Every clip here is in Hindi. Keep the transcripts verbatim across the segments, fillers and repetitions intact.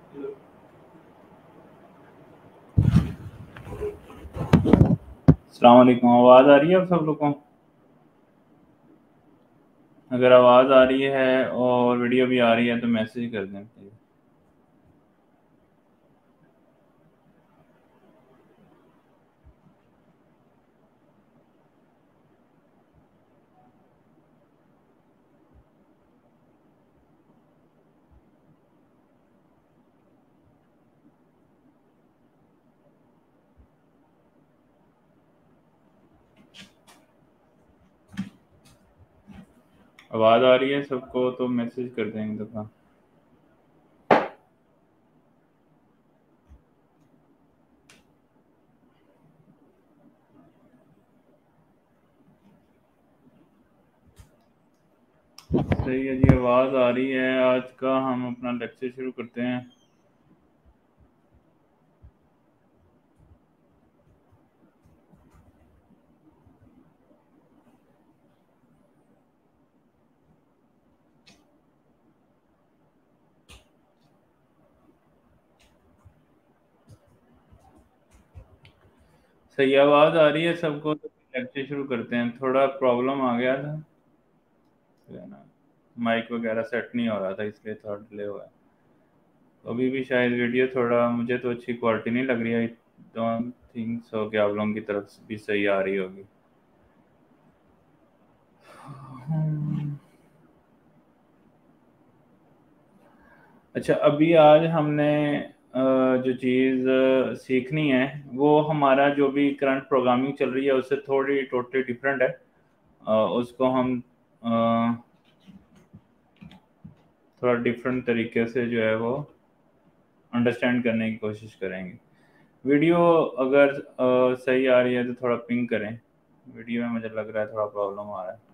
अस्सलाम वालेकुम, आवाज़ आ रही है आप सब लोगों को? अगर आवाज़ आ रही है और वीडियो भी आ रही है तो मैसेज कर दें प्लीज़। आवाज़ आ रही है सबको तो मैसेज कर दें एक दफ़ा। सही है जी, आवाज़ आ रही है। आज का हम अपना लेक्चर शुरू करते हैं। सही आवाज़ आ रही है सबको तो लेक्चर शुरू करते हैं। थोड़ा प्रॉब्लम आ गया था, जो है ना, माइक वगैरह सेट नहीं हो रहा था, इसलिए थोड़ा डिले हुआ है। अभी भी शायद वीडियो थोड़ा, मुझे तो अच्छी क्वालिटी नहीं लग रही है। डोंट थिंक सो कि आप लोगों की तरफ से भी सही आ रही होगी। हम्म, अच्छा, अभी आज हमने अ, जो चीज़ अ, सीखनी है वो हमारा जो भी करंट प्रोग्रामिंग चल रही है उससे थोड़ी टोटली डिफरेंट है। अ, उसको हम अ, थोड़ा डिफरेंट तरीके से जो है वो अंडरस्टैंड करने की कोशिश करेंगे। वीडियो अगर अ, सही आ रही है तो थोड़ा पिंग करें। वीडियो में मुझे लग रहा है थोड़ा प्रॉब्लम आ रहा है।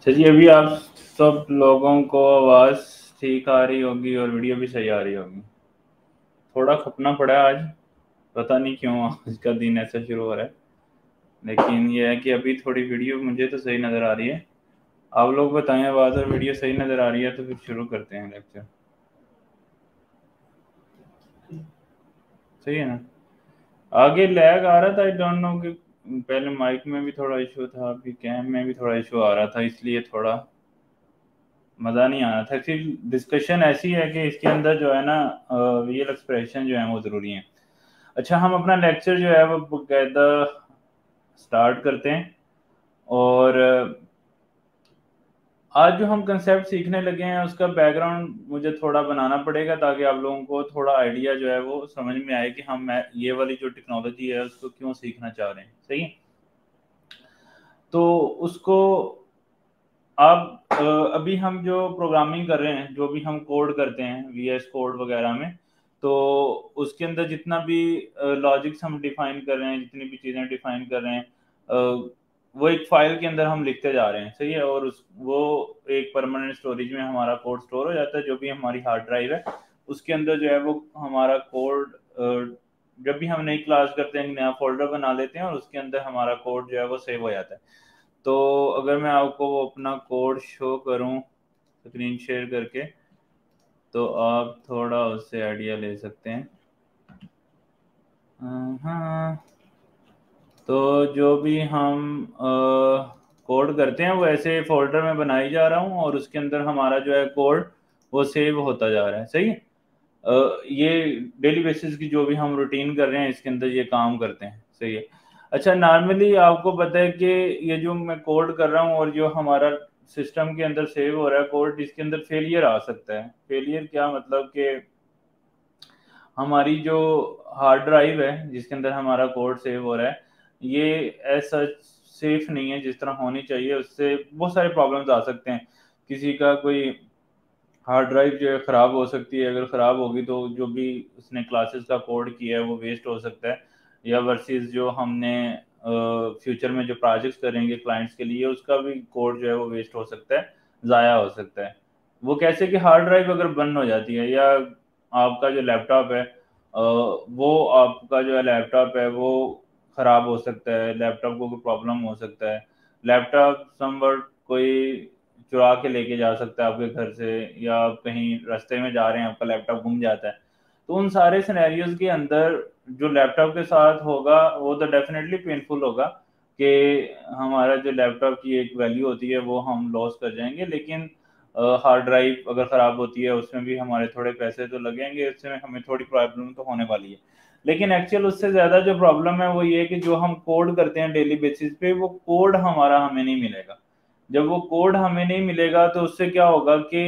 अच्छा जी, अभी आप सब लोगों को आवाज़ ठीक आ रही होगी और वीडियो भी सही आ रही होगी। थोड़ा खपना पड़ा आज, पता नहीं क्यों आज का दिन ऐसा शुरू हो रहा है, लेकिन ये है कि अभी थोड़ी वीडियो मुझे तो सही नज़र आ रही है। आप लोग बताएं, आवाज़ और वीडियो सही नज़र आ रही है तो फिर शुरू करते हैं लेक्चर। सही है ना? आगे लैग आ रहा था, आई डोंट नो कि पहले माइक में भी थोड़ा इशू था, अभी कैम में भी थोड़ा इशू आ रहा था, इसलिए थोड़ा मज़ा नहीं आ रहा था। एक्चुअली डिस्कशन ऐसी है कि इसके अंदर जो है ना रियल एक्सप्रेशन जो है वो ज़रूरी है। अच्छा, हम अपना लेक्चर जो है वो बाकायदा स्टार्ट करते हैं। और आज जो हम कंसेप्ट सीखने लगे हैं उसका बैकग्राउंड मुझे थोड़ा बनाना पड़ेगा, ताकि आप लोगों को थोड़ा आइडिया जो है वो समझ में आए कि हम ये वाली जो टेक्नोलॉजी है उसको क्यों सीखना चाह रहे हैं। सही है? तो उसको आप अ, अभी हम जो प्रोग्रामिंग कर रहे हैं, जो भी हम कोड करते हैं वी एस कोड वगैरह में, तो उसके अंदर जितना भी लॉजिक्स हम डिफाइन कर रहे हैं, जितनी भी चीज़ें डिफाइन कर रहे हैं, अ, वो एक फाइल के अंदर हम लिखते जा रहे हैं। सही है? और उस वो एक परमानेंट स्टोरेज में हमारा कोड स्टोर हो जाता है। जो भी हमारी हार्ड ड्राइव है उसके अंदर जो है वो हमारा कोड, जब भी हम नई क्लास करते हैं नया फोल्डर बना लेते हैं और उसके अंदर हमारा कोड जो है वो सेव हो जाता है। तो अगर मैं आपको वो अपना कोड शो करूं स्क्रीन शेयर करके, तो आप थोड़ा उससे आइडिया ले सकते हैं। हाँ, तो जो भी हम कोड करते हैं वो ऐसे फोल्डर में बनाई जा रहा हूँ और उसके अंदर हमारा जो है कोड वो सेव होता जा रहा है। सही है? अ, ये डेली बेसिस की जो भी हम रूटीन कर रहे हैं इसके अंदर ये काम करते हैं। सही है? अच्छा, नॉर्मली आपको पता है कि ये जो मैं कोड कर रहा हूँ और जो हमारा सिस्टम के अंदर सेव हो रहा है कोड, इसके अंदर फेलियर आ सकता है। फेलियर क्या मतलब कि हमारी जो हार्ड ड्राइव है जिसके अंदर हमारा कोड सेव हो रहा है, ये ऐसा सेफ नहीं है जिस तरह होनी चाहिए। उससे बहुत सारे प्रॉब्लम्स आ सकते हैं। किसी का कोई हार्ड ड्राइव जो है ख़राब हो सकती है। अगर ख़राब होगी तो जो भी उसने क्लासेस का कोड किया है वो वेस्ट हो सकता है, या वर्सेस जो हमने फ्यूचर में जो प्रोजेक्ट्स करेंगे क्लाइंट्स के लिए उसका भी कोड जो है वो वेस्ट हो सकता है, ज़ाया हो सकता है। वो कैसे कि हार्ड ड्राइव अगर बंद हो जाती है, या आपका जो लैपटॉप है अ, वो आपका जो है लैपटॉप है वो ख़राब हो सकता है, लैपटॉप को कोई प्रॉब्लम हो सकता है। लैपटॉप समवर्ट कोई चुरा के लेके जा सकता है आपके घर से, या आप कहीं रास्ते में जा रहे हैं आपका लैपटॉप गुम जाता है। तो उन सारे सिनेरियोज के अंदर जो लैपटॉप के साथ होगा वो तो डेफिनेटली पेनफुल होगा कि हमारा जो लैपटॉप की एक वैल्यू होती है वो हम लॉस कर जाएंगे। लेकिन हार्ड ड्राइव अगर ख़राब होती है उसमें भी हमारे थोड़े पैसे तो लगेंगे, उसमें हमें थोड़ी प्रॉब्लम तो होने वाली है। लेकिन एक्चुअल उससे ज़्यादा जो प्रॉब्लम है वो ये है कि जो हम कोड करते हैं डेली बेसिस पे, वो कोड हमारा हमें नहीं मिलेगा। जब वो कोड हमें नहीं मिलेगा तो उससे क्या होगा कि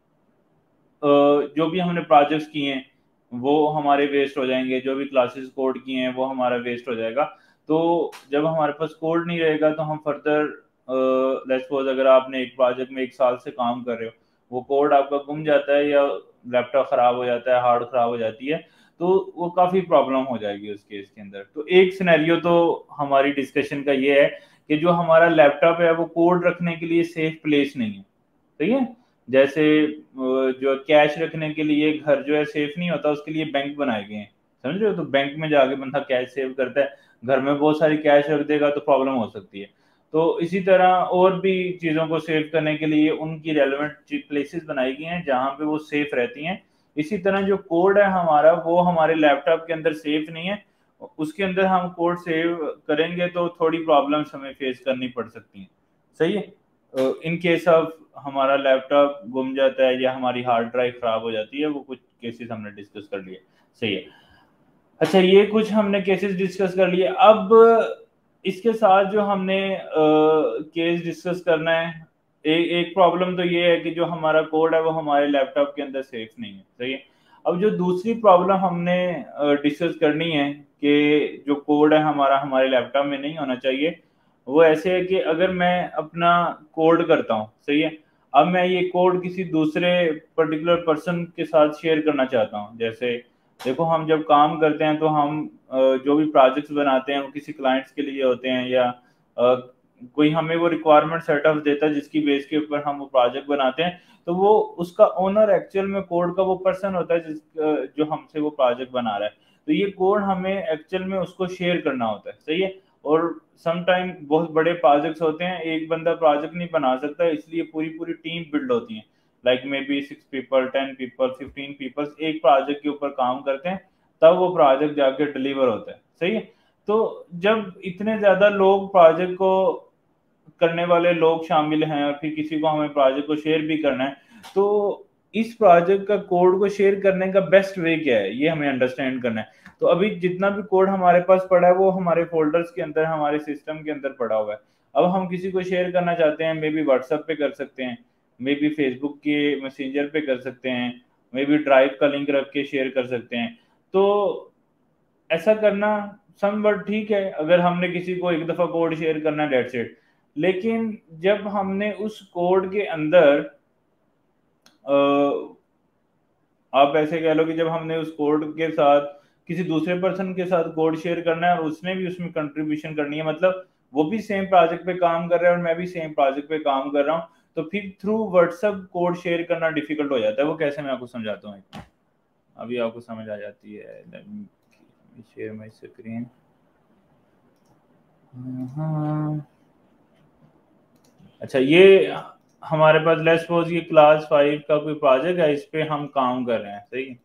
जो भी हमने प्रोजेक्ट्स किए हैं वो हमारे वेस्ट हो जाएंगे, जो भी क्लासेस कोड किए हैं वो हमारा वेस्ट हो जाएगा। तो जब हमारे पास कोड नहीं रहेगा तो हम फर्दर, लेट्स सपोज अगर आपने एक प्रोजेक्ट में एक साल से काम कर रहे हो, वो कोड आपका गुम जाता है या लैपटॉप खराब हो जाता है, हार्ड खराब हो जाती है, तो वो काफी प्रॉब्लम हो जाएगी उस केस के अंदर। तो एक सिनेरियो तो हमारी डिस्कशन का ये है कि जो हमारा लैपटॉप है वो कोड रखने के लिए सेफ प्लेस नहीं है। सही है? जैसे जो कैश रखने के लिए घर जो है सेफ नहीं होता, उसके लिए बैंक बनाए गए हैं। समझ रहे हो? तो बैंक में जाके बंदा कैश सेव करता है, घर में बहुत सारी कैश रख देगा तो प्रॉब्लम हो सकती है। तो इसी तरह और भी चीज़ों को सेव करने के लिए उनकी रेलेवेंट प्लेसेस बनाई गई हैं जहाँ पे वो सेफ रहती हैं। इसी तरह जो कोड है हमारा वो हमारे लैपटॉप के अंदर सेफ नहीं है। उसके अंदर हम कोड सेव करेंगे तो थोड़ी प्रॉब्लम्स हमें फेस करनी पड़ सकती हैं। सही है? इन केस ऑफ हमारा लैपटॉप गुम जाता है या हमारी हार्ड ड्राइव खराब हो जाती है, वो कुछ केसेस हमने डिस्कस कर लिए। सही है? अच्छा, ये कुछ हमने केसेस डिस्कस कर लिए। अब इसके साथ जो हमने केस डिस्कस करना है, ए, एक प्रॉब्लम तो ये है कि जो हमारा कोड है वो हमारे लैपटॉप के अंदर सेफ नहीं है। सही है? अब जो दूसरी प्रॉब्लम हमने डिस्कस करनी है कि जो कोड है हमारा हमारे लैपटॉप में नहीं होना चाहिए, वो ऐसे है कि अगर मैं अपना कोड करता हूँ, सही है, अब मैं ये कोड किसी दूसरे पर्टिकुलर पर्सन के साथ शेयर करना चाहता हूँ। जैसे देखो, हम जब काम करते हैं तो हम अ, जो भी प्रोजेक्ट्स बनाते हैं वो किसी क्लाइंट्स के लिए होते हैं, या कोई हमें वो रिक्वायरमेंट सेट ऑफ देता है जिसकी बेस के ऊपर हम वो प्रोजेक्ट बनाते हैं, तो वो उसका ओनर एक्चुअल में कोड का वो पर्सन होता है जिस जो हमसे वो प्रोजेक्ट बना रहा है। तो ये कोड हमें एक्चुअल में उसको शेयर करना होता है, सही है। और सम टाइम बहुत बड़े प्रोजेक्ट्स होते हैं, एक बंदा प्रोजेक्ट नहीं बना सकता, इसलिए पूरी पूरी टीम बिल्ड होती है, like maybe six people, ten people, fifteen people एक प्रोजेक्ट के ऊपर काम करते हैं, तब वो प्रोजेक्ट जाके डिलीवर होता है, सही है। तो जब इतने ज्यादा लोग प्रोजेक्ट को करने वाले लोग शामिल हैं और फिर किसी को हमें प्रोजेक्ट को शेयर भी करना है, तो इस प्रोजेक्ट का कोड को शेयर करने का बेस्ट वे क्या है, ये हमें अंडरस्टैंड करना है। तो अभी जितना भी कोड हमारे पास पड़ा है वो हमारे फोल्डर्स के अंदर, हमारे सिस्टम के अंदर पड़ा हुआ है। अब हम किसी को शेयर करना चाहते हैं, मे बी व्हाट्सएप पे कर सकते हैं, मे बी फेसबुक के मैसेंजर पे कर सकते हैं, मे बी ड्राइव का लिंक रख के शेयर कर सकते हैं। तो ऐसा करना समवट ठीक है, अगर हमने किसी को एक दफा कोड शेयर करना है, डेट्स इट। लेकिन जब हमने उस कोड के अंदर अ, आप ऐसे कह लो कि जब हमने उस कोड के साथ किसी दूसरे पर्सन के साथ कोड शेयर करना है और उसने भी उसमें कंट्रीब्यूशन करनी है, मतलब वो भी सेम प्रोजेक्ट पे काम कर रहा है और मैं भी सेम प्रोजेक्ट पे काम कर रहा हूँ, तो फिर थ्रू व्हाट्सएप कोड शेयर करना डिफिकल्ट हो जाता है। वो कैसे, मैं आपको समझाता हूँ, अभी आपको समझ आ जाती है। Share my screen. अच्छा, ये हमारे पास लेट्स सपोज ये क्लास फाइव का कोई प्रोजेक्ट है, इस पे हम काम कर रहे हैं, सही है।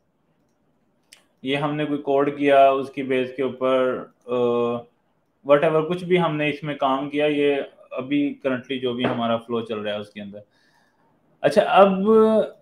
ये हमने कोई कोड किया, उसकी बेस के ऊपर वट एवर कुछ भी हमने इसमें काम किया, ये अभी करंटली जो भी हमारा फ्लो चल रहा है उसके अंदर। अच्छा, अब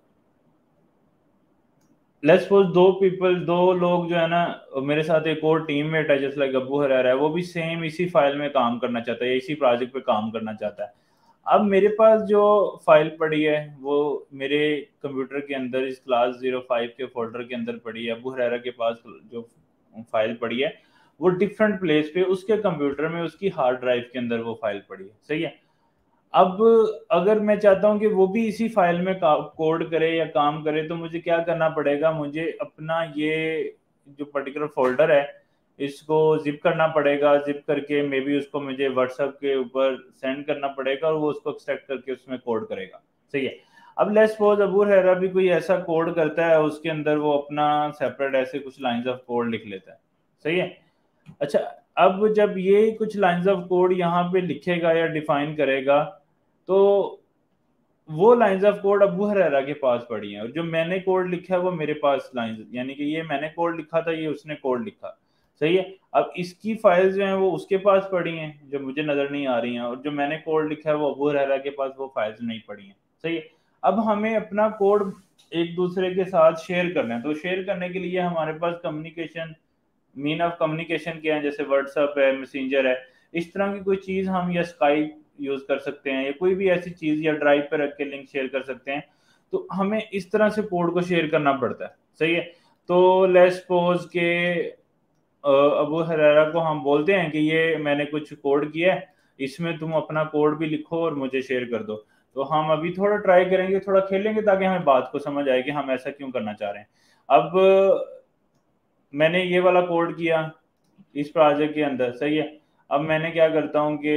लेट्स सपोज दो पीपल, दो लोग जो है ना, मेरे साथ एक और टीममेट है जैसे लाइक अब्बू हरारा है, वो भी सेम इसी फाइल में काम करना चाहता है, इसी प्रोजेक्ट पे काम करना चाहता है। अब मेरे पास जो फाइल पड़ी है वो मेरे कंप्यूटर के अंदर इस क्लास जीरो फाइव के फोल्डर के अंदर पड़ी है, अबू हरेरा के पास जो फाइल पड़ी है वो डिफरेंट प्लेस पे उसके कंप्यूटर में उसकी हार्ड ड्राइव के अंदर वो फाइल पड़ी है, सही है। अब अगर मैं चाहता हूँ कि वो भी इसी फाइल में कोड करे या काम करे, तो मुझे क्या करना पड़ेगा, मुझे अपना ये जो पर्टिकुलर फोल्डर है इसको जिप करना पड़ेगा, जिप करके मे बी उसको मुझे व्हाट्सएप के ऊपर सेंड करना पड़ेगा और वो उसको एक्सट्रैक्ट करके उसमें कोड करेगा, सही है। अब लेट्स सपोज अबू हैरा भी कोई ऐसा कोड करता है, उसके अंदर वो अपना सेपरेट ऐसे कुछ लाइंस ऑफ कोड लिख लेता है, सही है। अच्छा, अब जब ये कुछ लाइंस ऑफ कोड यहाँ पे लिखेगा या डिफाइन करेगा, तो वो lines of code Abu Hurairah के पास पड़ी हैं और जो मैंने कोड लिखा है वो मेरे पास लाइंस, यानी कि ये मैंने कोड लिखा था, ये उसने कोड लिखा, सही है। अब इसकी फाइल्स जो हैं वो उसके पास पड़ी हैं जो मुझे नजर नहीं आ रही हैं, और जो मैंने कोड लिखा है वो अबू हरेरा के पास वो फाइल्स नहीं पड़ी हैं, सही है। अब हमें अपना कोड एक दूसरे के साथ शेयर करना है, तो शेयर करने के लिए हमारे पास कम्युनिकेशन, मीन ऑफ कम्युनिकेशन क्या है, जैसे व्हाट्सएप है, मैसेंजर है, इस तरह की कोई चीज हम, या स्काइप यूज कर सकते हैं, या कोई भी ऐसी चीज, या ड्राइव पे रख के लिंक शेयर कर सकते हैं। तो हमें इस तरह से कोड को शेयर करना पड़ता है, सही है। तो लेट्स सपोज के अबू हरेरा को हम बोलते हैं कि ये मैंने कुछ कोड किया है, इसमें तुम अपना कोड भी लिखो और मुझे शेयर कर दो। तो हम अभी थोड़ा ट्राई करेंगे, थोड़ा खेलेंगे, ताकि हमें बात को समझ आए कि हम ऐसा क्यों करना चाह रहे हैं। अब मैंने ये वाला कोड किया इस प्रोजेक्ट के अंदर, सही है। अब मैंने क्या करता हूँ कि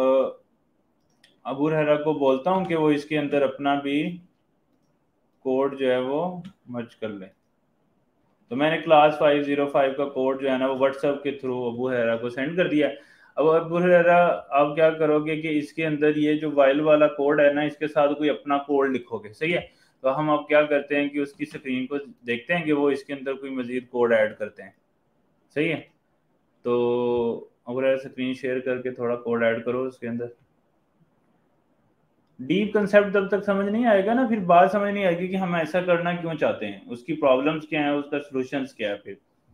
अबू हरेरा को बोलता हूँ कि वो इसके अंदर अपना भी कोड जो है वो मर्ज कर ले। तो मैंने क्लास फाइव जीरो फाइव का कोड जो है ना वो व्हाट्सएप के थ्रू अबू हरेरा को सेंड कर दिया। अब अबू हरेरा, आप क्या करोगे कि इसके अंदर ये जो वाइल वाला कोड है ना, इसके साथ कोई अपना कोड लिखोगे, सही है। तो हम अब क्या करते हैं कि उसकी स्क्रीन को देखते हैं कि वो इसके अंदर कोई मजीद कोड ऐड करते हैं, सही है। तो अबू हरेरा स्क्रीन शेयर करके थोड़ा कोड ऐड करो उसके अंदर। डीप कंसेप्ट जब तक समझ नहीं आएगा ना, फिर बात समझ नहीं आएगी कि हम ऐसा करना क्यों चाहते हैं, उसकी प्रॉब्लम्स क्या है, उसका सॉल्यूशंस क्या है फिर।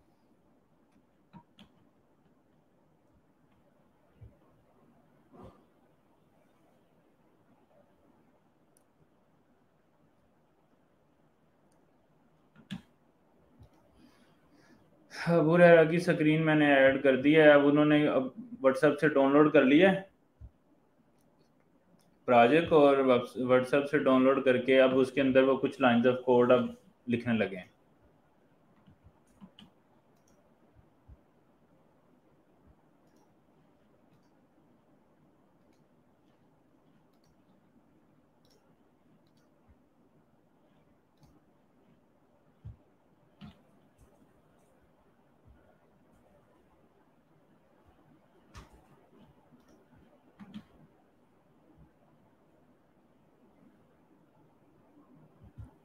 अबू रेरा की स्क्रीन मैंने ऐड कर दी है, अब उन्होंने अब व्हाट्सएप से डाउनलोड कर लिया है प्रोजेक्ट, और व्हाट्सएप से डाउनलोड करके अब उसके अंदर वो कुछ लाइंस ऑफ कोड अब लिखने लगे हैं।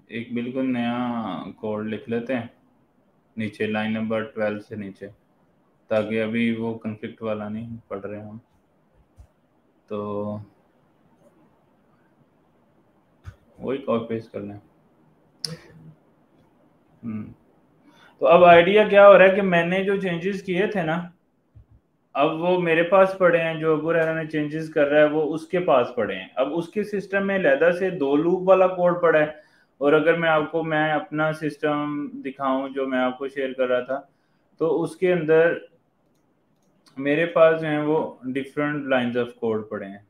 एक बिल्कुल नया कोड लिख लेते हैं नीचे, लाइन नंबर ट्वेल्व से नीचे, ताकि अभी वो कंफ्लिक्ट वाला नहीं पढ़ रहे हम। तो वही कॉपी पेस्ट कर लें। हम्म तो अब आइडिया क्या हो रहा है कि मैंने जो चेंजेस किए थे ना, अब वो मेरे पास पड़े हैं, जो अबू रहना ने चेंजेस कर रहा है वो उसके पास पड़े हैं। अब उसके सिस्टम में लहदा से दो लूप वाला कोड पड़ा है, और अगर मैं आपको मैं अपना सिस्टम दिखाऊं जो मैं आपको शेयर कर रहा था, तो उसके अंदर मेरे पास जो है वो डिफरेंट लाइंस ऑफ कोड पड़े हैं।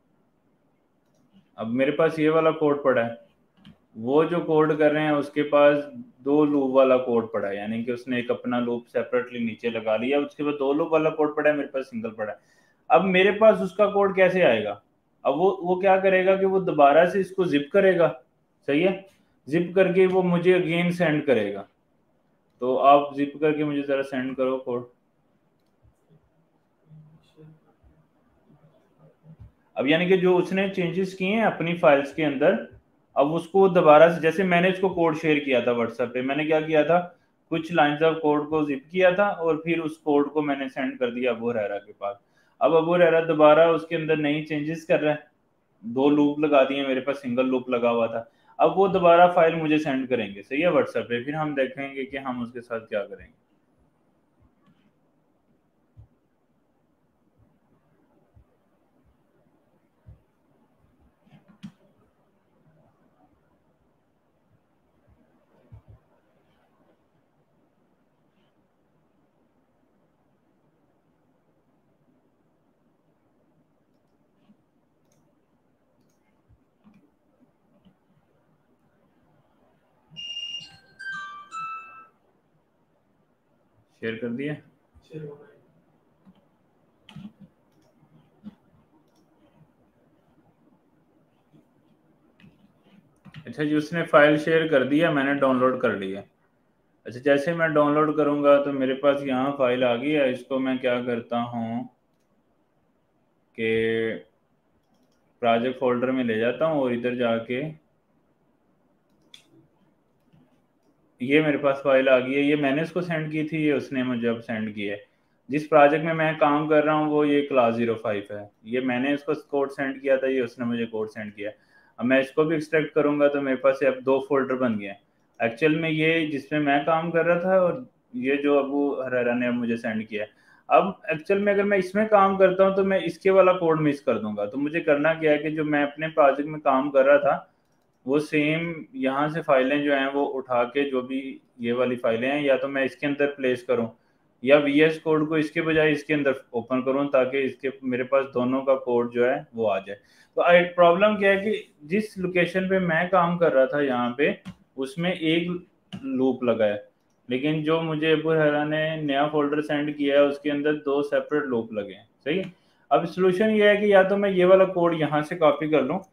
अब मेरे पास ये वाला कोड पड़ा है, वो जो कोड कर रहे हैं उसके पास दो लूप वाला कोड पड़ा है, यानी कि उसने एक अपना लूप सेपरेटली नीचे लगा लिया, उसके बाद दो लूप वाला कोड पड़ा है, मेरे पास सिंगल पड़ा है। अब मेरे पास उसका कोड कैसे आएगा? अब वो वो क्या करेगा कि वो दोबारा से इसको जिप करेगा, सही है, जिप करके वो मुझे अगेन सेंड करेगा। तो आप जिप करके मुझे जरा सेंड करो कोड। अब यानी कि जो उसने चेंजेस किए हैं अपनी फाइल्स के अंदर, अब उसको दोबारा से, जैसे मैंने इसको कोड शेयर किया था व्हाट्सएप पे, मैंने क्या किया था, कुछ लाइंस ऑफ कोड को जिप किया था और फिर उस कोड को मैंने सेंड कर दिया अबू रहरा के पास। अब अबू रहरा दोबारा उसके अंदर नई चेंजेस कर रहा है, दो लूप लगा दिए, मेरे पास सिंगल लूप लगा हुआ था। अब वो दोबारा फाइल मुझे सेंड करेंगे, सही है, व्हाट्सएप पे, फिर हम देखेंगे कि हम उसके साथ क्या करेंगे। शेयर कर दिया। अच्छा जी, उसने फाइल शेयर कर दिया, मैंने डाउनलोड कर लिया। अच्छा, जैसे मैं डाउनलोड करूंगा तो मेरे पास यहाँ फाइल आ गई है। इसको मैं क्या करता हूँ कि प्रोजेक्ट फोल्डर में ले जाता हूँ और इधर जाके, ये मेरे पास फाइल आ गई है, ये मैंने इसको सेंड की थी, ये उसने मुझे अब सेंड की है। जिस प्रोजेक्ट में मैं काम कर रहा हूँ वो ये क्लास जीरो फाइव है, ये मैंने इसको कोड सेंड किया था, ये उसने मुझे कोड सेंड किया। अब मैं इसको भी एक्सट्रैक्ट करूंगा तो मेरे पास अब दो फोल्डर बन गए हैं। एक्चुअल में ये जिसमें मैं काम कर रहा था, और ये जो अबू हरारा ने अब मुझे सेंड किया है। अब एक्चुअल में अगर मैं इसमें काम करता हूँ तो मैं इसके वाला कोड मिस कर दूंगा। तो मुझे करना क्या है कि जो मैं अपने प्रोजेक्ट में काम कर रहा था वो सेम यहाँ से फाइलें जो हैं वो उठा के, जो भी ये वाली फाइलें हैं, या तो मैं इसके अंदर प्लेस करूँ या वीएस कोड को इसके बजाय इसके अंदर ओपन करूँ, ताकि इसके मेरे पास दोनों का कोड जो है वो आ जाए। तो प्रॉब्लम क्या है कि जिस लोकेशन पे मैं काम कर रहा था यहाँ पे, उसमें एक लूप लगा है, लेकिन जो मुझे अबू हैरा ने नया फोल्डर सेंड किया है उसके अंदर दो सेपरेट लूप लगे हैं, सही है। अब सोल्यूशन ये है कि या तो मैं ये वाला कोड यहाँ से कॉपी कर लूँ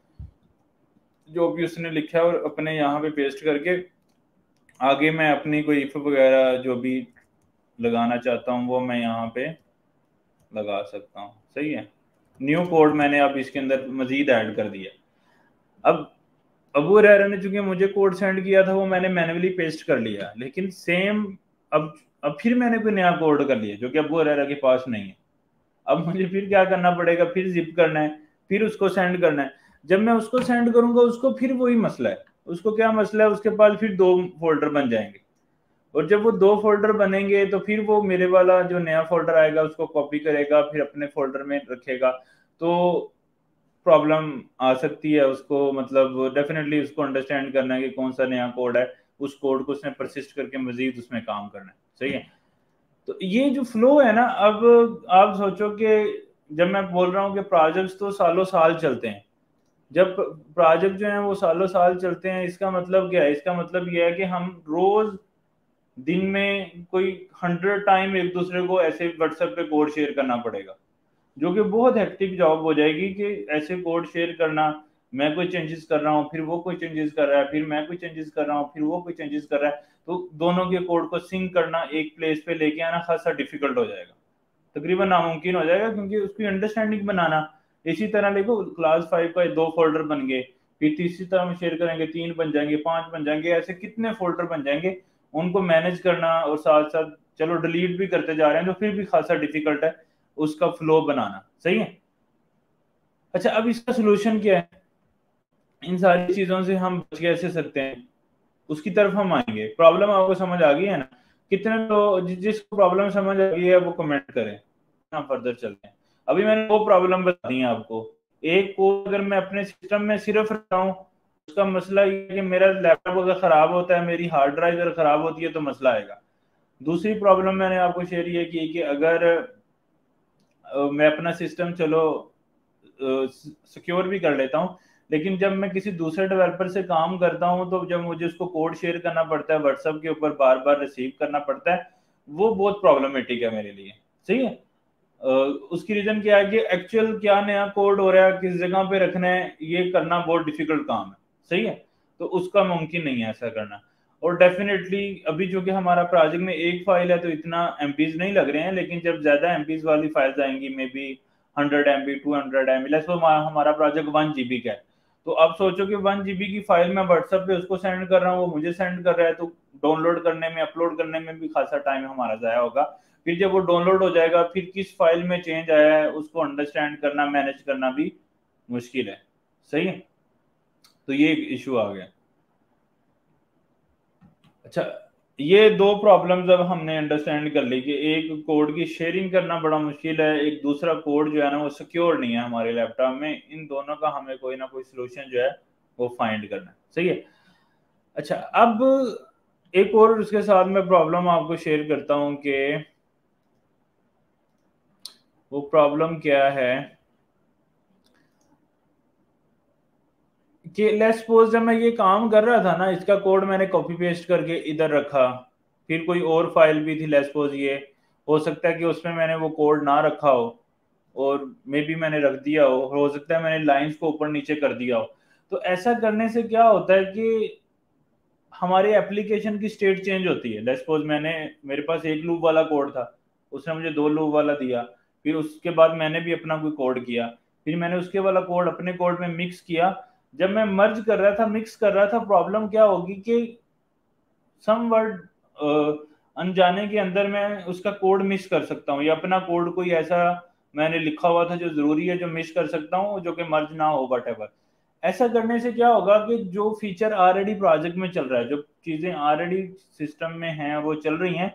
जो भी उसने लिखा है, और अपने यहाँ पे पेस्ट करके आगे मैं अपनी कोई इफ वगैरह जो भी लगाना चाहता हूँ वो मैं यहाँ पे लगा सकता हूँ, सही है। न्यू कोड मैंने अब इसके अंदर मजीद ऐड कर दिया। अब अबू रहरा ने चूंकि मुझे कोड सेंड किया था वो मैंने मैन्युअली पेस्ट कर लिया, लेकिन सेम अब अब फिर मैंने कोई नया कोड कर लिया जो कि अबू रहरा के पास नहीं है। अब मुझे फिर क्या करना पड़ेगा, फिर जिप करना है, फिर उसको सेंड करना है। जब मैं उसको सेंड करूंगा उसको फिर वही मसला है, उसको क्या मसला है, उसके पास फिर दो फोल्डर बन जाएंगे, और जब वो दो फोल्डर बनेंगे तो फिर वो मेरे वाला जो नया फोल्डर आएगा उसको कॉपी करेगा, फिर अपने फोल्डर में रखेगा। तो प्रॉब्लम आ सकती है उसको, मतलब डेफिनेटली उसको अंडरस्टैंड करना है कि कौन सा नया कोड है, उस कोड को उसने परसिस्ट करके मजीद उसमें काम करना है, सही है। तो ये जो फ्लो है ना, अब आप सोचो कि जब मैं बोल रहा हूँ कि प्रोजेक्ट्स तो सालों साल चलते हैं, जब प्रोजेक्ट जो है वो सालों साल चलते हैं, इसका मतलब क्या है, इसका मतलब ये है कि हम रोज दिन में कोई हंड्रेड टाइम एक दूसरे को ऐसे व्हाट्सएप पे कोड शेयर करना पड़ेगा, जो कि बहुत हेक्टिक जॉब हो जाएगी कि ऐसे कोड शेयर करना। मैं कोई चेंजेस कर रहा हूँ, फिर वो कोई चेंजेस कर रहा है, फिर मैं कोई चेंजेस कर रहा हूँ, फिर वो कोई चेंजेस कर रहा है, तो दोनों के कोड को सिंक करना, एक प्लेस पे लेके आना खासा डिफिकल्ट हो जाएगा, तकरीबन नामुमकिन हो जाएगा, क्योंकि उसकी अंडरस्टैंडिंग बनाना। इसी तरह देखो क्लास फाइव का दो फोल्डर बन गए, फिर तीसरी तरह में शेयर करेंगे, तीन बन जाएंगे, पांच बन जाएंगे, ऐसे कितने फोल्डर बन जाएंगे, उनको मैनेज करना और साथ साथ चलो डिलीट भी करते जा रहे हैं तो फिर भी खासा डिफिकल्ट है उसका फ्लो बनाना। सही है। अच्छा, अब इसका सोल्यूशन क्या है? इन सारी चीजों से हम बच कैसे सकते हैं, उसकी तरफ हम आएंगे। प्रॉब्लम आपको समझ आ गई है ना? कितने लोग जि, जिसको प्रॉब्लम समझ आ गई है वो कमेंट करें, हम फर्दर चलते हैं। अभी मैंने दो प्रॉब्लम बता दी है आपको। एक को अगर मैं अपने सिस्टम में सिर्फ रखता हूँ, उसका मसला ये है कि मेरा लैपटॉप अगर खराब होता है, मेरी हार्ड ड्राइव अगर खराब होती है तो मसला आएगा। दूसरी प्रॉब्लम मैंने आपको शेयर ये की कि अगर मैं अपना सिस्टम चलो सिक्योर भी कर लेता हूँ, लेकिन जब मैं किसी दूसरे डेवलपर से काम करता हूँ तो जब मुझे उसको कोड शेयर करना पड़ता है व्हाट्सएप के ऊपर, बार बार रिसीव करना पड़ता है, वो बहुत प्रॉब्लमेटिक है मेरे लिए। सही है। uh, उसकी रीजन क्या है कि एक्चुअल क्या नया कोड हो रहा है, किस जगह पे रखना है, ये करना बहुत डिफिकल्ट काम है। सही है। तो उसका मुमकिन नहीं है ऐसा करना। और डेफिनेटली अभी जो कि हमारा प्रोजेक्ट में एक फाइल है तो इतना एमपीज नहीं लग रहे हैं, लेकिन जब ज्यादा एमपीज वाली फाइल्स आएंगी, maybe hundred M B, two hundred M B, let's suppose हमारा प्रोजेक्ट वन जीबी का है, तो अब सोचो कि वन जीबी की फाइल मैं व्हाट्सएप पे उसको सेंड कर रहा हूँ, वो मुझे सेंड कर रहा है, तो डाउनलोड करने में, अपलोड करने में भी खासा टाइम हमारा जाया होगा। फिर जब वो डाउनलोड हो जाएगा, फिर किस फाइल में चेंज आया है उसको अंडरस्टैंड करना, मैनेज करना भी मुश्किल है। सही है। तो ये एक इशू आ गया। अच्छा, ये दो प्रॉब्लम्स अब हमने अंडरस्टैंड कर ली कि एक कोड की शेयरिंग करना बड़ा मुश्किल है, एक दूसरा कोड जो है ना वो सिक्योर नहीं है हमारे लैपटॉप में। इन दोनों का हमें कोई ना कोई सोल्यूशन जो है वो फाइंड करना है। सही है। अच्छा, अब एक और उसके साथ में प्रॉब्लम आपको शेयर करता हूं कि वो प्रॉब्लम क्या है कि लेट्स सपोज जब मैं ये काम कर रहा था ना, इसका कोड मैंने कॉपी पेस्ट करके इधर रखा, फिर कोई और फाइल भी थी, लेट्स सपोज ये हो सकता है कि उसमें मैंने वो कोड ना रखा हो और मे बी मैंने रख दिया हो हो सकता है मैंने लाइंस को ऊपर नीचे कर दिया हो। तो ऐसा करने से क्या होता है कि हमारी एप्लीकेशन की स्टेट चेंज होती है। लेट्स सपोज मैंने, मेरे पास एक लूप वाला कोड था, उसने मुझे दो लूप वाला दिया, फिर उसके बाद मैंने भी अपना कोई कोड किया, फिर मैंने उसके वाला कोड अपने कोड में मिक्स किया। जब मैं मर्ज कर रहा था, मिक्स कर रहा था, प्रॉब्लम क्या होगी कि सम वर्ड अनजाने के अंदर मैं उसका कोड मिस कर सकता हूँ, या अपना कोड कोई ऐसा मैंने लिखा हुआ था जो जरूरी है जो मिस कर सकता हूँ, जो कि मर्ज ना हो वट एवर। ऐसा करने से क्या होगा कि जो फीचर ऑलरेडी प्रोजेक्ट में चल रहा है, जो चीजें ऑलरेडी सिस्टम में हैं वो चल रही हैं,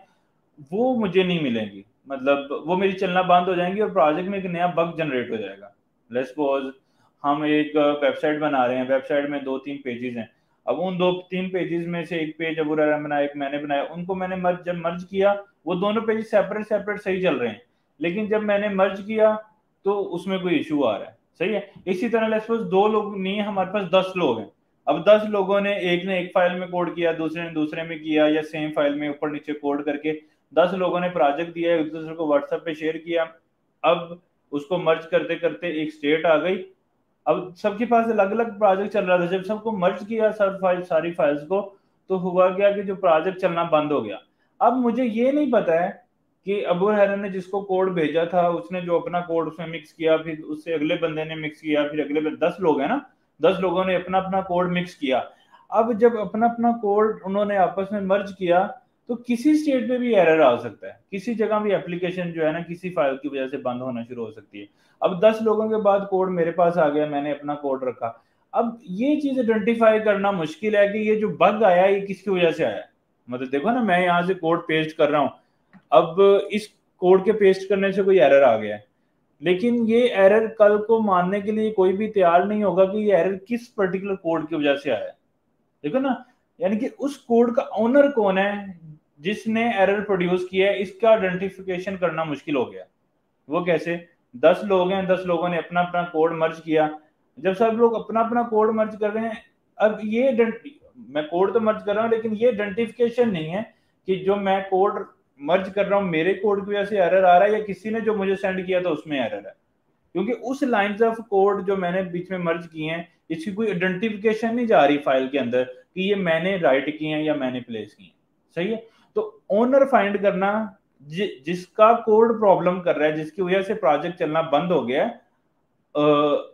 वो मुझे नहीं मिलेंगी, मतलब वो मेरी चलना बंद हो जाएंगी और प्रोजेक्ट में एक नया बग जनरेट हो जाएगा। लेट्स सपोज हम एक वेबसाइट बना रहे हैं, वेबसाइट में दो तीन पेजेस हैं, अब उन दो तीन पेजेस में से एक पेज अबू ने बनाया, एक मैंने बनाया, उनको मैंने मर्ज जब मर्ज किया, वो दोनों पेज सेपरेट सेपरेट सही चल रहे हैं, लेकिन जब मैंने मर्ज किया तो उसमें कोई इशू आ रहा है। सही है। इसी तरह लेट्स सपोज दो लोग नहीं है, हमारे पास दस लोग हैं। अब दस लोगों ने, एक ने एक फाइल में कोड किया, दूसरे ने दूसरे में किया, या सेम फाइल में ऊपर नीचे कोड करके दस लोगों ने प्रोजेक्ट दिया, एक दूसरे को व्हाट्सएप पे शेयर किया। अब उसको मर्ज करते करते एक स्टेट आ गई। अब सबके पास अलग अलग प्रोजेक्ट चल रहा था, जब सबको मर्ज किया सब फाइल सारी फाइल्स को, तो हुआ क्या कि जो प्रोजेक्ट चलना बंद हो गया। अब मुझे ये नहीं पता है कि अबू हैरन ने जिसको कोड भेजा था उसने जो अपना कोड उसमें मिक्स किया, फिर उससे अगले बंदे ने मिक्स किया, फिर अगले बंदे, दस लोग हैं ना, दस लोगों ने अपना अपना कोड मिक्स किया। अब जब अपना अपना कोड उन्होंने आपस में मर्ज किया तो किसी स्टेट पे भी एरर आ सकता है, किसी जगह भी एप्लीकेशन जो है ना किसी फाइल की वजह से बंद होना शुरू हो सकती है। अब दस लोगों के बाद कोड मेरे पास आ गया, मैंने अपना कोड रखा। अब ये चीज आइडेंटिफाई करना मुश्किल है कि ये जो बग आया ये किसकी वजह से आया। मतलब देखो ना, मैं यहाँ से कोड पेस्ट कर रहा हूँ, अब इस कोड के पेस्ट करने से कोई एरर आ गया है, लेकिन ये एरर कल को मानने के लिए कोई भी तैयार नहीं होगा कि ये एरर किस पर्टिकुलर कोड की वजह से आया है। देखो ना, यानी कि उस कोड का ओनर कौन है जिसने एरर प्रोड्यूस किया है, इसका आइडेंटिफिकेशन करना मुश्किल हो गया। वो कैसे? दस लोग हैं, दस लोगों ने अपना अपना कोड मर्ज किया। जब सब लोग अपना अपना कोड मर्ज कर रहे हैं, अब ये मैं कोड तो मर्ज कर रहा हूँ, लेकिन ये आइडेंटिफिकेशन नहीं है कि जो मैं कोड मर्ज कर रहा हूँ मेरे कोड की वजह से एरर आ रहा है या किसी ने जो मुझे सेंड किया था उसमें एरर है। क्योंकि उस लाइंस ऑफ कोड जो मैंने बीच में मर्ज किए हैं, इसकी कोई आइडेंटिफिकेशन नहीं जा रही फाइल के अंदर कि ये मैंने राइट किए हैं या मैंने प्लेस किए हैं। सही है। तो ओनर फाइंड करना, जि, जिसका कोड प्रॉब्लम कर रहा है, जिसकी वजह से प्रोजेक्ट चलना बंद हो गया,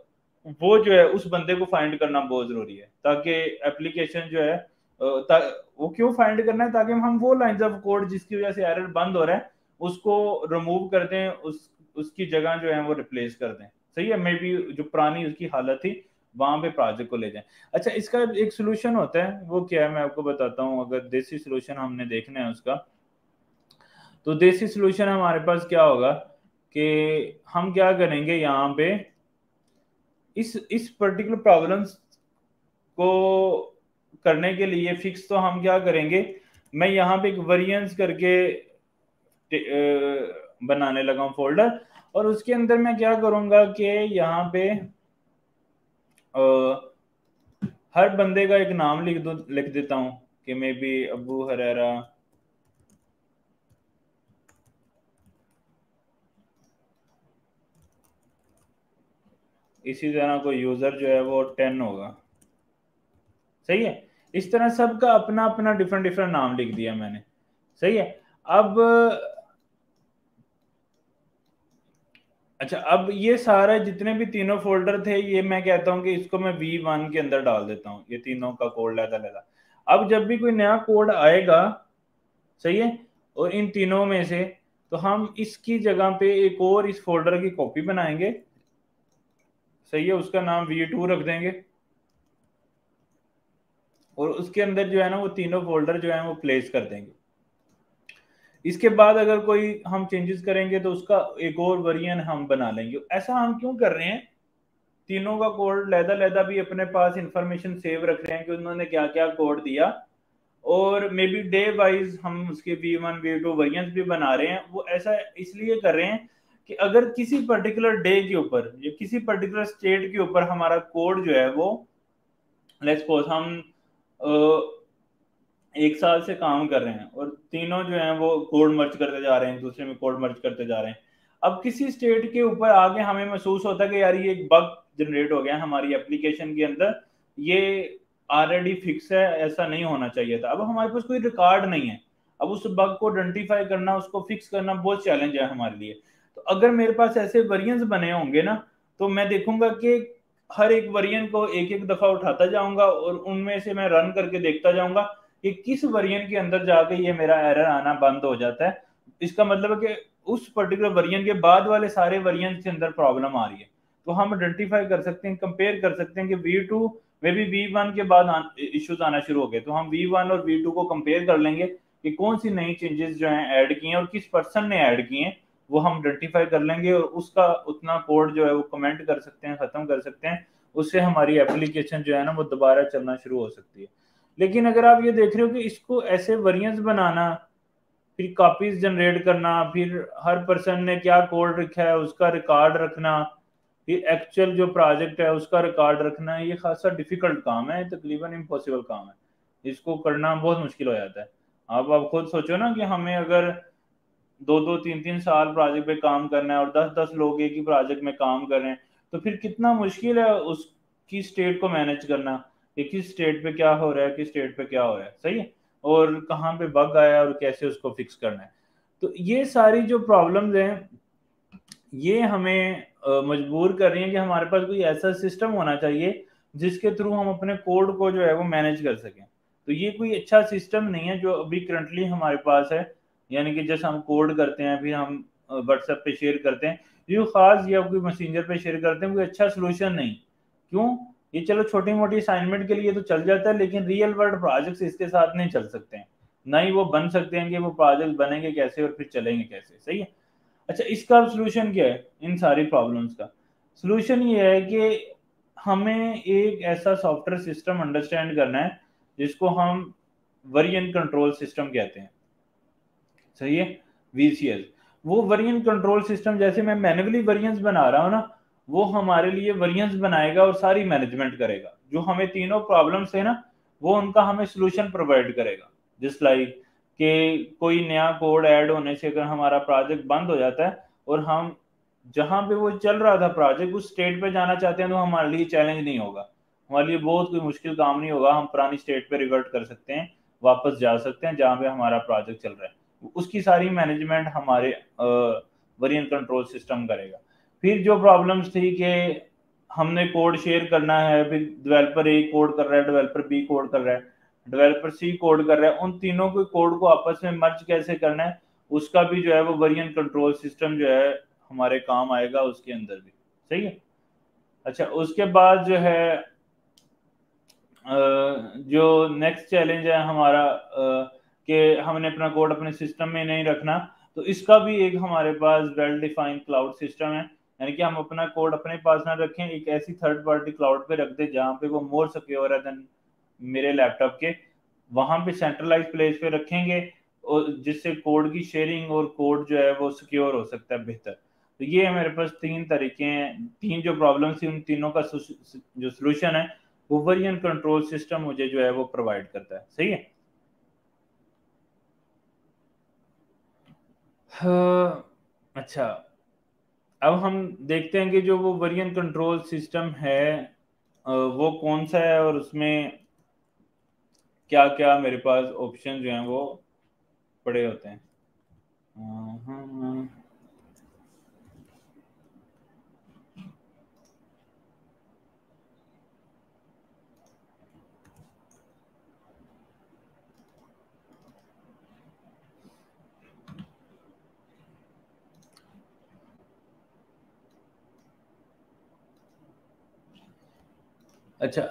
वो जो है उस बंदे को फाइंड करना बहुत जरूरी है, ताकि एप्लीकेशन जो है वो क्यों फाइंड करना है, ताकि हम वो लाइंस ऑफ कोड जिसकी वजह से एरर बंद हो रहा है उसको रिमूव कर दें, उस उसकी जगह जो है वो रिप्लेस कर दें। सही है, मे बी जो पुरानी उसकी हालत थी वहां पे प्रोजेक्ट को ले जाएं। अच्छा, इसका एक सोल्यूशन होता है, वो क्या है मैं आपको बताता हूँ। अगर देसी सोल्यूशन हमने देखना है उसका, तो देसी सोल्यूशन हमारे पास क्या होगा कि हम क्या करेंगे यहाँ पे इस इस पर्टिकुलर प्रॉब्लम्स को करने के लिए फिक्स, तो हम क्या करेंगे, मैं यहाँ पे एक वेरिएंस करके बनाने लगा हूँ फोल्डर, और उसके अंदर मैं क्या करूंगा कि यहाँ पे आ, हर बंदे का एक नाम लिख दो लिख देता हूँ कि मे बी अबू हरेरा, इसी तरह कोई यूजर जो है वो टेन होगा। सही है, इस तरह सबका अपना अपना डिफरेंट डिफरेंट नाम लिख दिया मैंने। सही है। अब अच्छा, अब ये सारे जितने भी तीनों फोल्डर थे, ये मैं कहता हूँ कि इसको मैं वी वन के अंदर डाल देता हूँ, ये तीनों का कोड लगा लगा। अब जब भी कोई नया कोड आएगा, सही है, और इन तीनों में से, तो हम इसकी जगह पे एक और इस फोल्डर की कॉपी बनाएंगे। सही है, उसका नाम वी टू रख देंगे, और उसके अंदर जो है ना वो तीनों फोल्डर जो है वो प्लेस कर देंगे। इसके बाद अगर कोई हम चेंजेस करेंगे तो उसका एक और वेरिएंट हम बना लेंगे। ऐसा हम क्यों कर रहे हैं, तीनों का कोड लहदा लहदा भी अपने पास इंफॉर्मेशन सेव रख रहे हैं कि उन्होंने क्या क्या कोड दिया, और मे बी डे वाइज हम उसके V one V two variants भी बना रहे हैं। वो ऐसा इसलिए कर रहे हैं कि अगर किसी पर्टिकुलर डे के ऊपर या किसी पर्टिकुलर स्टेट के ऊपर हमारा कोड जो है वो, लेट्स सपोज हम एक साल से काम कर रहे हैं और तीनों जो हैं वो कोड मर्ज करते जा रहे हैं, दूसरे में कोड मर्ज करते जा रहे हैं। अब किसी स्टेट के ऊपर आगे हमें महसूस होता है कि यार ये एक बग जनरेट हो गया हमारी एप्लीकेशन के अंदर, ये ऑलरेडी फिक्स है, ऐसा नहीं होना चाहिए था। अब हमारे पास कोई रिकॉर्ड नहीं है, अब उस बग को आइडेंटिफाई करना, उसको फिक्स करना बहुत चैलेंज है हमारे लिए। तो अगर मेरे पास ऐसे वेरिएंट्स बने होंगे ना, तो मैं देखूंगा कि हर एक वेरिएंट को एक एक दफा उठाता जाऊंगा और उनमें से मैं रन करके देखता जाऊंगा कि किस वेरिएंट के अंदर जाके ये मेरा एरर आना बंद हो जाता है। इसका मतलब है कि उस पर्टिकुलर वेरिएंट के बाद वाले सारे वेरिएंट के अंदर प्रॉब्लम आ रही है, तो हम आइडेंटिफाई कर सकते हैं, कंपेयर कर सकते हैं कि वी टू में भी वी वन के बाद इश्यूज आना शुरू हो गए, तो हम वी वन और वी टू को कंपेयर कर लेंगे कि कौन सी नई चेंजेस जो हैं ऐड की हैं और किस पर्सन ने ऐड की हैं, वो हम आइडेंटिफाई कर लेंगे और उसका उतना कोड जो है वो कमेंट कर सकते हैं, खत्म कर सकते हैं। उससे हमारी एप्लीकेशन जो है ना वो दोबारा चलना शुरू हो सकती है। लेकिन अगर आप ये देख रहे हो कि इसको ऐसे वेरिएंट्स बनाना, फिर कॉपीज जनरेट करना, फिर हर पर्सन ने क्या कोड रखा है उसका रिकॉर्ड रखना, फिर एक्चुअल जो प्रोजेक्ट है उसका रिकॉर्ड रखना, ये खासा डिफिकल्ट काम है, तकरीबन इम्पॉसिबल काम है। इसको करना बहुत मुश्किल हो जाता है। आप आप खुद सोचो ना कि हमें अगर दो दो तीन तीन साल प्रोजेक्ट पे काम करना है और दस दस लोग एक ही प्रोजेक्ट में काम कर रहे हैं, तो फिर कितना मुश्किल है उसकी स्टेट को मैनेज करना कि किस स्टेट पे क्या हो रहा है, किस स्टेट पे क्या हो रहा है। सही है, और कहाँ पे बग आया और कैसे उसको फिक्स करना है। तो ये सारी जो प्रॉब्लम्स हैं ये हमें मजबूर कर रही हैं कि हमारे पास कोई ऐसा सिस्टम होना चाहिए जिसके थ्रू हम अपने कोड को जो है वो मैनेज कर सकें। तो ये कोई अच्छा सिस्टम नहीं है जो अभी करंटली हमारे पास है, यानी कि जैसे हम कोड करते हैं फिर हम व्हाट्सएप पे शेयर करते हैं, ये खास या कोई मैसेंजर पे शेयर करते हैं, कोई अच्छा सोल्यूशन नहीं। क्यों, ये चलो छोटी मोटी असाइनमेंट के लिए तो चल जाता है, लेकिन रियल वर्ल्ड प्रोजेक्ट्स इसके साथ नहीं चल सकते हैं, ना ही वो बन सकते हैं कि वो प्रोजेक्ट बनेंगे कैसे और फिर चलेंगे कैसे। सही है। अच्छा, इसका सोल्यूशन क्या है इन सारी प्रॉब्लम्स का? सोल्यूशन ये है कि हमें एक ऐसा सॉफ्टवेयर सिस्टम अंडरस्टैंड करना है जिसको हम वेरिएंट कंट्रोल सिस्टम कहते हैं। सही है, वीसीएस। वो वेरिएंट कंट्रोल सिस्टम, जैसे मैं मैन्युअली वेरिएंट्स बना रहा हूँ ना, वो हमारे लिए वेरिएंट्स बनाएगा और सारी मैनेजमेंट करेगा। जो हमें तीनों प्रॉब्लम्स है ना, वो उनका हमें सोल्यूशन प्रोवाइड करेगा। जिस लाइक कि कोई नया कोड ऐड होने से अगर हमारा प्रोजेक्ट बंद हो जाता है और हम जहां पे वो चल रहा था प्रोजेक्ट उस स्टेट पे जाना चाहते हैं, तो हमारे लिए चैलेंज नहीं होगा, हमारे लिए बहुत कोई मुश्किल काम नहीं होगा। हम पुरानी स्टेट पे रिवर्ट कर सकते हैं, वापस जा सकते हैं जहां पे हमारा प्रोजेक्ट चल रहा है। उसकी सारी मैनेजमेंट हमारे वेरिएंट कंट्रोल सिस्टम करेगा। फिर जो प्रॉब्लम्स थी कि हमने कोड शेयर करना है, फिर डेवलपर ए कोड कर रहा है, डेवलपर बी कोड कर रहा है, डेवलपर सी कोड कर रहा है, उन तीनों के कोड को आपस में मर्ज कैसे करना है, उसका भी जो है वो वेरिएंट कंट्रोल सिस्टम जो है हमारे काम आएगा उसके अंदर भी। सही है। अच्छा, उसके बाद जो है जो नेक्स्ट चैलेंज है हमारा कि हमने अपना कोड अपने सिस्टम में नहीं रखना, तो इसका भी एक हमारे पास वेल डिफाइंड क्लाउड सिस्टम है। यानी कि हम अपना कोड अपने पास ना रखें, एक ऐसी थर्ड पार्टी क्लाउड पे रख दे जहाँ पे वो मोर सिक्योर है देन मेरे लैपटॉप के, वहां पे सेंट्रलाइज प्लेस पे रखेंगे और जिससे कोड की शेयरिंग और कोड जो है वो सिक्योर हो सकता है बेहतर। तो ये है मेरे पास तीन तरीके हैं, तीन जो प्रॉब्लम थी उन तीनों का जो सोल्यूशन है वो वेरिएंट कंट्रोल सिस्टम मुझे जो है वो प्रोवाइड करता है। सही है। हाँ, अच्छा, अब हम देखते हैं कि जो वो वेरिएंट कंट्रोल सिस्टम है अ, वो कौन सा है और उसमें क्या क्या मेरे पास ऑप्शन जो हैं वो पड़े होते हैं। हाँ, अच्छा,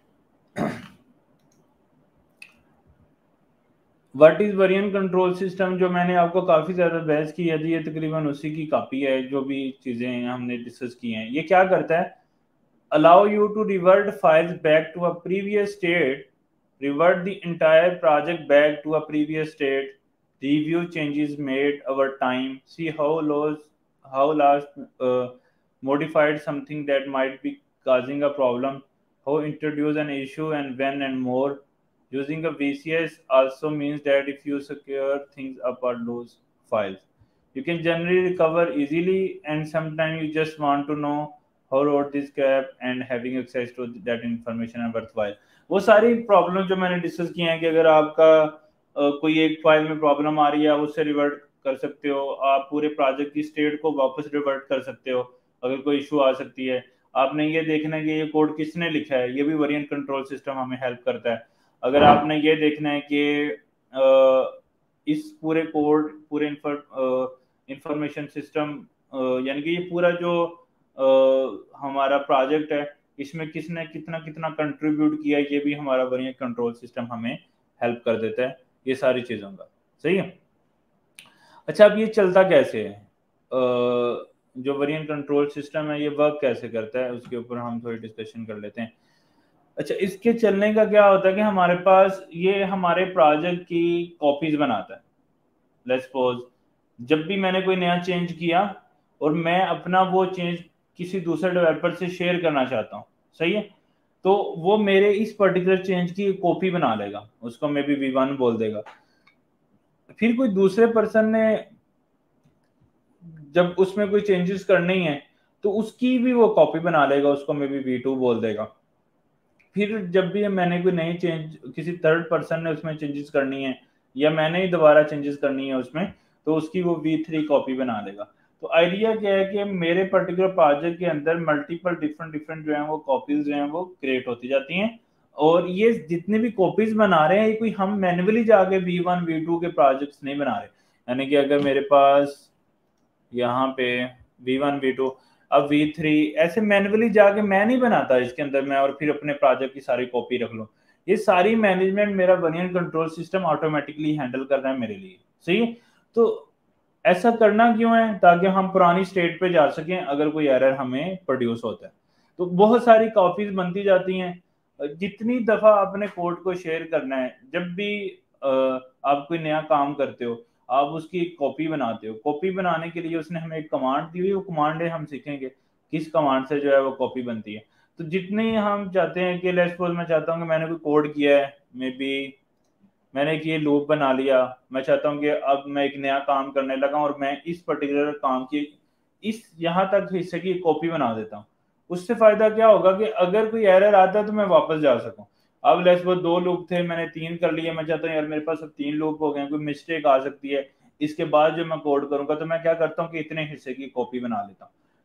what is variant control system, जो मैंने आपको काफी ज्यादा बहस की है, ये तकरीबन उसी की कॉपी है, जो भी चीजें हमने डिस्कस की हैं। ये क्या करता है, allow you to revert files back to a previous state, revert the entire project back to a previous state, review changes made over time, see how lost, how last uh, modified something that might be causing a problem, how introduce an issue and when and more. Using a V C S also means that if you secure things up or lose files, you can generally recover easily, and sometimes you just want to know how wrote this cap and having access to that information are worthwhile. वो सारी प्रॉब्लम जो मैंने डिस्कस की हैं कि अगर आपका अ, कोई एक फाइल में प्रॉब्लम आ रही है आप उससे रिवर्ट कर सकते हो, आप पूरे प्रोजेक्ट की स्टेट को वापस रिवर्ट कर सकते हो अगर कोई इशू आ सकती है। आपने ये देखना है कि ये कोड किसने लिखा है, ये भी वेरिएंट कंट्रोल सिस्टम हमें हेल्प करता है। अगर आपने ये देखना है कि अ, इस पूरे कोड पूरे इंफॉर्मेशन सिस्टम यानी कि ये पूरा जो अ, हमारा प्रोजेक्ट है इसमें किसने कितना कितना कंट्रीब्यूट किया है, ये भी हमारा वेरिएंट कंट्रोल सिस्टम हमें हेल्प कर देता है ये सारी चीज़ों का। सही है। अच्छा, अब ये चलता कैसे है, अ, जो वेरिएंट कंट्रोल सिस्टम है ये वर्क कैसे करता है उसके ऊपर हम थोड़ी डिस्कशन कर लेते हैं। अच्छा, इसके चलने का क्या होता है कि हमारे पास ये हमारे प्रोजेक्ट की कॉपीज बनाता है। लेट्स सपोज जब भी मैंने कोई नया चेंज किया और मैं अपना वो चेंज किसी दूसरे डेवलपर से शेयर करना चाहता हूँ, सही है, तो वो मेरे इस पर्टिकुलर चेंज की कॉपी बना लेगा, उसको मे बी वी वन बोल देगा। फिर कोई दूसरे पर्सन ने जब उसमें कोई चेंजेस करनी है तो उसकी भी वो कॉपी बना लेगा, उसको मे बी वी टू बोल देगा। फिर जब भी मैंने कोई नई चेंज किसी थर्ड पर्सन ने उसमें चेंजेस करनी है या मैंने ही दोबारा चेंजेस करनी है उसमें, तो उसकी वो वी थ्री कॉपी बना लेगा। तो आइडिया क्या है कि मेरे पर्टिकुलर प्रोजेक्ट के अंदर मल्टीपल डिफरेंट डिफरेंट जो है वो कॉपीज जो है वो क्रिएट होती जाती हैं, और ये जितने भी कॉपीज बना रहे हैं ये कोई हम मैन्युअली जाके वी वन वी टू के प्रोजेक्ट्स नहीं बना रहे। यानी कि अगर मेरे पास यहाँ पे वी वन वी टू अब वी थ्री ऐसे मैन्युअली जाके मैं नहीं बनाता इसके अंदर मैं और फिर अपने प्रोजेक्ट की सारी कॉपी रख लूँ। ये सारी मैनेजमेंट मेरा variant control system automatically handle कर रहा है मेरे लिए। सही है। तो ऐसा करना क्यों है, ताकि हम पुरानी स्टेट पे जा सकें अगर कोई एरर हमें प्रोड्यूस होता है। तो बहुत सारी कॉपीज बनती जाती हैं। जितनी दफा आपने कोड को शेयर करना है, जब भी अ, आप कोई नया काम करते हो आप उसकी एक कॉपी बनाते हो, कॉपी बनाने के लिए उसने हमें एक कमांड दी हुई, वो कमांड है हम सीखेंगे किस कमांड से जो है वो कॉपी बनती है। तो जितनी हम चाहते हैं कि लेट्स सपोज मैं चाहता हूँ कि मैंने कोई कोड किया है, मे बी मैंने एक ये लूप बना लिया, मैं चाहता हूँ कि अब मैं एक नया काम करने लगा और मैं इस पर्टिकुलर काम की इस यहाँ तक हिस्से की कॉपी बना देता हूँ। उससे फायदा क्या होगा कि अगर कोई एरर आता है तो मैं वापस जा सकूँ। अब लेट्स सपोज दो लूप थे, मैंने तीन कर लिए, मैं चाहता हूँ यार मेरे पास अब तीन लूप हो गए, कोई मिस्टेक आ सकती है इसके बाद जो मैं कोड करूंगा, तो मैं क्या करता हूँ कि इतने हिस्से की कॉपी बना लेता हूँ।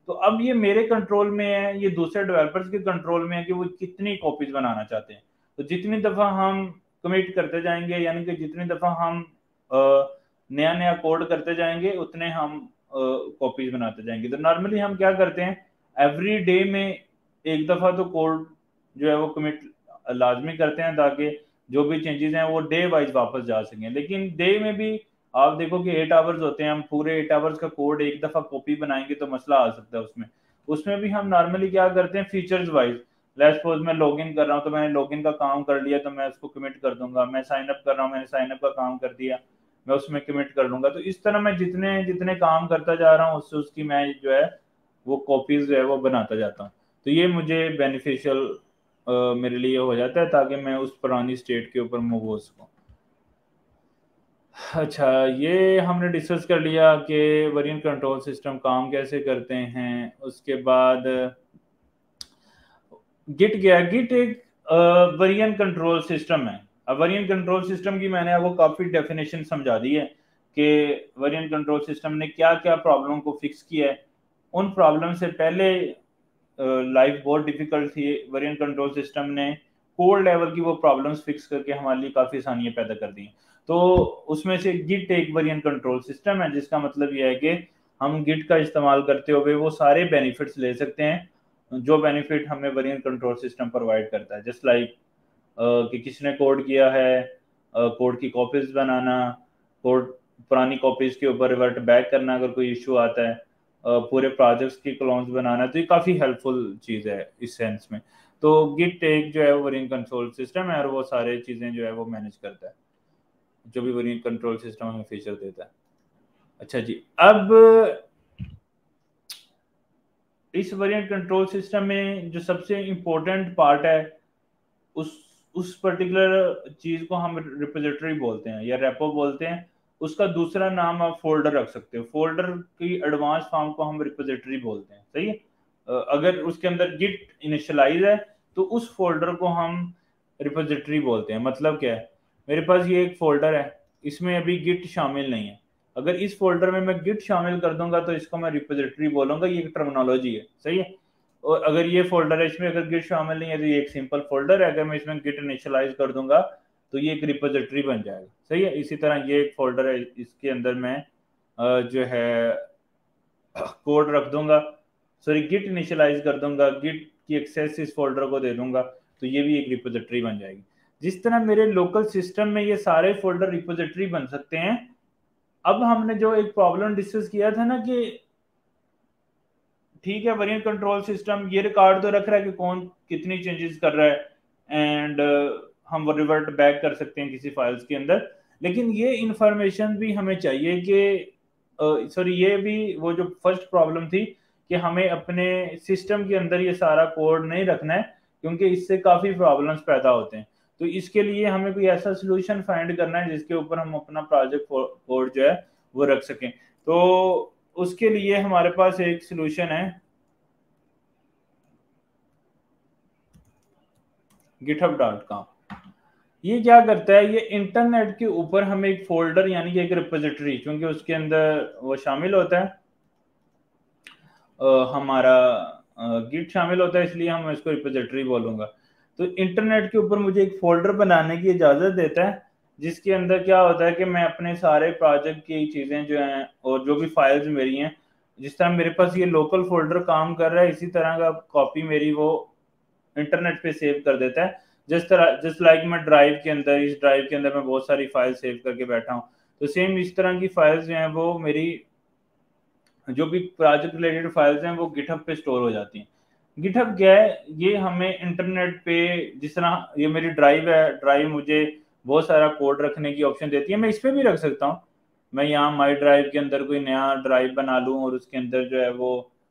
तो अब ये मेरे कंट्रोल में है, ये दूसरे डेवलपर्स के कंट्रोल में है कि वो कितनी कॉपीज बनाना चाहते हैं। तो जितनी दफा हम कमिट करते जाएंगे, यानी कि जितनी दफा हम नया नया कोड करते जाएंगे, उतने हम कॉपीज बनाते जाएंगे। तो नॉर्मली हम क्या करते हैं, एवरी डे में एक दफा तो कोड जो है वो कमिट लाजमी करते हैं, ताकि जो भी चेंजेस हैं वो डे वाइज वापस जा सकें। लेकिन डे में भी आप देखो कि एट आवर्स होते हैं, हम पूरे एट आवर्स का कोड एक दफा कॉपी बनाएंगे तो मसला आ सकता है उसमें। उसमें भी हम नॉर्मली क्या करते हैं, फीचर्स वाइज, लेट्स सपोज मैं लॉगिन कर रहा हूँ तो मैंने लॉगिन का काम कर लिया तो मैं उसको कमिट कर दूंगा। मैं साइन अप कर रहा हूँ, मैंने साइन अप का काम कर दिया, मैं उसमें कमिट कर लूंगा। तो इस तरह मैं जितने जितने काम करता जा रहा हूँ उससे उसकी मैं जो है वो कॉपीज जो है वो बनाता जाता हूँ। तो ये मुझे बेनिफिशियल मेरे लिए हो जाता है, ताकि मैं उस पुरानी स्टेट के ऊपर मूव हो सकूँ। अच्छा, ये हमने डिस्कस कर लिया कि वेरिएंट कंट्रोल सिस्टम काम कैसे करते हैं। उसके बाद गिट गया। गिट एक वेरिएंट कंट्रोल सिस्टम है। अब वेरिएंट कंट्रोल सिस्टम की मैंने आपको काफी डेफिनेशन समझा दी है कि वेरिएंट कंट्रोल सिस्टम ने क्या क्या प्रॉब्लम को फिक्स किया है। उन प्रॉब्लम से पहले लाइफ बहुत डिफिकल्ट थी, वेरिएंट कंट्रोल सिस्टम ने कोड लेवल की वो प्रॉब्लम्स फिक्स करके हमारे लिए काफी आसानियां पैदा कर दी। तो उसमें से गिट एक वेरिएंट कंट्रोल सिस्टम है, जिसका मतलब यह है कि हम गिट का इस्तेमाल करते हुए वो सारे बेनिफिट्स ले सकते हैं जो बेनिफिट हमें वेरिएंट कंट्रोल सिस्टम प्रोवाइड करता है। जस्ट लाइक like, कि किसने कोड किया है, कोड की कॉपीज बनाना, कोड पुरानी कॉपीज के ऊपर रिवर्ट बैक करना अगर कोई इशू आता है, पूरे प्रोजेक्ट्स की क्लोन्स बनाना। तो ये काफ़ी हेल्पफुल चीज़ है इस सेंस में। तो गिट एक जो है वो वेरिएंट कंट्रोल सिस्टम है और वो सारे चीज़ें जो है वो मैनेज करता है, जो भी वेरिएंट कंट्रोल सिस्टम हमें फीचर देता है। अच्छा जी, अब इस वेरिएंट कंट्रोल सिस्टम में जो सबसे इम्पोर्टेंट पार्ट है, उस उस पर्टिकुलर चीज को हम रिपोजिटरी बोलते हैं या रेपो बोलते हैं। उसका दूसरा नाम आप फोल्डर रख सकते हो। फोल्डर की एडवांस फॉर्म को हम रिपोजिटरी बोलते हैं, सही है। अगर उसके अंदर गिट इनिशियलाइज है तो उस फोल्डर को हम रिपोजिटरी बोलते हैं। मतलब क्या है, मेरे पास ये एक फोल्डर है, इसमें अभी गिट शामिल नहीं है। अगर इस फोल्डर में मैं गिट शामिल कर दूंगा तो इसको मैं रिपोजिटरी बोलूंगा। ये एक टर्मिनोलॉजी है, सही है। और अगर ये फोल्डर है, इसमें अगर गिट शामिल नहीं है तो ये एक सिंपल फोल्डर है। अगर मैं इसमें गिट इनिशियलाइज कर दूंगा तो ये एक रिपोजिटरी बन जाएगा, सही है। इसी तरह ये एक फोल्डर है, इसके अंदर मैं जो है कोड रख दूंगा, सॉरी गिट इनिशियलाइज कर दूंगा, गिट की एक्सेस इस फोल्डर को दे दूंगा, तो ये भी एक रिपोजिटरी बन जाएगी। जिस तरह मेरे लोकल सिस्टम में ये सारे फोल्डर रिपोजिटरी बन सकते हैं। अब हमने जो एक प्रॉब्लम डिस्कस किया था ना कि ठीक है, वेरिएंट कंट्रोल सिस्टम ये रिकॉर्ड तो रख रहा है कि कौन कितनी चेंजेस कर रहा है, एंड uh, हम वो रिवर्ट बैक कर सकते हैं किसी फाइल्स के अंदर। लेकिन ये इंफॉर्मेशन भी हमें चाहिए कि सॉरी uh, ये भी वो जो फर्स्ट प्रॉब्लम थी कि हमें अपने सिस्टम के अंदर ये सारा कोड नहीं रखना है, क्योंकि इससे काफ़ी प्रॉब्लम्स पैदा होते हैं। तो इसके लिए हमें कोई ऐसा सोल्यूशन फाइंड करना है जिसके ऊपर हम अपना प्रोजेक्ट कोड जो है वो रख सकें। तो उसके लिए हमारे पास एक सोल्यूशन है, गिटहब डॉट कॉम। ये क्या करता है, ये इंटरनेट के ऊपर हमें एक फोल्डर यानी कि एक रिपोजिटरी, क्योंकि उसके अंदर वो शामिल होता है आ, हमारा गिट शामिल होता है, इसलिए हम इसको रिपोजिटरी बोलूंगा। तो इंटरनेट के ऊपर मुझे एक फोल्डर बनाने की इजाजत देता है, जिसके अंदर क्या होता है कि मैं अपने सारे प्रोजेक्ट की चीजें जो हैं और जो भी फाइल्स मेरी हैं, जिस तरह मेरे पास ये लोकल फोल्डर काम कर रहा है, इसी तरह का कॉपी मेरी वो इंटरनेट पे सेव कर देता है। जिस तरह जस्ट लाइक मैं ड्राइव के अंदर, इस ड्राइव के अंदर मैं बहुत सारी फाइल सेव करके बैठा हूँ, तो सेम इस तरह की फाइल्स जो हैं वो मेरी जो भी प्रोजेक्ट रिलेटेड फाइल्स हैं वो गिटहब पे स्टोर हो जाती हैं। गिटहब क्या है, ये हमें इंटरनेट पे, जिस तरह ये मेरी ड्राइव है, ड्राइव मुझे बहुत सारा कोड रखने की ऑप्शन देती है, मैं इस पर भी रख सकता हूँ। मैं यहाँ माई ड्राइव के अंदर कोई नया ड्राइव बना लूँ और उसके अंदर जो है वो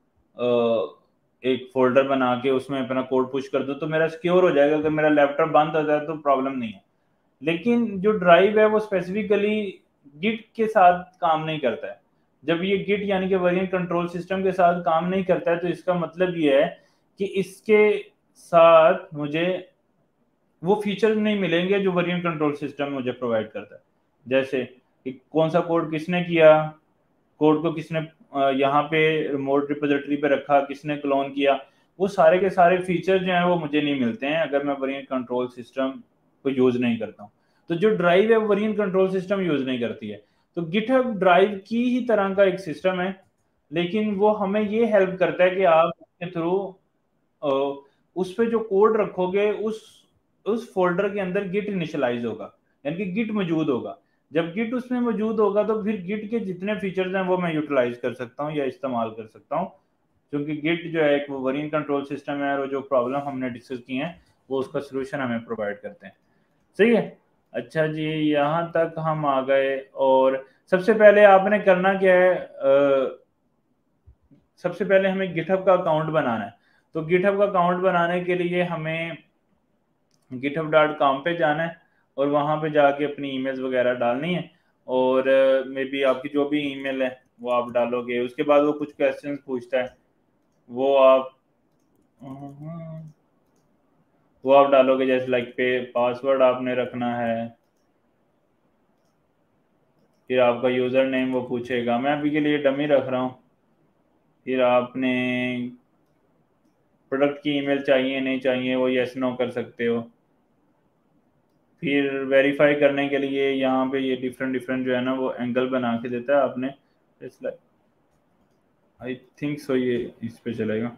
एक फोल्डर बना के उसमें अपना कोड पुश कर दूं तो मेरा सिक्योर हो जाएगा। अगर मेरा लैपटॉप बंद हो जाए तो प्रॉब्लम नहीं है। लेकिन जो ड्राइव है वो स्पेसिफिकली गिट के साथ काम नहीं करता है। जब ये गिट यानी कि वेरिएंट कंट्रोल सिस्टम के साथ काम नहीं करता है तो इसका मतलब ये है कि इसके साथ मुझे वो फीचर नहीं मिलेंगे जो वेरिएंट कंट्रोल सिस्टम मुझे प्रोवाइड करता है। जैसे कि कौन सा कोड किसने किया, कोड को किसने यहाँ पे रिमोट रिपोजिटरी पे रखा, किसने क्लोन किया, वो सारे के सारे फीचर जो हैं वो मुझे नहीं मिलते हैं अगर मैं वेरिएंट कंट्रोल सिस्टम को यूज नहीं करता हूँ। तो जो ड्राइव है वो वेरिएंट कंट्रोल सिस्टम यूज नहीं करती है। तो गिटहब ड्राइव की ही तरह का एक सिस्टम है, लेकिन वो हमें ये हेल्प करता है कि आप उसके थ्रू उस पे जो कोड रखोगे उस उस फोल्डर के अंदर गिट इनिशियलाइज होगा, यानी कि गिट मौजूद होगा। जब गिट उसमें मौजूद होगा तो फिर गिट के जितने फीचर्स हैं वो मैं यूटिलाइज कर सकता हूँ या इस्तेमाल कर सकता हूँ, क्योंकि गिट जो है एक वो वेरिएंट कंट्रोल सिस्टम है और जो प्रॉब्लम हमने डिस्कस की है वो उसका सोल्यूशन हमें प्रोवाइड करते हैं। सही है। अच्छा जी, यहाँ तक हम आ गए। और सबसे पहले आपने करना क्या है, अ, सबसे पहले हमें गिटहब का अकाउंट बनाना है। तो गिटहब का अकाउंट बनाने के लिए हमें गिटहब डॉट कॉम पे जाना है और वहां पे जाके अपनी ईमेल्स वगैरह डालनी है, और मे बी आपकी जो भी ईमेल है वो आप डालोगे। उसके बाद वो कुछ क्वेश्चंस पूछता है, वो आप वो आप डालोगे, जैसे लाइक पे पासवर्ड आपने रखना है, फिर आपका यूजर नेम वो पूछेगा, मैं अभी के लिए डमी रख रहा हूँ। फिर आपने प्रोडक्ट की ईमेल चाहिए नहीं चाहिए वो यस नो कर सकते हो। फिर वेरीफाई करने के लिए यहाँ पे ये डिफरेंट डिफरेंट जो है ना वो एंगल बना के देता है आपने, आई थिंक सो ये इस पे चलेगा,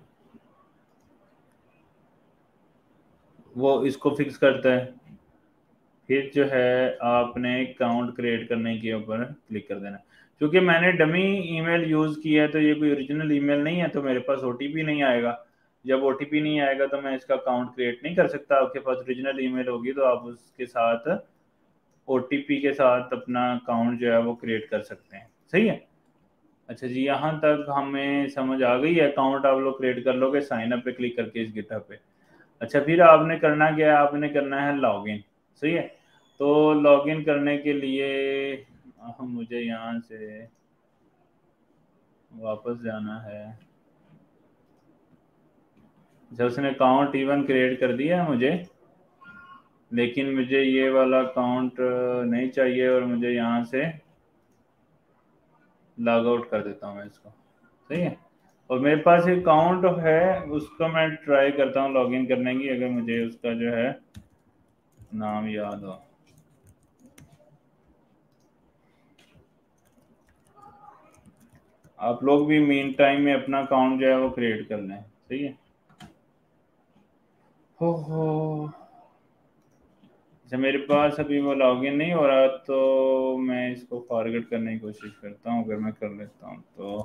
वो इसको फिक्स करता है। फिर जो है आपने अकाउंट क्रिएट करने के ऊपर क्लिक कर देना। क्योंकि मैंने डमी ईमेल यूज़ की है तो ये कोई ओरिजिनल ईमेल नहीं है, तो मेरे पास ओटीपी नहीं आएगा। जब ओटीपी नहीं आएगा तो मैं इसका अकाउंट क्रिएट नहीं कर सकता। आपके पास ओरिजिनल ईमेल होगी तो आप उसके साथ ओटीपी के साथ अपना अकाउंट जो है वो क्रिएट कर सकते हैं। सही है। अच्छा जी, यहाँ तक हमें समझ आ गई है। अकाउंट आप लोग क्रिएट कर लोगे साइन अप पे क्लिक करके इस गिटहब पे। अच्छा, फिर आपने करना क्या है, आपने करना है लॉगिन। सही है। तो लॉगिन करने के लिए हम मुझे यहाँ से वापस जाना है। जब उसने अकाउंट इवन क्रिएट कर दिया है मुझे, लेकिन मुझे ये वाला अकाउंट नहीं चाहिए और मुझे यहाँ से लॉग आउट कर देता हूँ मैं इसको। सही है। और मेरे पास एक अकाउंट है, उसका मैं ट्राई करता हूँ लॉगिन करने की, अगर मुझे उसका जो है नाम याद हो। आप लोग भी मीन टाइम में अपना अकाउंट जो है वो क्रिएट कर लें। सही है। हो हो अच्छा, मेरे पास अभी वो लॉगिन नहीं हो रहा, तो मैं इसको फॉरवर्ड करने की कोशिश करता हूँ, अगर मैं कर लेता हूँ तो।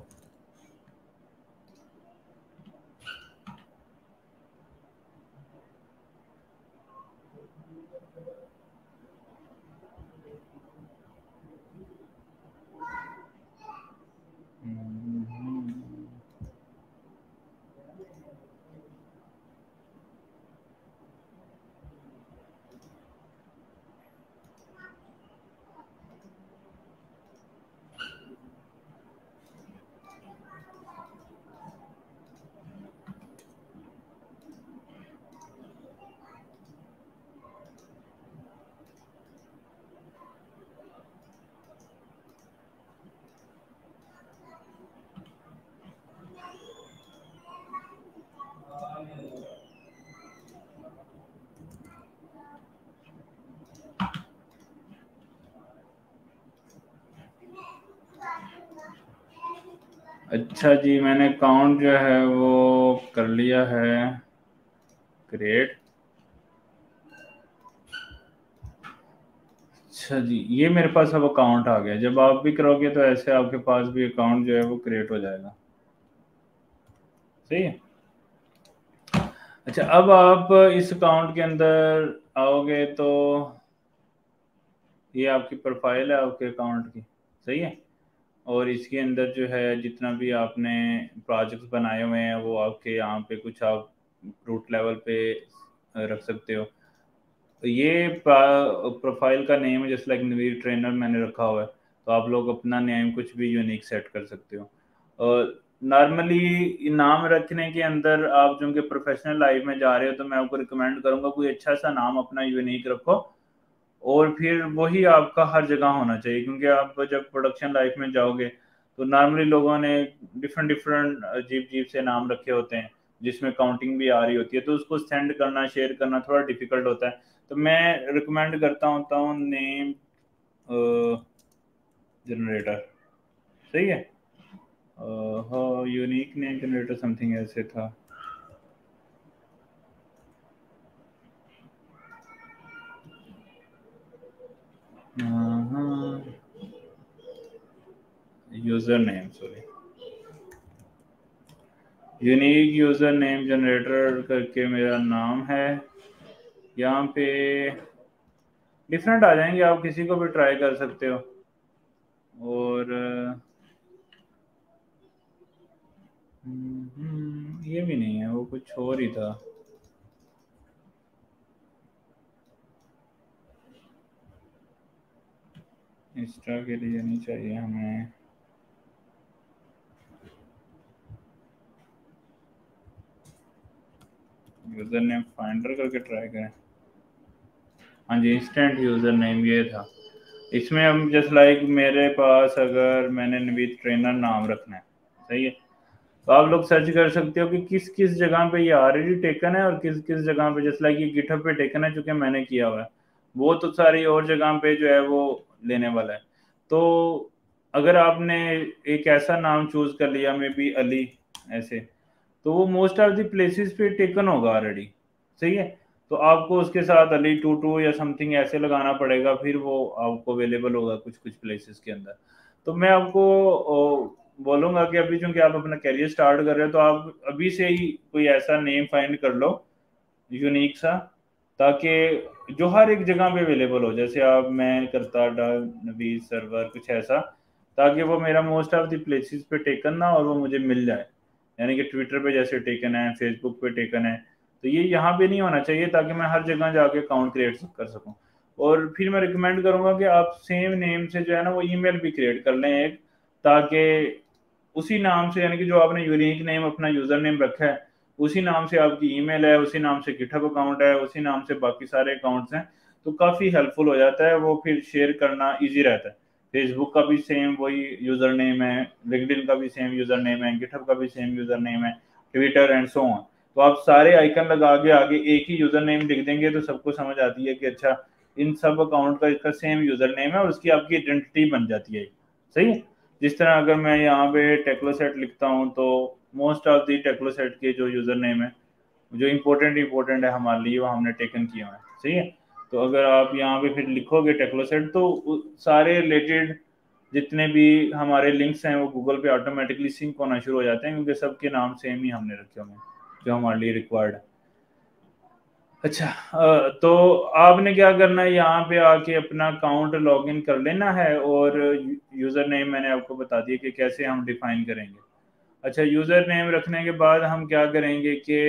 अच्छा जी, मैंने अकाउंट जो है वो कर लिया है क्रिएट। अच्छा जी, ये मेरे पास अब अकाउंट आ गया। जब आप भी करोगे तो ऐसे आपके पास भी अकाउंट जो है वो क्रिएट हो जाएगा। सही है। अच्छा, अब आप इस अकाउंट के अंदर आओगे तो ये आपकी प्रोफाइल है आपके अकाउंट की। सही है। और इसके अंदर जो है जितना भी आपने प्रोजेक्ट्स बनाए हुए हैं वो आपके यहाँ पे कुछ आप रूट लेवल पे रख सकते हो। तो ये प्रोफाइल का नेम है, जैसे लाइक नवीर ट्रेनर मैंने रखा हुआ है, तो आप लोग अपना नेम कुछ भी यूनिक सेट कर सकते हो। और नॉर्मली नाम रखने के अंदर आप जो कि प्रोफेशनल लाइफ में जा रहे हो तो मैं आपको रिकमेंड करूंगा कोई अच्छा सा नाम अपना यूनिक रखो, और फिर वही आपका हर जगह होना चाहिए, क्योंकि आप जब प्रोडक्शन लाइफ में जाओगे तो नॉर्मली लोगों ने डिफरेंट डिफरेंट अजीब अजीब से नाम रखे होते हैं जिसमें काउंटिंग भी आ रही होती है, तो उसको सेंड करना शेयर करना थोड़ा डिफिकल्ट होता है। तो मैं रिकमेंड करता होता हूँ नेम जनरेटर। सही है। हाँ, यूनिक नेम जनरेटर समथिंग ऐसे था। User name, sorry, unique user name generator करके मेरा नाम है। यहाँ पे डिफरेंट आ जाएंगे, आप किसी को भी ट्राई कर सकते हो। और हम्म, ये भी नहीं है, वो कुछ और ही था। इंस्टा के लिए नहीं चाहिए हमें। यूजर नेम फाइंडर करके ट्राई करें। हाँ जी, इंस्टेंट यूजर नेम ये था। इसमें हम जस्ट लाइक मेरे पास अगर मैंने नवीद ट्रेनर नाम रखना है, सही है, तो आप लोग सर्च कर सकते हो कि किस किस जगह पे ये ऑलरेडी टेकन है और किस किस जगह पे जस्ट लाइक ये गिटहब पे टेकन है, चूंकि मैंने किया हुआ है। वो तो सारी और जगह पे जो है वो लेने वाला है। तो अगर आपने एक ऐसा नाम चूज कर लिया, मे बी अली ऐसे, तो वो मोस्ट ऑफ द प्लेसेस पे टेकन होगा ऑलरेडी। सही है। तो आपको उसके साथ अली टू टू या समथिंग ऐसे लगाना पड़ेगा, फिर वो आपको अवेलेबल होगा कुछ कुछ प्लेसेस के अंदर। तो मैं आपको ओ, बोलूंगा कि अभी चूंकि आप अपना करियर स्टार्ट कर रहे हो, तो आप अभी से ही कोई ऐसा नेम फाइंड कर लो यूनिक सा, ताकि जो हर एक जगह पे अवेलेबल हो। जैसे आप मैं करता नबी सर्वर कुछ ऐसा, ताकि वो मेरा मोस्ट ऑफ द प्लेसेस पे टेकन ना और वो मुझे मिल जाए। यानी कि ट्विटर पे जैसे टेकन है, फेसबुक पे टेकन है, तो ये यहाँ पे नहीं होना चाहिए, ताकि मैं हर जगह जाके अकाउंट क्रिएट कर सकूँ। और फिर मैं रिकमेंड करूंगा कि आप सेम नेम से जो है ना वो ईमेल भी क्रिएट कर लें एक, ताकि उसी नाम से, यानी कि जो आपने यूनिक नेम अपना यूजर नेम रखा है, उसी नाम से आपकी ईमेल है, उसी नाम से गिटहब अकाउंट है, उसी नाम से बाकी सारे अकाउंट्स हैं। तो काफ़ी हेल्पफुल हो जाता है, वो फिर शेयर करना इजी रहता है। फेसबुक का भी सेम वही यूजर नेम है, लिंक्डइन का भी सेम यूजर नेम है, गिटहब का भी सेम यूजर नेम है, ट्विटर एंड सो ऑन। तो आप सारे आइकन लगा के आगे एक ही यूजर नेम लिख देंगे तो सबको समझ आती है कि अच्छा इन सब अकाउंट का इसका सेम यूजर नेम है, और उसकी आपकी आइडेंटिटी बन जाती है। सही है। जिस तरह अगर मैं यहाँ पे टेक्लोसेट लिखता हूँ, तो मोस्ट ऑफ दी टेक्लोसेट के जो यूजर नेम है जो इम्पोर्टेंट इम्पोर्टेंट है हमारे लिए, वो हमने टेकन किया है। सही है। तो अगर आप यहाँ पे फिर लिखोगे टेक्लोसेट, तो उ- सारे रिलेटेड जितने भी हमारे लिंक्स हैं वो गूगल पे ऑटोमेटिकली सिंक होना शुरू हो जाते हैं, क्योंकि सबके नाम सेम ही हमने रखे होंगे जो हमारे लिए रिक्वायर्ड है। अच्छा, अ, तो आपने क्या करना है, यहाँ पे आके अपना अकाउंट लॉगिन कर लेना है, और यूज़र नेम मैंने आपको बता दिया कि कैसे हम डिफाइन करेंगे। अच्छा, यूज़र नेम रखने के बाद हम क्या करेंगे कि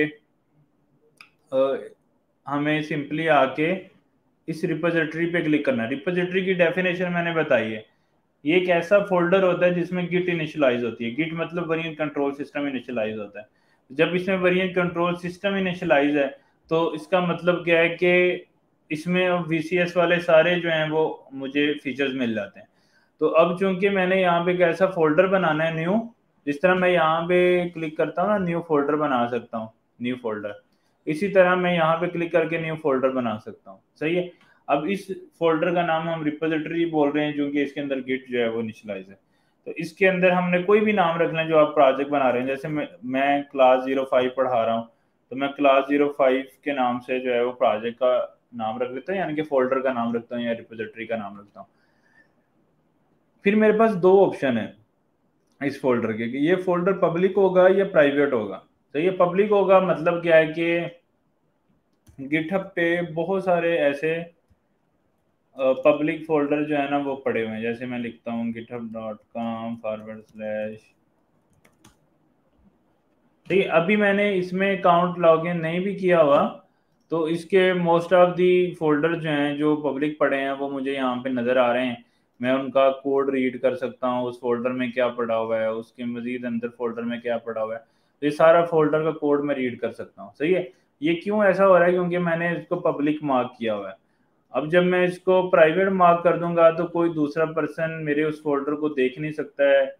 अ, हमें सिंपली आके इस रिपोजिटरी पे क्लिक करना है। रिपोजिटरी की डेफिनेशन मैंने बताई है। ये एक ऐसा फोल्डर होता है जिसमें गिट इनिशियलाइज होती है। गिट मतलब वेरिएंट कंट्रोल सिस्टम इनिशियलाइज होता है। जब इसमें वेरिएंट कंट्रोल सिस्टम इनिशियलाइज है, तो इसका मतलब क्या है कि इसमें वीसीएस वाले सारे जो हैं वो मुझे फीचर्स मिल जाते हैं। तो अब चूंकि मैंने यहाँ पे एक ऐसा फोल्डर बनाना है न्यू, जिस तरह मैं यहाँ पे क्लिक करता हूँ ना, न्यू फोल्डर बना सकता हूँ, न्यू फोल्डर। इसी तरह मैं यहाँ पे क्लिक करके न्यू फोल्डर बना सकता हूँ। सही है। अब इस फोल्डर का नाम हम रिपोजिटरी बोल रहे हैं, क्योंकि इसके अंदर गिट जो है वो इनिशियलाइज है। तो इसके अंदर हमने कोई भी नाम रख लें जो आप प्रोजेक्ट बना रहे हैं। जैसे मैं मैं क्लास जीरो फाइव पढ़ा रहा हूँ, तो मैं क्लास जीरो फाइव के नाम से जो है वो प्रोजेक्ट का नाम रख लेता हूँ, यानी कि फोल्डर का नाम रखता हूँ या रिपोजिटरी का नाम रखता हूँ। फिर मेरे पास दो ऑप्शन है इस फोल्डर के, कि ये फोल्डर पब्लिक होगा या प्राइवेट होगा। तो ये पब्लिक होगा मतलब क्या है कि गिटहब पे बहुत सारे ऐसे पब्लिक फोल्डर जो है ना वो पड़े हुए हैं। जैसे मैं लिखता हूँ GitHub dot com forward slash, ठीक है। अभी मैंने इसमें अकाउंट लॉगिन नहीं भी किया हुआ, तो इसके मोस्ट ऑफ दी फोल्डर जो हैं जो पब्लिक पड़े हैं वो मुझे यहाँ पे नज़र आ रहे हैं। मैं उनका कोड रीड कर सकता हूँ, उस फोल्डर में क्या पड़ा हुआ है, उसके मजीद अंदर फोल्डर में क्या पड़ा हुआ है। तो ये सारा फोल्डर का कोड मैं रीड कर सकता हूँ। सही है। ये क्यों ऐसा हो रहा है, क्योंकि मैंने इसको पब्लिक मार्क किया हुआ है। अब जब मैं इसको प्राइवेट मार्क कर दूंगा, तो कोई दूसरा पर्सन मेरे उस फोल्डर को देख नहीं सकता है,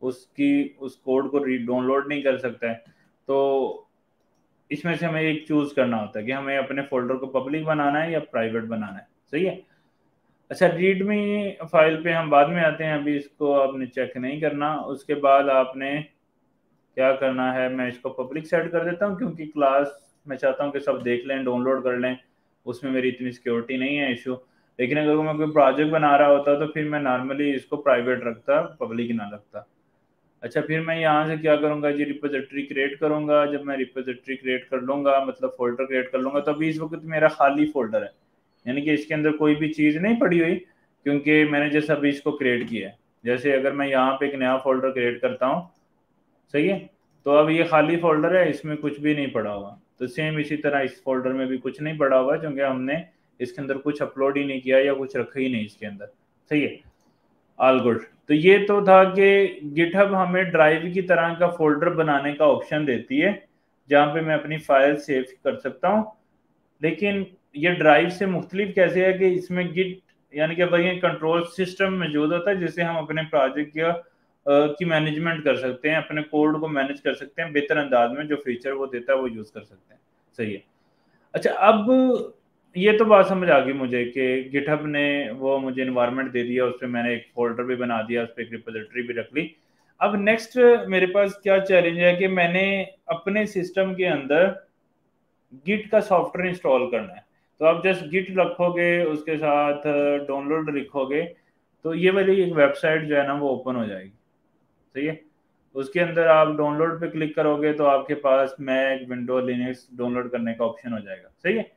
उसकी उस कोड को डाउनलोड नहीं कर सकता है। तो इसमें से हमें एक चूज करना होता है कि हमें अपने फोल्डर को पब्लिक बनाना है या प्राइवेट बनाना है। सही है। अच्छा, रीडमी फाइल पे हम बाद में आते हैं, अभी इसको आपने चेक नहीं करना। उसके बाद आपने क्या करना है, मैं इसको पब्लिक सेट कर देता हूँ क्योंकि क्लास मैं चाहता हूँ कि सब देख लें, डाउनलोड कर लें, उसमें मेरी इतनी सिक्योरिटी नहीं है इशू। लेकिन अगर मैं कोई प्रोजेक्ट बना रहा होता तो फिर मैं नॉर्मली इसको प्राइवेट रखता, पब्लिक ना रखता। अच्छा, फिर मैं यहाँ से क्या करूँगा जी, रिपोजिटरी क्रिएट करूँगा। जब मैं रिपोजिटरी क्रिएट कर लूँगा, मतलब फोल्डर क्रिएट कर लूँगा, तो अभी इस वक्त मेरा खाली फोल्डर है, यानी कि इसके अंदर कोई भी चीज़ नहीं पड़ी हुई, क्योंकि मैंने जैसे अभी इसको क्रिएट किया है। जैसे अगर मैं यहाँ पे एक नया फोल्डर क्रिएट करता हूँ, सही है, तो अब ये खाली फोल्डर है, इसमें कुछ भी नहीं पड़ा हुआ। तो सेम इसी तरह इस फोल्डर में भी कुछ नहीं पड़ा हुआ, क्योंकि हमने इसके अंदर कुछ अपलोड ही नहीं किया या कुछ रखा ही नहीं इसके अंदर। सही है, ऑल गुड। तो ये तो था कि गिटहब हमें ड्राइव की तरह का फोल्डर बनाने का ऑप्शन देती है, जहाँ पे मैं अपनी फाइल सेव कर सकता हूँ। लेकिन ये ड्राइव से मुख्तलिफ कैसे है कि इसमें गिट यानी कि वही कंट्रोल सिस्टम मौजूद होता है, जिससे हम अपने प्रोजेक्ट या की मैनेजमेंट कर सकते हैं, अपने कोड को मैनेज कर सकते हैं बेहतर अंदाज में। जो फीचर वो देता है वो यूज कर सकते हैं। सही है। अच्छा, अब ये तो बात समझ आ गई मुझे कि गिटहब ने वो मुझे इन्वायरमेंट दे दिया, उस पर मैंने एक फोल्डर भी बना दिया, उस पर एक रिपोजिटरी भी रख ली। अब नेक्स्ट मेरे पास क्या चैलेंज है कि मैंने अपने सिस्टम के अंदर गिट का सॉफ्टवेयर इंस्टॉल करना है। तो आप जस्ट गिट रखोगे, उसके साथ डाउनलोड लिखोगे, तो ये वाली एक वेबसाइट जो है ना वो ओपन हो जाएगी। सही है। उसके अंदर आप डाउनलोड पे क्लिक करोगे तो आपके पास मैक, विंडो, लिनक्स डाउनलोड करने का ऑप्शन हो जाएगा। सही है।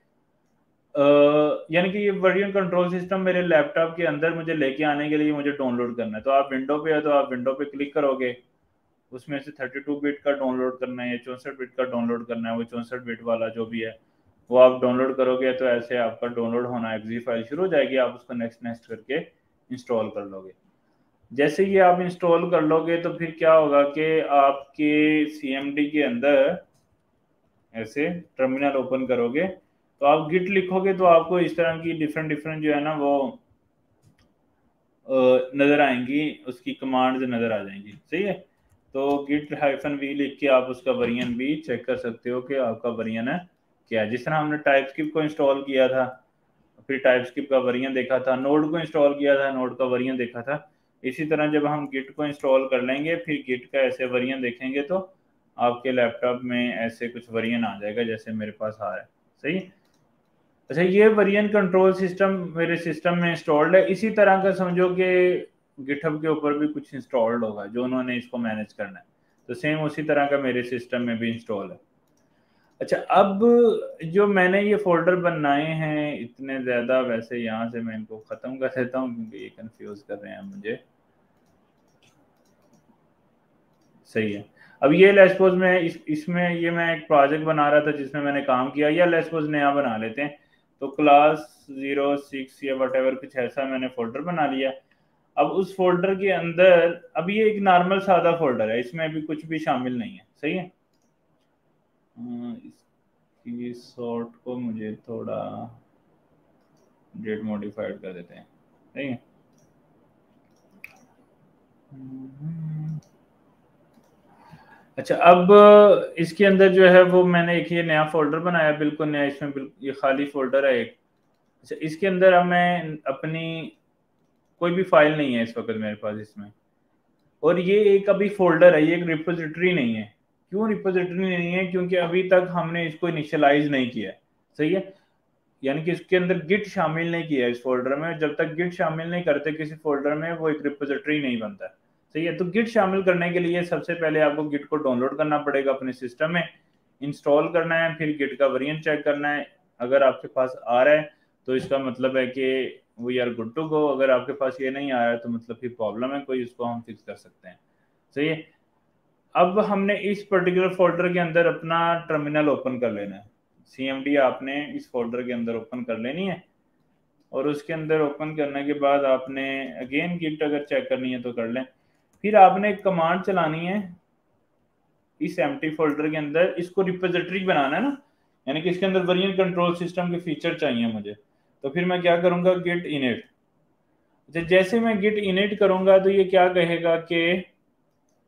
यानी कि ये वर्जन कंट्रोल सिस्टम मेरे लैपटॉप के अंदर मुझे लेके आने के लिए मुझे डाउनलोड करना है। तो आप विंडो पे है तो आप विंडो पे क्लिक करोगे, उसमें से थर्टी टू बिट का डाउनलोड करना है या चौंसठ बिट का डाउनलोड करना है, वो चौंसठ बिट वाला जो भी है वो आप डाउनलोड करोगे। तो ऐसे आपका डाउनलोड होना, एक्जी फाइल शुरू हो जाएगी, आप उसको नेक्स्ट नेक्स्ट करके इंस्टॉल कर लोगे। जैसे ये आप इंस्टॉल कर लोगे तो फिर क्या होगा कि आपके सीएमडी के अंदर ऐसे टर्मिनल ओपन करोगे तो आप गिट लिखोगे तो आपको इस तरह की डिफरेंट डिफरेंट जो है ना वो नज़र आएंगी, उसकी कमांड्स नज़र आ जाएंगी। सही है। तो गिट हाइफन वी लिख के आप उसका वर्जन भी चेक कर सकते हो कि आपका वर्जन है क्या है। जिस तरह हमने टाइपस्क्रिप्ट को इंस्टॉल किया था, फिर टाइपस्क्रिप्ट का वर्जन देखा था, नोड को इंस्टॉल किया था, नोड का वर्जन देखा था, इसी तरह जब हम गिट को इंस्टॉल कर लेंगे फिर गिट का ऐसे वर्जन देखेंगे तो आपके लैपटॉप में ऐसे कुछ वर्जन आ जाएगा जैसे मेरे पास आ रहा है। सही। अच्छा, ये वर्जन कंट्रोल सिस्टम मेरे सिस्टम में इंस्टॉल्ड है। इसी तरह का समझो कि गिटहब के ऊपर भी कुछ इंस्टॉल्ड होगा जो उन्होंने इसको मैनेज करना है, तो सेम उसी तरह का मेरे सिस्टम में भी इंस्टॉल है। अच्छा, अब जो मैंने ये फोल्डर बनाए हैं इतने ज़्यादा, वैसे यहाँ से मैं इनको ख़त्म कर देता हूँ क्योंकि ये कंफ्यूज कर रहे हैं मुझे। सही है। अब ये लेट्स सपोज मैं इस इसमें ये मैं एक प्रोजेक्ट बना रहा था जिसमें मैंने काम किया, या लेट्स सपोज नया बना लेते हैं। तो क्लास जीरो सिक्स या वट एवर कुछ ऐसा मैंने फोल्डर बना लिया। अब उस फोल्डर के अंदर अब ये एक नॉर्मल सादा फोल्डर है, इसमें अभी कुछ भी शामिल नहीं है। सही है। इसकी सॉर्ट को मुझे थोड़ा डेट मॉडिफाइड कर देते हैं। सही है। अच्छा, अब इसके अंदर जो है वो मैंने एक ये नया फोल्डर बनाया, बिल्कुल नया, इसमें बिल्कुल ये खाली फोल्डर है एक। अच्छा, इसके अंदर अब मैं अपनी कोई भी फाइल नहीं है इस वक्त मेरे पास इसमें, और ये एक अभी फोल्डर है, ये एक रिपोजिटरी नहीं है। क्यों रिपोजिटरी नहीं है? क्योंकि अभी तक हमने इसको इनिशियलाइज नहीं किया है। सही है। यानी कि इसके अंदर गिट शामिल नहीं किया है इस फोल्डर में। जब तक गिट शामिल नहीं करते किसी फोल्डर में, वो एक रिपोजिटरी नहीं बनता। सही है। तो गिट शामिल करने के लिए सबसे पहले आपको गिट को डाउनलोड करना पड़ेगा अपने सिस्टम में, इंस्टॉल करना है, फिर गिट का वर्जन चेक करना है। अगर आपके पास आ रहा है तो इसका मतलब है कि we are good to go. अगर आपके पास ये नहीं आ रहा है तो मतलब फिर प्रॉब्लम है कोई, उसको हम फिक्स कर सकते हैं। सही है। अब हमने इस पर्टिकुलर फोल्डर के अंदर अपना टर्मिनल ओपन कर लेना है। सीएमडी आपने इस फोल्डर के अंदर ओपन कर लेनी है, और उसके अंदर ओपन करने के बाद आपने अगेन गिट अगर चेक करनी है तो कर लें। फिर आपने एक कमांड चलानी है इस एम्प्टी फोल्डर के अंदर, इसको रिपोजिटरी बनाना है ना, यानी कि इसके अंदर वर्जन कंट्रोल सिस्टम के फीचर चाहिए मुझे। तो फिर मैं क्या करूंगा, गिट इनिट। जैसे मैं गिट इनिट करूंगा तो ये क्या कहेगा कि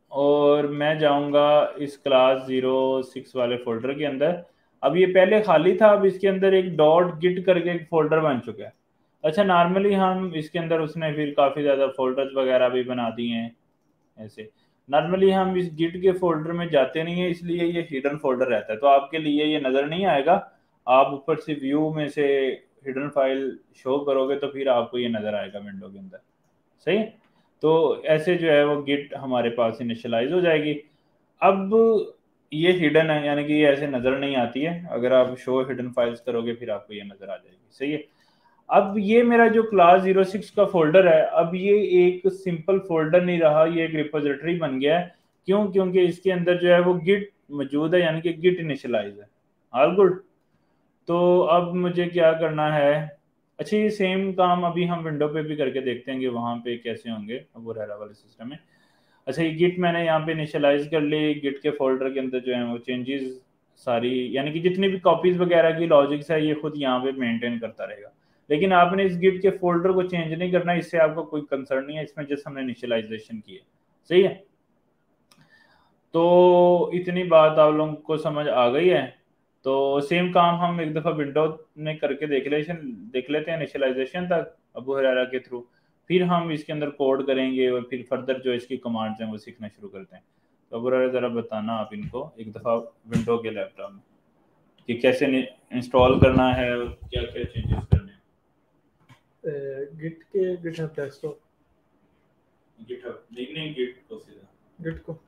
और मैं जाऊंगा इस क्लास जीरो सिक्स वाले फोल्डर के अंदर। अब ये पहले खाली था, अब इसके अंदर एक डॉट गिट करके एक फोल्डर बन चुका है। अच्छा, नॉर्मली हम इसके अंदर उसने फिर काफ़ी ज़्यादा फोल्डर्स वगैरह भी बना दिए हैं ऐसे। नॉर्मली हम इस गिट के फोल्डर में जाते नहीं है, इसलिए ये हिडन फोल्डर रहता है, तो आपके लिए ये नज़र नहीं आएगा। आप ऊपर से व्यू में से हिडन फाइल शो करोगे तो फिर आपको ये नज़र आएगा विंडो के अंदर। सही है। तो ऐसे जो है वो गिट हमारे पास इनिशियलाइज हो जाएगी। अब ये हिडन है, यानी कि ये ऐसे नज़र नहीं आती है। अगर आप शो हिडन फाइल्स करोगे फिर आपको ये नज़र आ जाएगी। सही है। अब ये मेरा जो क्लास जीरो सिक्स का फोल्डर है, अब ये एक सिंपल फोल्डर नहीं रहा, ये एक रिपोजिटरी बन गया है। क्यों? क्योंकि इसके अंदर जो है वो गिट मौजूद है, यानी कि गिट इनिशियलाइज है। All good. तो अब मुझे क्या करना है? अच्छा, ये सेम काम अभी हम विंडो पे भी करके देखते हैं कि वहाँ पे कैसे होंगे वो रहरा वाले सिस्टम में। अच्छा, ये गिट मैंने यहाँ पे इनिशियलाइज कर ली। गिट के फोल्डर के अंदर जो है वो चेंजेस सारी, यानी कि जितनी भी कॉपीज वगैरह की लॉजिक्स है ये खुद यहाँ पे मेंटेन करता रहेगा। लेकिन आपने इस गिट के फोल्डर को चेंज नहीं करना, इससे आपको कोई कंसर्न नहीं है, इसमें जस्ट हमने इनिशियलाइजेशन की है। सही है। तो इतनी बात आप लोगों को समझ आ गई है। तो सेम काम हम एक दफ़ा विंडो में करके देख ले देख लेते हैं इनिशियलाइजेशन तक अबू हरारा के थ्रू। फिर हम इसके अंदर कोड करेंगे और फिर फर्दर जो इसकी कमांड्स हैं वो सीखना शुरू करते हैं। तो अबू हरारा ज़रा बताना आप इनको एक दफ़ा विंडो के लैपटॉप में कि कैसे इंस्टॉल करना है और क्या क्या चेंजेस करने हैं। गिट के गिटहब डेस्कटॉप गिटहब नहीं नहीं गिट को सीधा गिट को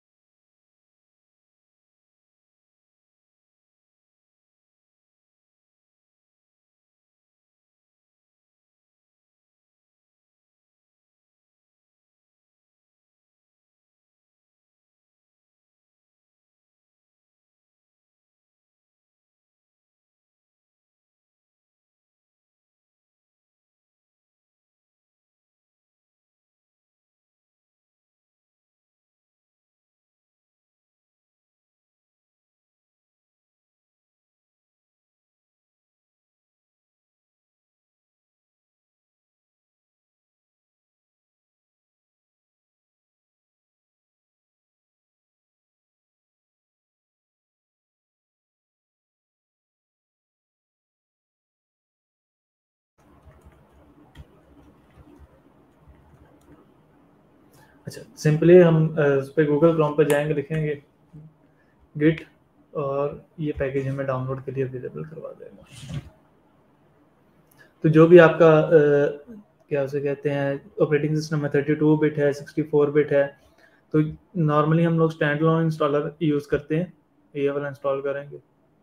अच्छा, सिंपली हम उस पर गूगल क्रोम पर जाएंगे, लिखेंगे गिट और ये पैकेज हमें डाउनलोड के लिए अवेलेबल करवा देगा। तो जो भी आपका आ, क्या उसे कहते हैं ऑपरेटिंग सिस्टम है, थर्टी टू बिट है, सिक्सटी फोर बिट है, तो नॉर्मली हम लोग स्टैंड अलोन इंस्टॉलर यूज़ करते हैं। ये वाला इंस्टॉल करेंगे।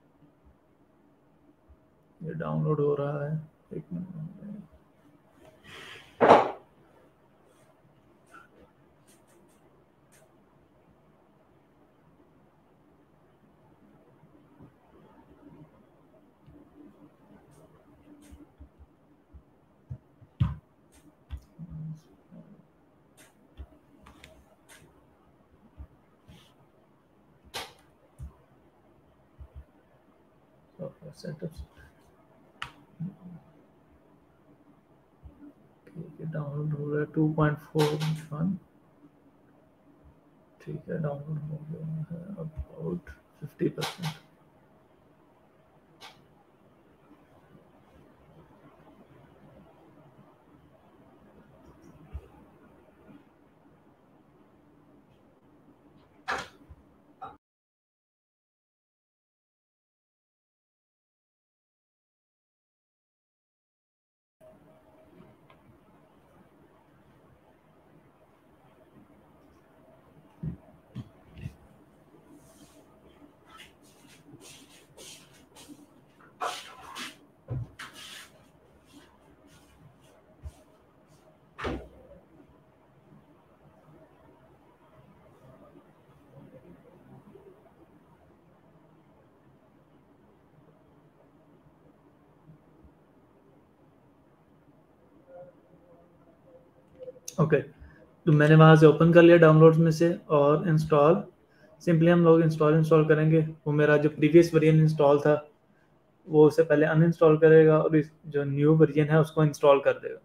ये डाउनलोड हो रहा है, एक मिनट। सेटअप डाउनलोड हो रहा है टू पॉइंट फोर वन। ठीक है, डाउनलोड हो गया है अबाउट फिफ्टी परसेंट। ओके, तो मैंने वहाँ से ओपन कर लिया डाउनलोड्स में से और इंस्टॉल। सिंपली हम लोग इंस्टॉल इंस्टॉल करेंगे। वो मेरा जो प्रीवियस वर्जन इंस्टॉल था वो उससे पहले अनइंस्टॉल करेगा और इस जो न्यू वर्जन है उसको इंस्टॉल कर देगा।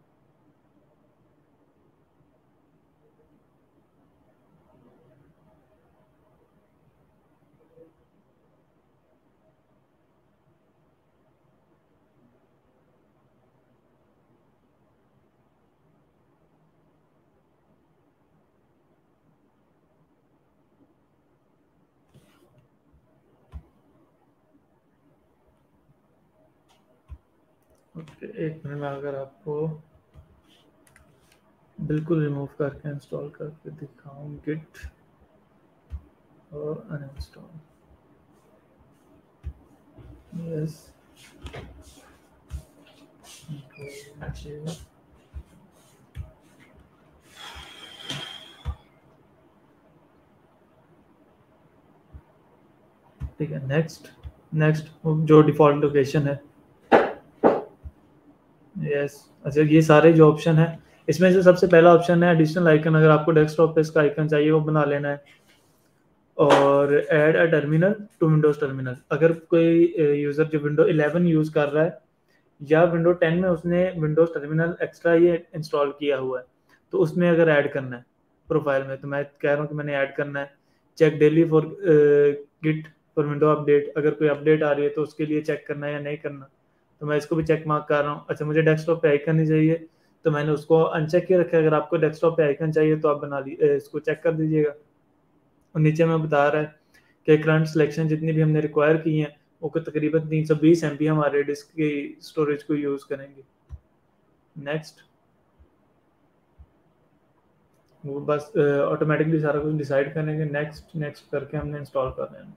ओके, एक मिनट में अगर आपको बिल्कुल रिमूव करके इंस्टॉल करके दिखाऊं गिट और अनइंस्टॉल। यस, ठीक है। नेक्स्ट नेक्स्ट जो डिफॉल्ट लोकेशन है, यस। अच्छा, ये सारे जो ऑप्शन है, इसमें से सबसे पहला ऑप्शन है एडिशनल आइकन। अगर आपको डेस्कटॉप पे इसका आइकन चाहिए वो बना लेना है। और add a terminal to Windows terminal, अगर कोई यूज़र जो विंडो इलेवन यूज़ कर रहा है या विंडो टेन में उसने विंडोज टर्मिनल एक्स्ट्रा ये इंस्टॉल किया हुआ है, तो उसमें अगर ऐड करना है प्रोफाइल में, तो मैं कह रहा हूँ कि मैंने ऐड करना है। Check daily for git for window update, अगर कोई अपडेट आ रही है तो उसके लिए चेक करना है या नहीं करना, तो मैं इसको भी चेक मार्क कर रहा हूँ। अच्छा, मुझे डेस्कटॉप पे आइकन नहीं चाहिए तो मैंने उसको अनचेक किया रखा है। अगर आपको डेस्कटॉप पे आइकन चाहिए तो आप बना ली इसको चेक कर दीजिएगा। और नीचे में बता रहा है कि करंट सिलेक्शन जितनी भी हमने रिक्वायर की हैं वो को तकरीबन तीन सौ बीस एम बी हमारे डिस्क की स्टोरेज को यूज़ करेंगे। नेक्स्ट, वो बस ऑटोमेटिकली सारा कुछ डिसाइड करेंगे। नेक्स्ट नेक्स्ट करके हमने इंस्टॉल कर लेना।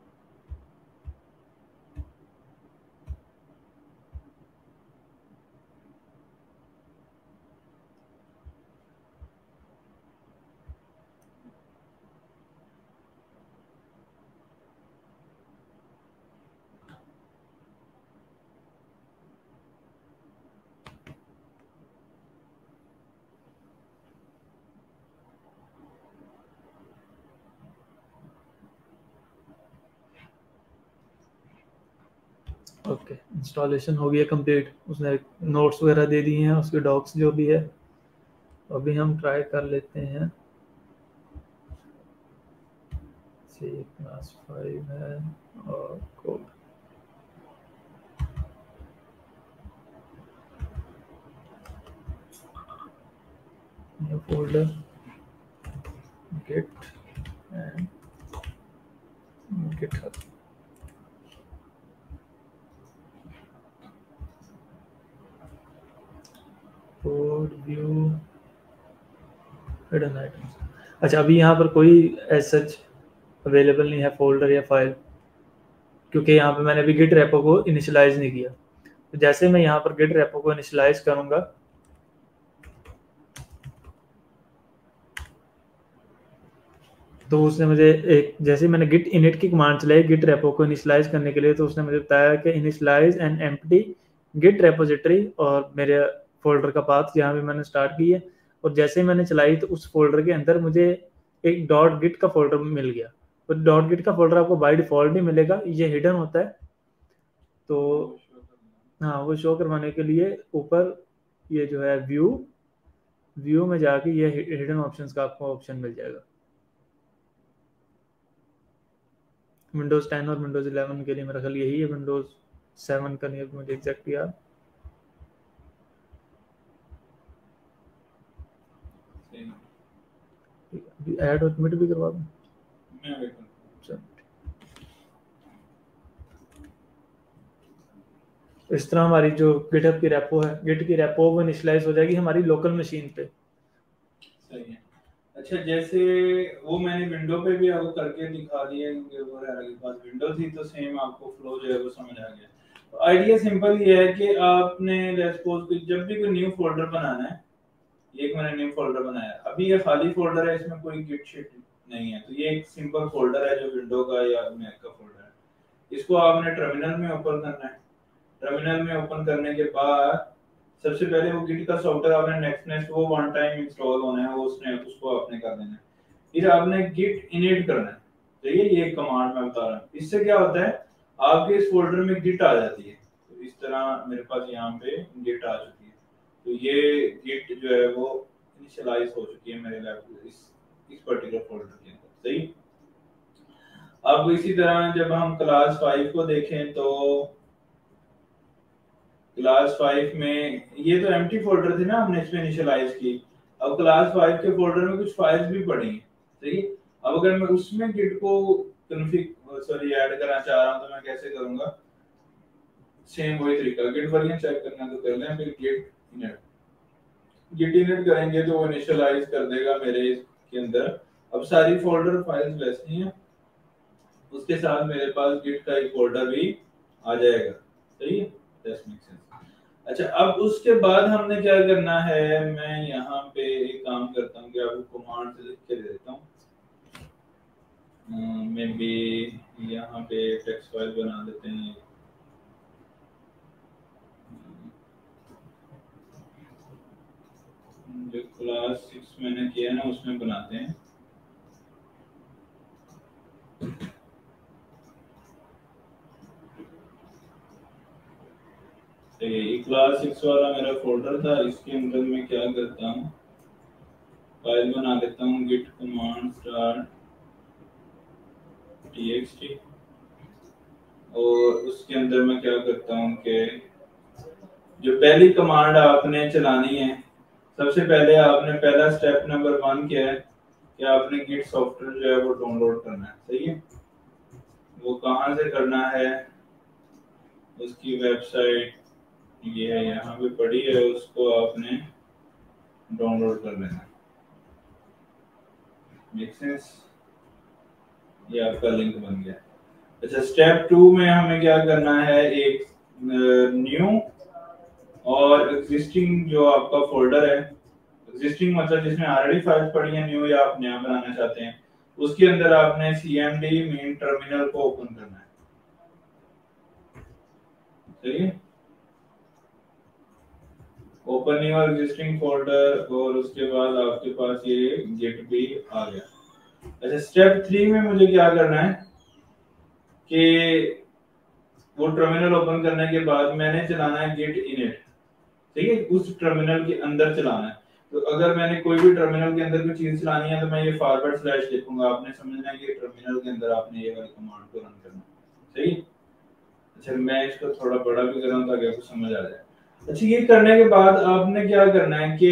ओके, इंस्टॉलेशन हो गया कंप्लीट। उसने नोट्स वगैरह दे दिए हैं, उसके डॉक्स जो भी है। अभी हम ट्राई कर लेते हैं। सी क्लास फाइव है और code new folder git and GitHub. Code view hidden items. अच्छा, अभी यहाँ पर कोई एज सच अवेलेबल नहीं है फोल्डर या फाइल, क्योंकि यहाँ पे मैंने अभी गिट रेपो को इनिशियलाइज नहीं किया। तो जैसे मैं यहाँ पर गिट रेपो को इनिशियलाइज करूंगा तो उसने मुझे एक, जैसे मैंने गिट इनिट की कमांड चलाई गिट रेपो को इनिशियलाइज करने के लिए, तो उसने मुझे बताया कि initialize and empty git repository और मेरे फोल्डर का पाथ जहाँ पे मैंने स्टार्ट की है। और जैसे ही मैंने चलाई तो उस फोल्डर के अंदर मुझे एक डॉट गिट का फोल्डर मिल गया। तो डॉट गिट का फोल्डर आपको बाय डिफॉल्ट ही मिलेगा, ये हिडन होता है। तो हाँ, वो शो करवाने के लिए ऊपर ये जो है व्यू व्यू में जाके ये हिडन ऑप्शंस का आपको ऑप्शन मिल जाएगा। विंडोज टेन और विंडोज इलेवन के लिए मेरा ख्याल यही है, विंडोज सेवन का नहीं है मुझे एग्जैक्ट याद। ऐड और कमिट भी करवा दूं। इस तरह हमारी जो गिटहब की रेपो है, गिट की रेपो वो इनिशियलाइज हो जाएगी हमारी लोकल मशीन पे। सही है। अच्छा, जैसे वो मैंने विंडो पे भी आपको करके दिखा दिया क्योंकि वगैरह के पास विंडो थी तो सेम आपको फ्लो जो है वो समझ आ गया। तो आइडिया सिंपल ये है कि आपने सपोज कि जब भी कोई न्यू फोल्डर बनाना है, एक मैंने न्यू फोल्डर बनाया, अभी ये खाली फोल्डर है, इसमें कोई गिट शिट नहीं है, तो ये एक सिंपल फोल्डर है जो विंडो का या मैक का फोल्डर है। इसको आपने टर्मिनल में ओपन करना है। टर्मिनल में ओपन करने के बाद सबसे पहले वो गिट का सॉफ्टवेयर आपने नेक्स्ट नेक्स्ट वो वन टाइम इंस्टॉल होना है, वो उसने उसको आपने कर देना है। फिर आपने गिट इनिट करना है। तो ये ये कमांड मैं बता रहा हूँ, इससे क्या होता है आपके इस फोल्डर में गिट आ जाती है। तो इस तरह मेरे पास यहाँ पे गिट आ चुकी है। तो ये गिट जो है वो इनिशियलाइज हो चुकी है मेरे लैपटॉप इस इस पर्टिकुलर फोल्डर के अंदर। सही। अब इसी तरह जब हम क्लास फाइव को देखें तो क्लास फाइव में ये तो एम्प्टी फोल्डर थी ना, हमने इसमें इनिशियलाइज की। अब क्लास फाइव के फोल्डर में कुछ फाइल्स भी पड़ी हैं। सही। अब अगर मैं उसमें गिट को कॉन्फ़िग सॉरी ऐड करना चाह रहा हूं तो मैं कैसे करूंगा। सेम वही तरीका, गिट वर्जन चेक करना तो कर लें, फिर गिट इनिट गिट इनिट करेंगे तो वो इनिशियलाइज कर देगा मेरे इसके अंदर। अब सारी फोल्डर फाइल्स वैसी हैं, उसके साथ मेरे पास गिट का एक फोल्डर भी आ जाएगा। सही है, दैट्स मेक सेंस। अच्छा, अब उसके बाद हमने क्या करना है, मैं यहाँ पे एक काम करता हूँ कि आपको कमांड से लिख के दे देता हूँ। मे बी यहाँ पे टेक्स्ट फाइल बना देते हैं, जो क्लास सिक्स मैंने किया ना उसमें बनाते हैं। तो ये क्लास सिक्स वाला मेरा फोल्डर था, इसके अंदर मैं क्या करता हूँ, फाइल बना देता हूँ git command start txt, और उसके अंदर मैं क्या करता हूँ कि जो पहली कमांड आपने चलानी है, सबसे पहले आपने पहला स्टेप नंबर वन क्या है कि आपने गिट सॉफ्टवेयर जो है वो डाउनलोड करना है। सही है, वो कहाँ से करना है, उसकी वेबसाइट ये है, यहाँ पे पड़ी है, उसको आपने डाउनलोड कर लेना। मेक सेंस, ये आपका लिंक बन गया। अच्छा, स्टेप टू में हमें क्या करना है, एक न्यू और एग्जिस्टिंग जो आपका फोल्डर है, एग्जिस्टिंग मतलब जिसमें ऑलरेडी फाइल्स पड़ी हैं, न्यू या आप नया बनाना चाहते हैं, उसके अंदर आपने सीएमडी मेन टर्मिनल को ओपन करना है। सही है, ओपन न्यू एग्जिस्टिंग फोल्डर, और उसके बाद आपके पास ये गिट भी आ गया। अच्छा, स्टेप थ्री में मुझे क्या करना है कि वो टर्मिनल ओपन करने के बाद मैंने चलाना है गिट इनिट। ठीक है, उस टर्मिनल के अंदर चलाना है। तो अगर मैंने कोई भी टर्मिनल के अंदर कोई चीज चलानी है तो मैं ये फॉरवर्ड स्लैश लिखूंगा, आपने समझना है कि टर्मिनल के अंदर आपने ये वाली कमांड को रन करना है। सही। अच्छा, मैं इसको थोड़ा बड़ा भी कर रहा हूं ताकि आपको समझ आ जाए। अच्छा, ये करने के बाद आपने क्या करना है कि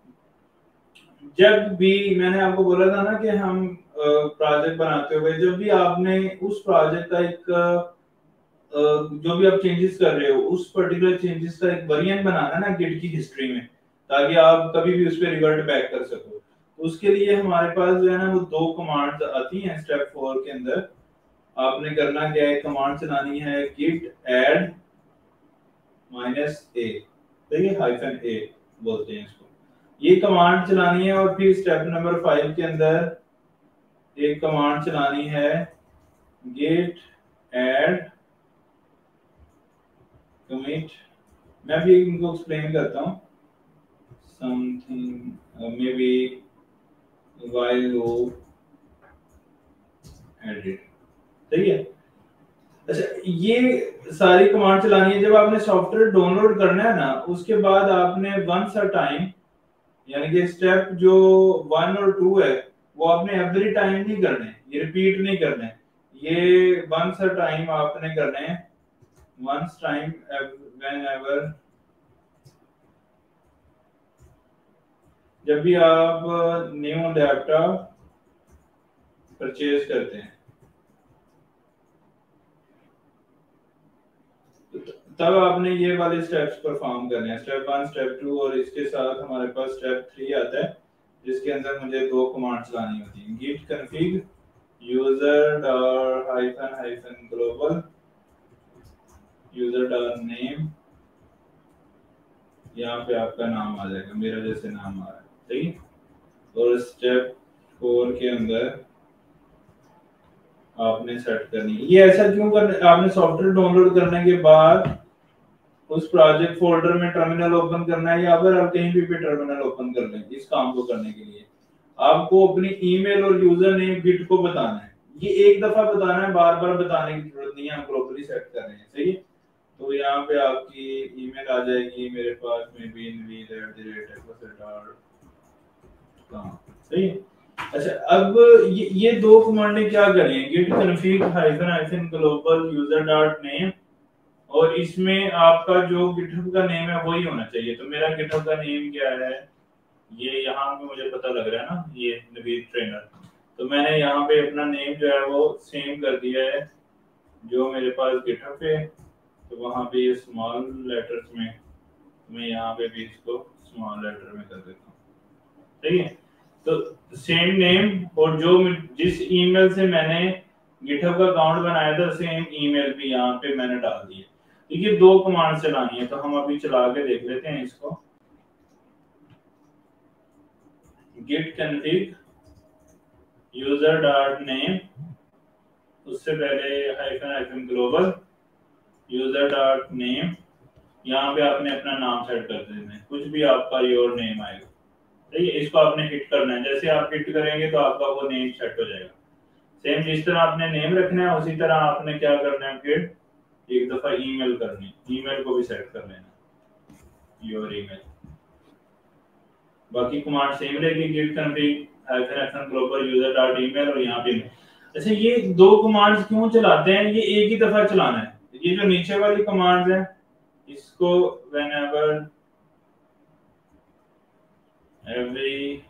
जब भी मैंने आपको बोला था ना कि हम प्रोजेक्ट बनाते हुए जब भी आपने उस प्रोजेक्ट का एक जो भी आप चेंजेस कर रहे हो उस पर्टिकुलर चेंजेस का एक वेरिएंट बनाना है ना गिट की हिस्ट्री में, ताकि आप कभी भी उस पर रिवर्ट बैक कर सको। तो उसके लिए हमारे पास जो है ना वो दो कमांड्स आती हैं स्टेप फोर के अंदर। आपने करना क्या है, कमांड चलानी है git add माइनस a, ठीक है, हाइफन a बोलते हैं इसको। ये कमांड चलानी है, और फिर स्टेप नंबर फाइव के अंदर एक कमांड चलानी है git add commit। मैं भी इनको एक्सप्लेन करता हूँ, something maybe while loop edit। ठीक है। अच्छा, ये सारी कमांड चलानी है। जब आपने सॉफ्टवेयर डाउनलोड करना है ना, उसके बाद आपने वंस अ टाइम, यानी कि स्टेप जो वन और टू है वो आपने एवरी टाइम नहीं करने, ये रिपीट नहीं करने, ये वंस अ टाइम आपने करने हैं। वंस टाइम व्हेनेवर, जब भी आप न्यू लैपटॉप परचेज करते हैं तब आपने ये वाले स्टेप्स परफॉर्म करने हैं, स्टेप वन, स्टेप टू, और इसके साथ हमारे पास स्टेप थ्री आता है जिसके अंदर मुझे दो कमांड चलानी होती हैं, git config user dot hyphen hyphen global user dot name, यहाँ पे आपका नाम आ जाएगा, मेरा जैसे नाम आ रहा है। ठीक, और स्टेप फोर के अंदर आपने सेट करनी है। ये ऐसा क्यों करना, आपने सॉफ्टवेयर डाउनलोड करने के बाद उस प्रोजेक्ट फोल्डर में टर्मिनल ओपन करना है, या फिर आप कहीं भी भी टर्मिनल ओपन कर लें। इस काम को करने के लिए आपको अपनी ईमेल और यूजर नेम गिट को बताना है। ये एक दफा बताना है, बार बार बताने की जरूरत नहीं है, हम ग्लोबली सेट कर रहे हैं। सही है, तो यहाँ पे आपकी ईमेल आ जाएगी मेरे पास में भी nvid at the rate X dot com. सही है। अच्छा, अब ये ये दो कमांडें क्या करें, git config hyphen hyphen global user dot name, और इसमें आपका जो गिटहब का नेम है वही होना चाहिए। तो मेरा गिटहब का नेम क्या है, ये यहाँ पे मुझे पता लग रहा है ना, ये नवीद ट्रेनर। तो मैंने यहाँ पे अपना नेम जो है वो सेम कर दिया है जो मेरे पास गिटहब पे तो वहाँ पे ये स्मॉल लेटर्स में, मैं यहाँ पे भी इसको स्मॉल लेटर में कर देता हूँ, ठीक है। तो सेम नेम, और जो जिस ईमेल से मैंने गिटहब का अकाउंट बनाया था सेम ईमेल भी यहाँ पे मैंने डाल दी है। देखिए दो कमांड चलानी है, तो हम अभी चला के देख लेते हैं इसको। git config user dot name, उससे पहले hyphen hyphen global user dot name, यहाँ पे आपने अपना नाम सेट कर देना है, कुछ भी आपका योर नेम आएगा, ठीक है। इसको आपने हिट करना है, जैसे आप हिट करेंगे तो आपका वो नेम सेट हो जाएगा। सेम जिस तरह आपने नेम रखना है उसी तरह आपने क्या करना है, फिर एक दफा ईमेल करनी, ईमेल को भी सेट कर लेना, योर ईमेल। बाकी कमांड सेम रहेगी, git config hyphen hyphen global user dot email, और यहाँ पे। अच्छा, ये दो कमांड्स क्यों चलाते हैं, ये एक ही दफा चलाना है। ये जो नीचे वाली कमांड्स है इसको whenever every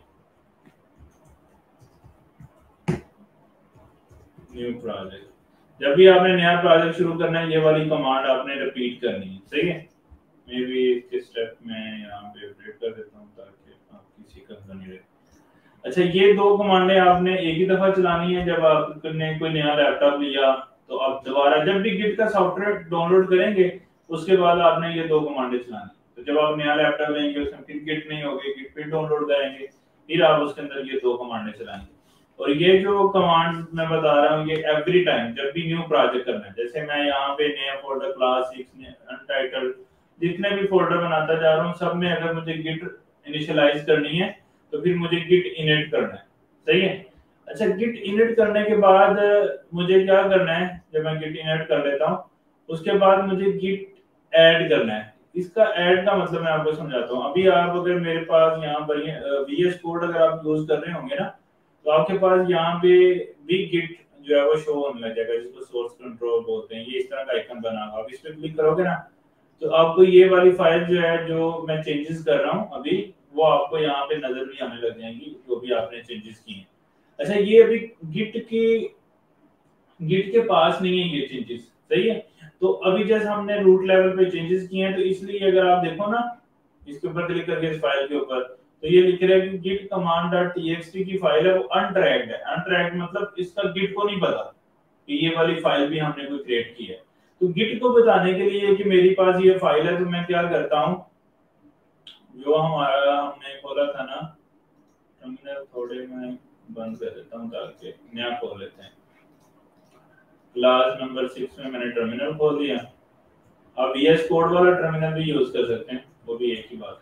न्यू प्रोजेक्ट, जब भी आपने नया प्रोजेक्ट शुरू करना है ये वाली कमांड आपने रिपीट करनी है, सही है। मे बी इसके स्टेप में यहाँ पे अपडेट कर देता हूँ ताकि आप किसी का नहीं रहे। अच्छा, ये दो कमांडें आपने एक ही दफा चलानी है। जब आपने कोई नया लैपटॉप लिया तो आप दोबारा जब भी गिट का सॉफ्टवेयर डाउनलोड करेंगे उसके बाद आपने ये दो कमांडें चलानी। तो जब आप नया लैपटॉप लेंगे उसमें फिर गिट नहीं होगी, गिट फिर डाउनलोड करेंगे, फिर आप उसके अंदर ये दो कमांडें चलाएंगे। और ये जो कमांड मैं बता रहा हूँ ये एवरी टाइम जब भी न्यू प्रोजेक्ट करना है, जैसे मैं यहाँ पे नया फोल्डर क्लास सिक्स अनटाइटल्ड जितने भी फोल्डर बनाता जा रहा हूँ सब में अगर मुझे गिट इनिशियलाइज करनी है तो फिर मुझे गिट इनिट करना है, सही है। अच्छा, गिट इनिट करने के बाद मुझे क्या करना है, जब मैं गिट इनिट कर लेता हूँ उसके बाद मुझे गिट ऐड करना है। इसका ऐड का मतलब मैं आपको समझाता हूँ। अभी आप अगर मेरे पास यहाँ पर वीएस कोड अगर आप यूज कर रहे होंगे ना तो आपके पास यहाँ पे भी गिट जो है वो शो होने लग जाएगा, जिसको सोर्स कंट्रोल बोलते हैं। ये इस तरह का आइकन बना होगा, आप इस पे क्लिक करोगे ना तो आपको ये वाली फाइल जो है जो मैं चेंजेस कर रहा हूँ अभी वो आपको यहाँ पे नजर भी आने लग जाएंगी, जो भी आपने चेंजेस किए हैं। अच्छा, ये अभी गिट के गिट के पास नहीं है ये चेंजेस, सही है। तो अभी जैसे हमने रूट लेवल पे चेंजेस किए हैं तो इसलिए अगर आप देखो ना इसके ऊपर क्लिक करके इस फाइल के ऊपर तो ये लिख रहा है कि गिट कमांड डॉट टीएक्सटी की फाइल है वो अनट्रैक्ड है। अनट्रैक्ड मतलब इसका गिट को नहीं पता कि ये वाली फाइल भी हमने कोई क्रिएट की है। तो गिट को बताने के लिए कि मेरे पास ये फाइल है तो मैं क्या करता हूँ, जो हमारा हमने खोला था ना टर्मिनल, थोड़े मैं बंद कर देता हूँ ताकि नया खोल लेते हैं। क्लास नंबर सिक्स में मैंने टर्मिनल खोल दिया। आप वीएस कोड वाला टर्मिनल भी यूज कर सकते हैं, वो भी एक ही बात है।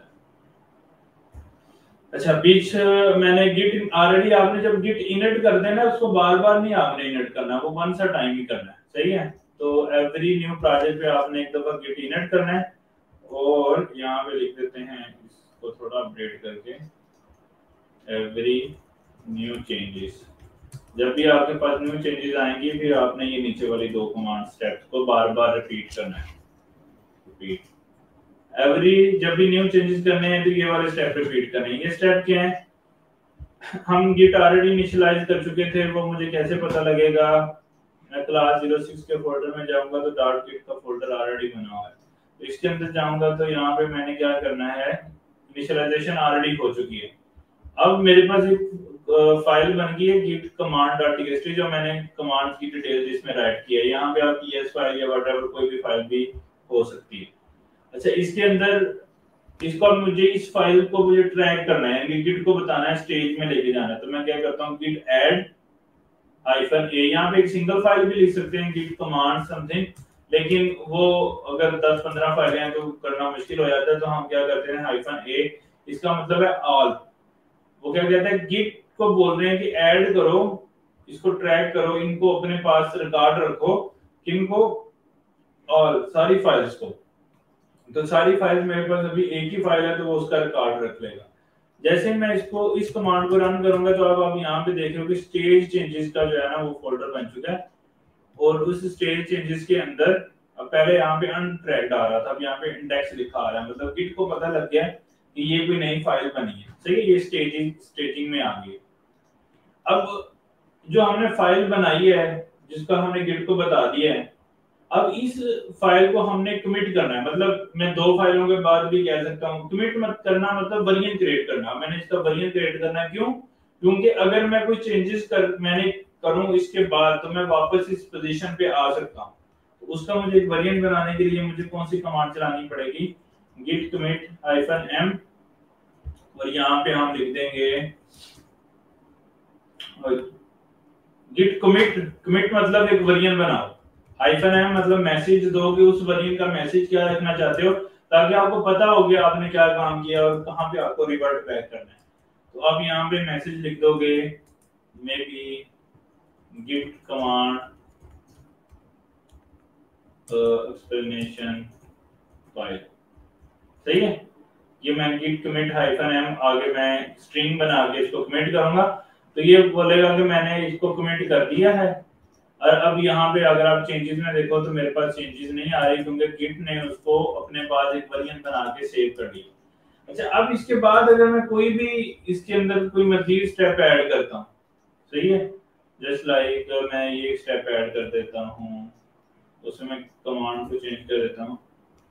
अच्छा, बीच मैंने गिट ऑलरेडी आपने जब गिट इनिट कर देना उसको बार बार नहीं आपने इनिट करना, वो वन सा टाइम ही करना है, सही है। तो एवरी न्यू प्रोजेक्ट पे आपने एक दफा गिट इनिट करना है और यहाँ पे लिख देते हैं इसको थोड़ा अपडेट करके एवरी न्यू चेंजेस। जब भी आपके पास न्यू चेंजेस आएंगी फिर आपने ये नीचे वाली दो कमांड स्टेप्स को बार बार रिपीट करना है। रिपीट एवरी जब भी न्यू चेंजेस करने हैं तो ये वाले स्टेप रिपीट करने हैं। ये स्टेप क्या है, हम गिट ऑलरेडी इनिशियलाइज कर चुके थे, वो मुझे कैसे पता लगेगा। मैं क्लास ज़ीरो सिक्स के फोल्डर में जाऊंगा तो डॉट गिट का फोल्डर ऑलरेडी बना हुआ है, तो इसके अंदर जाऊंगा तो यहाँ पे मैंने क्या करना है, इनिशियलाइजेशन ऑलरेडी हो चुकी है। अब मेरे पास एक फाइल बन गई है गिट कमांड डॉट टीएक्सटी जो मैंने कमांड्स की डिटेल इसमें राइट की है। यहाँ पे आप टीएस फाइल या व्हाटएवर कोई भी फाइल भी हो सकती है। अच्छा, इसके अंदर इसको अब मुझे इस फाइल को मुझे ट्रैक करना है, गिट को बताना है, स्टेज में लेके जाना है। तो मैं क्या करता हूँ, गिट ऐड हाइफन ए, यहाँ पे एक सिंगल फाइल भी लिख सकते हैं गिट कमांड समथिंग, लेकिन वो अगर दस पंद्रह फाइलें हैं तो करना मुश्किल हो जाता है, तो हम क्या करते हैं हाइफन ए, इसका मतलब है ऑल। वो क्या कहता है, गिट को बोल रहे हैं कि ऐड करो, इसको ट्रैक करो, इनको अपने पास रिकॉर्ड रखो, किनको, और सारी फाइल्स को। तो सारी फाइल्स मेरे पास अभी एक ही फाइल है तो वो उसका रिकॉर्ड रख लेगा। जैसे मैं इसको इस कमांड को रन करूंगा तो अब आप यहाँ पे देख रहे हो कि स्टेज चेंजेस का जो है ना वो फोल्डर बन चुका है, और उस स्टेज चेंजेस के अंदर अब पहले यहाँ पे अनट्रैक्ड आ रहा था, अब यहाँ पे इंडेक्स लिखा आ रहा है, मतलब गिट को पता लग गया कि ये कोई नई फाइल बनी है, सही है, ये स्टेजिंग स्टेजिंग में आ गई। अब जो हमने फाइल बनाई है जिसका हमने गिट को बता दिया है, अब इस फाइल को हमने कमिट करना है, मतलब मैं दो फाइलों के बाद भी कह सकता हूँ कमिट मत करना, मतलब वेरिएंट क्रिएट करना। मैंने इसका वेरिएंट क्रिएट करना है, क्यों? क्योंकि अगर मैं कोई चेंजेस कर मैंने करूं इसके बाद तो मैं वापस इस पोजीशन पे आ सकता हूं। तो उसका मुझे एक वेरिएंट बनाने के लिए मुझे कौन सी कमांड चलानी पड़ेगी? git commit hyphen m, और यहाँ पे हम लिख देंगे git commit, commit मतलब एक वेरिएंट बनाओ, हाइफन एम मतलब मैसेज दो कि उस वेरिएंट का मैसेज क्या रखना चाहते हो, ताकि आपको पता हो कि आपने क्या काम किया और कहाँ पे आपको रिवर्ट बैक करना है। तो आप यहाँ पे मैसेज लिख दोगे maybe git command explanation file, सही है। ये मैं git commit hyphen m आगे मैं स्ट्रिंग बना के इसको कमिट करूंगा, तो ये बोलेगा कि मैंने इसको कमिट कर दिया है। और अब यहाँ पे अगर आप चेंजेस में देखो तो मेरे पास चेंजेस नहीं आ रही, क्योंकि गिट ने उसको अपने पास एक वेरिएंट बना के सेव कर दिया। अच्छा, अब इसके बाद अगर मैं कोई भी इसके अंदर कोई मजीद स्टेप ऐड करता हूँ, सही है, जस्ट लाइक मैं ये स्टेप ऐड कर देता हूँ, उसमें मैं कमांड को चेंज कर देता हूँ,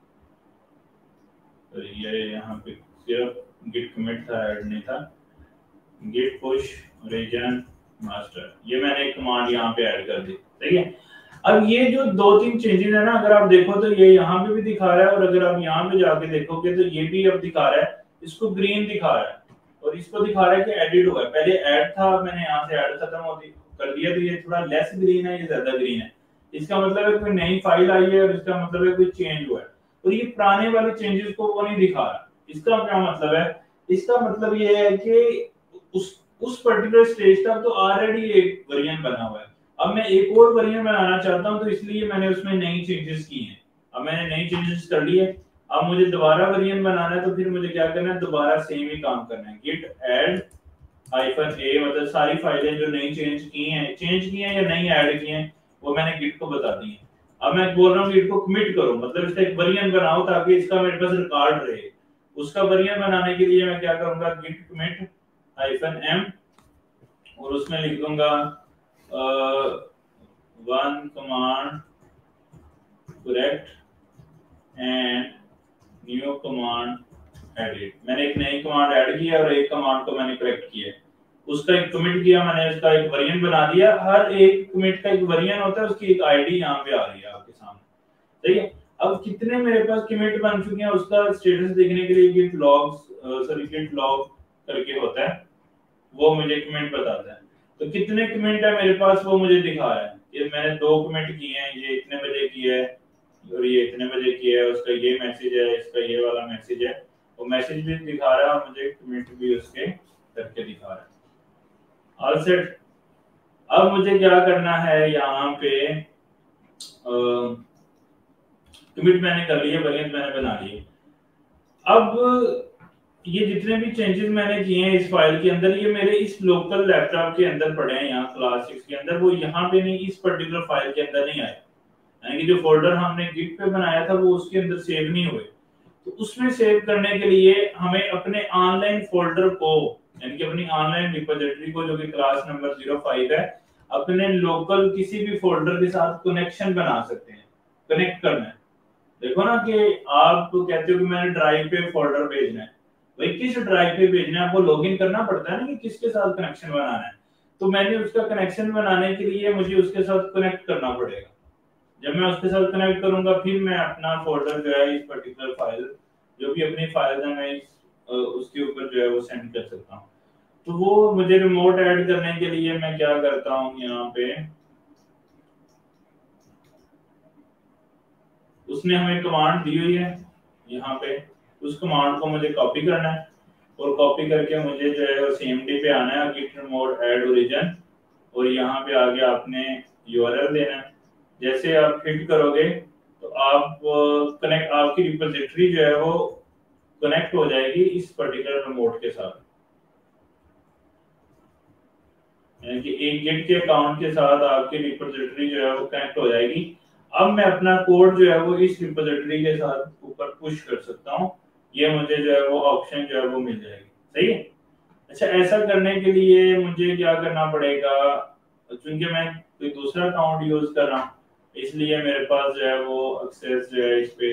तो ये यहाँ पे सिर्फ गिट कमिट था, ऐड नहीं था, गिट पुश रीजन मास्टर, ये मैंने एक कमांड यहाँ पे ऐड कर दी, ठीक है। अब ये जो दो तीन चेंजेस है ना, अगर आप देखो तो ये यहाँ पे भी दिखा रहा है, और अगर आप यहाँ पे जाके देखोगे तो ये भी अब दिखा रहा है, इसको ग्रीन दिखा रहा है और इसको दिखा रहा है कि एडिट हुआ है। पहले ऐड था, मैंने यहाँ से ऐड खत्म हो कर दिया, तो ये थोड़ा लेस ग्रीन है, ये ज्यादा ग्रीन है। इसका मतलब है कोई नई फाइल आई है, और इसका मतलब है कोई चेंज हुआ है, और ये पुराने वाले चेंजेस को वो नहीं दिखा रहा। इसका क्या मतलब है? इसका मतलब ये है कि उस उस पर्टिकुलर स्टेज तक तो ऑलरेडी एक वेरिएंट बना हुआ है, अब मैं एक और वेरिएंट बनाना चाहता हूं, तो इसलिए मैंने उसमें नई चेंजेस की हैं। अब मैंने नई चेंजेस कर लिए, अब मुझे दोबारा वेरिएंट बनाना है, तो फिर मुझे क्या करना है, दोबारा सेम ही काम करना है, git add हाइफन ए, मतलब सारी फाइलें जो नई चेंज की हैं चेंज की हैं या नई ऐड की हैं वो मैंने गिट को बता दी है। अब मैं बोल रहा हूँ गिट को कमिट करो, मतलब इसका एक वेरिएंट बनाओ ताकि इसका मेरे पास रिकॉर्ड रहे। उसका वेरिएंट बनाने के लिए मैं क्या करूंगा, git commit हाइफन m, और उसमें लिख दूंगा one command correct and new command edit. मैंने एक नई कमांड ऐड की है और एक कमांड को मैंने करेक्ट किया है, उसका एक कमिट किया मैंने, उसका एक वेरिएंट बना दिया। हर एक कमिट का एक वेरिएंट होता है, उसकी एक आईडी यहाँ पे आ रही है आपके सामने, ठीक है। अब कितने मेरे पास कमिट बन चुके हैं उसका स्टेटस देखने के लिए git logs sorry git log करके होता है, वो मुझे कमेंट बताता है। तो कितने कमेंट है मेरे पास वो मुझे दिखा रहा है, ये मैंने दो कमेंट किए हैं, ये इतने बजे किया है और ये इतने बजे किया है, उसका ये मैसेज है, इसका ये वाला मैसेज है, वो मैसेज भी दिखा रहा है और मुझे कमेंट भी उसके करके दिखा रहा है। All set. अब मुझे क्या करना है, यहाँ पे कमिट मैंने कर लिए, वेरिएंट मैंने बना लिए। अब ये जितने भी चेंजेस मैंने किए हैं इस फाइल के अंदर, ये मेरे इस लोकल लैपटॉप के अंदर पड़े हैं, यहाँ क्लास सिक्स के अंदर, वो यहाँ पे नहीं, इस पर्टिकुलर फाइल के अंदर नहीं आए, यानी कि जो फोल्डर हमने गिट पे बनाया था वो उसके अंदर सेव नहीं हुए। तो उसमें सेव करने के लिए हमें अपने ऑनलाइन फोल्डर को, यानी कि अपनी ऑनलाइन रिपोजिटरी को, जो कि क्लास नंबर जीरो फाइव है, अपने लोकल किसी भी फोल्डर के साथ कनेक्शन बना सकते हैं, कनेक्ट करना है। देखो ना कि आप कहते हो कि मैंने ड्राइव पे फोल्डर भेजना है, भाई किस ड्राइव पे भेजना है आपको लॉगिन करना पड़ता है ना कि किसके साथ कनेक्शन बनाना है। तो मैंने उसका कनेक्शन बनाने के लिए मुझे उसके साथ कनेक्ट करना पड़ेगा। जब मैं उसके साथ कनेक्ट करूंगा फिर मैं अपना फोल्डर जो है इस पर्टिकुलर फाइल, जो भी अपनी फाइल है, मैं इस उसके ऊपर जो है वो सेंड कर सकता हूँ। तो वो मुझे रिमोट ऐड करने के लिए मैं क्या करता हूँ, यहाँ पे उसने हमें कमांड दी हुई है, यहाँ पे उस कमांड को मुझे कॉपी करना है, और कॉपी करके मुझे जो है सीएमडी पे आना है, git remote add origin, और यहाँ पे आगे आपने यूआरएल देना है। जैसे आप हिट करोगे तो आप कनेक्ट, आपकी रिपोजिटरी जो है वो कनेक्ट हो जाएगी इस पर्टिकुलर रिमोट के साथ, यानी कि एक गिट के अकाउंट के साथ आपकी रिपोजिटरी जो है वो कनेक्ट हो जाएगी। अब मैं अपना कोड जो है वो इस रिपोजिटरी के साथ ऊपर पुश कर सकता हूँ, ये मुझे जो है वो ऑप्शन जो है वो मिल जाएगी, सही है। अच्छा, ऐसा करने के लिए मुझे क्या करना पड़ेगा, क्योंकि मैं कोई दूसरा अकाउंट यूज कर रहा हूँ, इसलिए मेरे पास जो है वो एक्सेस जो है इस पे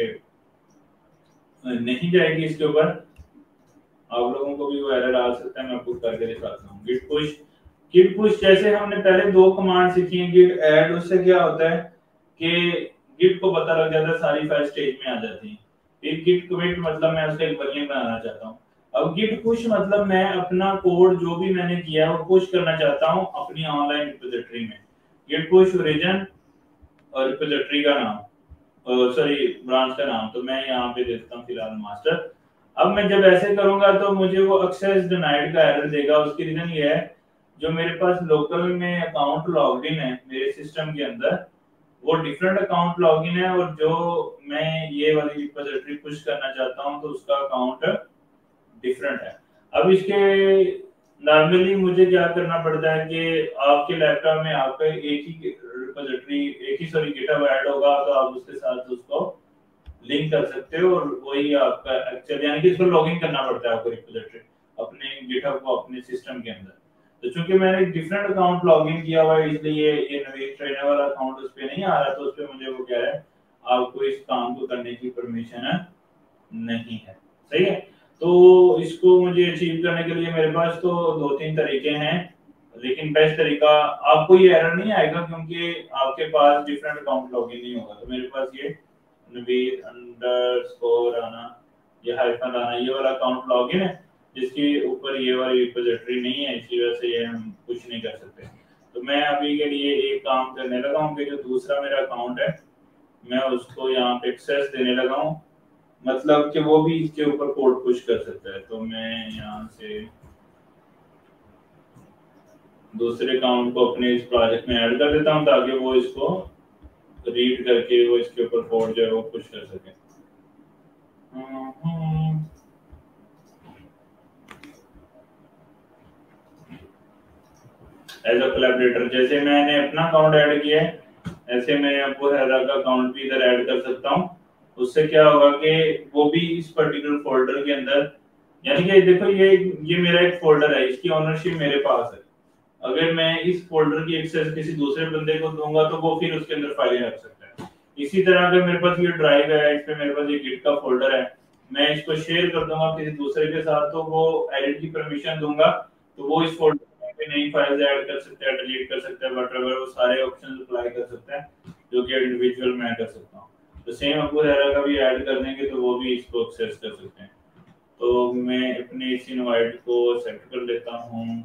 नहीं जाएगी इसके ऊपर। आप लोगों को भी वो एरर आ सकता है, मैं आपको करके दिखाता हूँ। गिट पुश गिट पुश जैसे हमने पहले दो कमांड सीखी हैं, गिट ऐड, उससे क्या होता है कि गिट को पता लग जाता है, सारी फाइल स्टेज में आ जाती है। फिर गिट कमिट मतलब मैं उसका एक वेरिएंट बनाना चाहता हूँ। अब गिट पुश मतलब मैं अपना कोड जो भी मैंने किया है वो पुश करना चाहता हूँ अपनी ऑनलाइन रिपोजिटरी में। गिट पुश ओरिजिन और रिपोजिटरी का नाम, सॉरी ब्रांच का नाम, तो मैं यहाँ पे देता हूँ फिलहाल मास्टर। अब मैं जब ऐसे करूंगा तो मुझे वो एक्सेस डिनाइड का एरर देगा। उसकी रीजन ये है, जो मेरे पास लोकल में अकाउंट लॉग्ड इन है मेरे सिस्टम के अंदर, वो डिफरेंट अकाउंट लॉगिन है, और जो मैं ये वाली रिपोजिटरी पुश करना चाहता हूँ तो उसका अकाउंट डिफरेंट है। अब इसके नॉर्मली मुझे क्या करना पड़ता है कि आपके लैपटॉप में आपका एक ही रिपोजिटरी, एक ही सॉरी गिटहब ऐड होगा, तो आप उसके साथ उसको लिंक कर सकते हो, और वही आपका एक्चुअली यानी कि इसको लॉगिन करना पड़ता है आपको रिपोजिटरी अपने गिटहब को अपने सिस्टम के अंदर। तो चूंकि मैंने एक डिफरेंट अकाउंट लॉगिन किया हुआ है, इसलिए ये नवीन ट्रेनर वाला अकाउंट उस पे नहीं आ रहा, तो उस पे मुझे वो क्या है, आपको इस काम को करने की परमिशन नहीं है। सही है। तो इसको मुझे अचीव करने के लिए मेरे पास तो दो तीन तरीके हैं, लेकिन बेस्ट तरीका, आपको ये एरर नहीं आएगा क्योंकि आपके पास डिफरेंट अकाउंट लॉगिन नहीं होगा। तो मेरे पास ये नवीद अंडरस्कोर आना, ये हाइफन आना, ये वाला अकाउंट लॉगिन है जिसके ऊपर ये वाली रिपोजिटरी नहीं है, इसी वजह से ये हम कुछ नहीं कर सकते। तो मैं अभी के लिए एक काम करने लगा हूँ कि जो दूसरा मेरा अकाउंट है मैं उसको यहाँ पे एक्सेस देने लगा हूँ, मतलब कि वो भी इसके ऊपर कोड पुश कर सकता है। तो मैं यहाँ से दूसरे अकाउंट को अपने इस प्रोजेक्ट में ऐड कर देता हूँ ताकि वो इसको रीड करके वो इसके ऊपर कोड जो है वो पुश कर सके। एज अ कोलैबोरेटर, जैसे मैंने अपना अकाउंट ऐड किया है ऐसे मैं अबू हैदरा का अकाउंट भी इधर ऐड कर सकता हूँ। उससे क्या होगा कि वो भी इस पर्टिकुलर फोल्डर के अंदर, यानी कि देखो ये ये मेरा एक फोल्डर है, इसकी ओनरशिप मेरे पास है। अगर मैं इस फोल्डर की एक्सेस किसी दूसरे बंदे को दूंगा तो वो फिर उसके अंदर फाइलें रख सकता है। इसी तरह अगर मेरे पास ये ड्राइव है, इस पे मेरे पास ये गिट का फोल्डर है, मैं इसको शेयर कर दूंगा किसी दूसरे के साथ, तो वो एडिट की परमिशन दूंगा तो वो इस फोल्डर में नई फाइल्स ऐड कर सकता है, डिलीट कर सकता है, व्हाटएवर वो सारे ऑप्शंस अप्लाई कर सकता है जो कि इंडिविजुअल मैं कर सकता हूँ। तो सेम अबू हैदरा का भी ऐड कर देंगे तो वो भी इसको एक्सेस कर सकते हैं। तो मैं अपने इस इनवाइट को सेट कर लेता हूँ।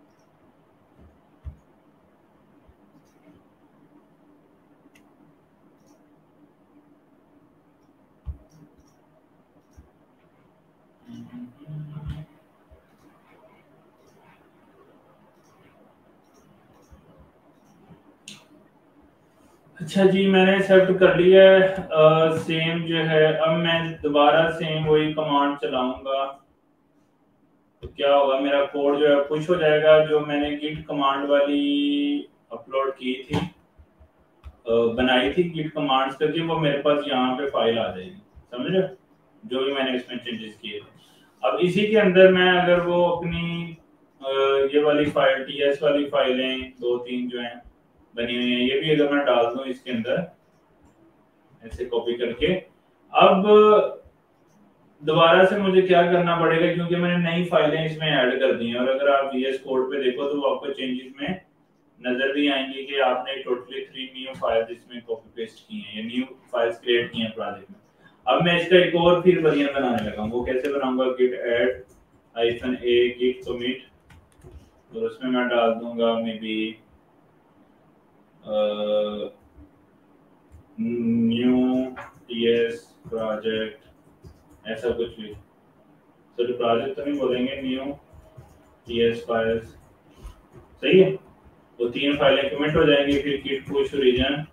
अच्छा जी, मैंने एक्सेप्ट कर लिया है। सेम जो है, अब मैं दोबारा सेम वही कमांड चलाऊंगा तो क्या होगा, मेरा कोड जो है पुश हो जाएगा। जो मैंने गिट कमांड वाली अपलोड की थी, बनाई थी गिट कमांड्स करके, वो मेरे पास यहाँ पे फाइल आ जाएगी, समझ रहे हो, जो भी मैंने इसमें चेंजेस किए थे। अब इसी के अंदर मैं अगर वो अपनी ये वाली फाइल, टीएस वाली फाइलें दो तीन जो हैं बनी हुई हैं, ये भी अगर मैं डाल दूं इसके अंदर ऐसे कॉपी करके, अब दोबारा से मुझे क्या करना पड़ेगा क्योंकि मैंने नई फाइलें इसमें ऐड कर दी हैं। और अगर आप वीएस कोड पे देखो तो आपको चेंजेस में नजर भी आएंगे कि आपने टोटली थ्री न्यू फाइल्स इसमें कॉपी पेस्ट की हैं, या न्यू फाइल्स क्रिएट की हैं प्रोजेक्ट में। अब मैं इसका एक और फिर वेरिएंट बनाने लगा हूं। वो कैसे बनाऊंगा, git add hyphen A git commit, और उसमें मैं डाल दूंगा maybe new TS project, ऐसा कुछ भी। तो प्रोजेक्ट तो नहीं बोलेंगे, न्यू टीएस फाइल्स, सही है। वो तीन फाइलें कमिट हो जाएंगी। फिर git push origin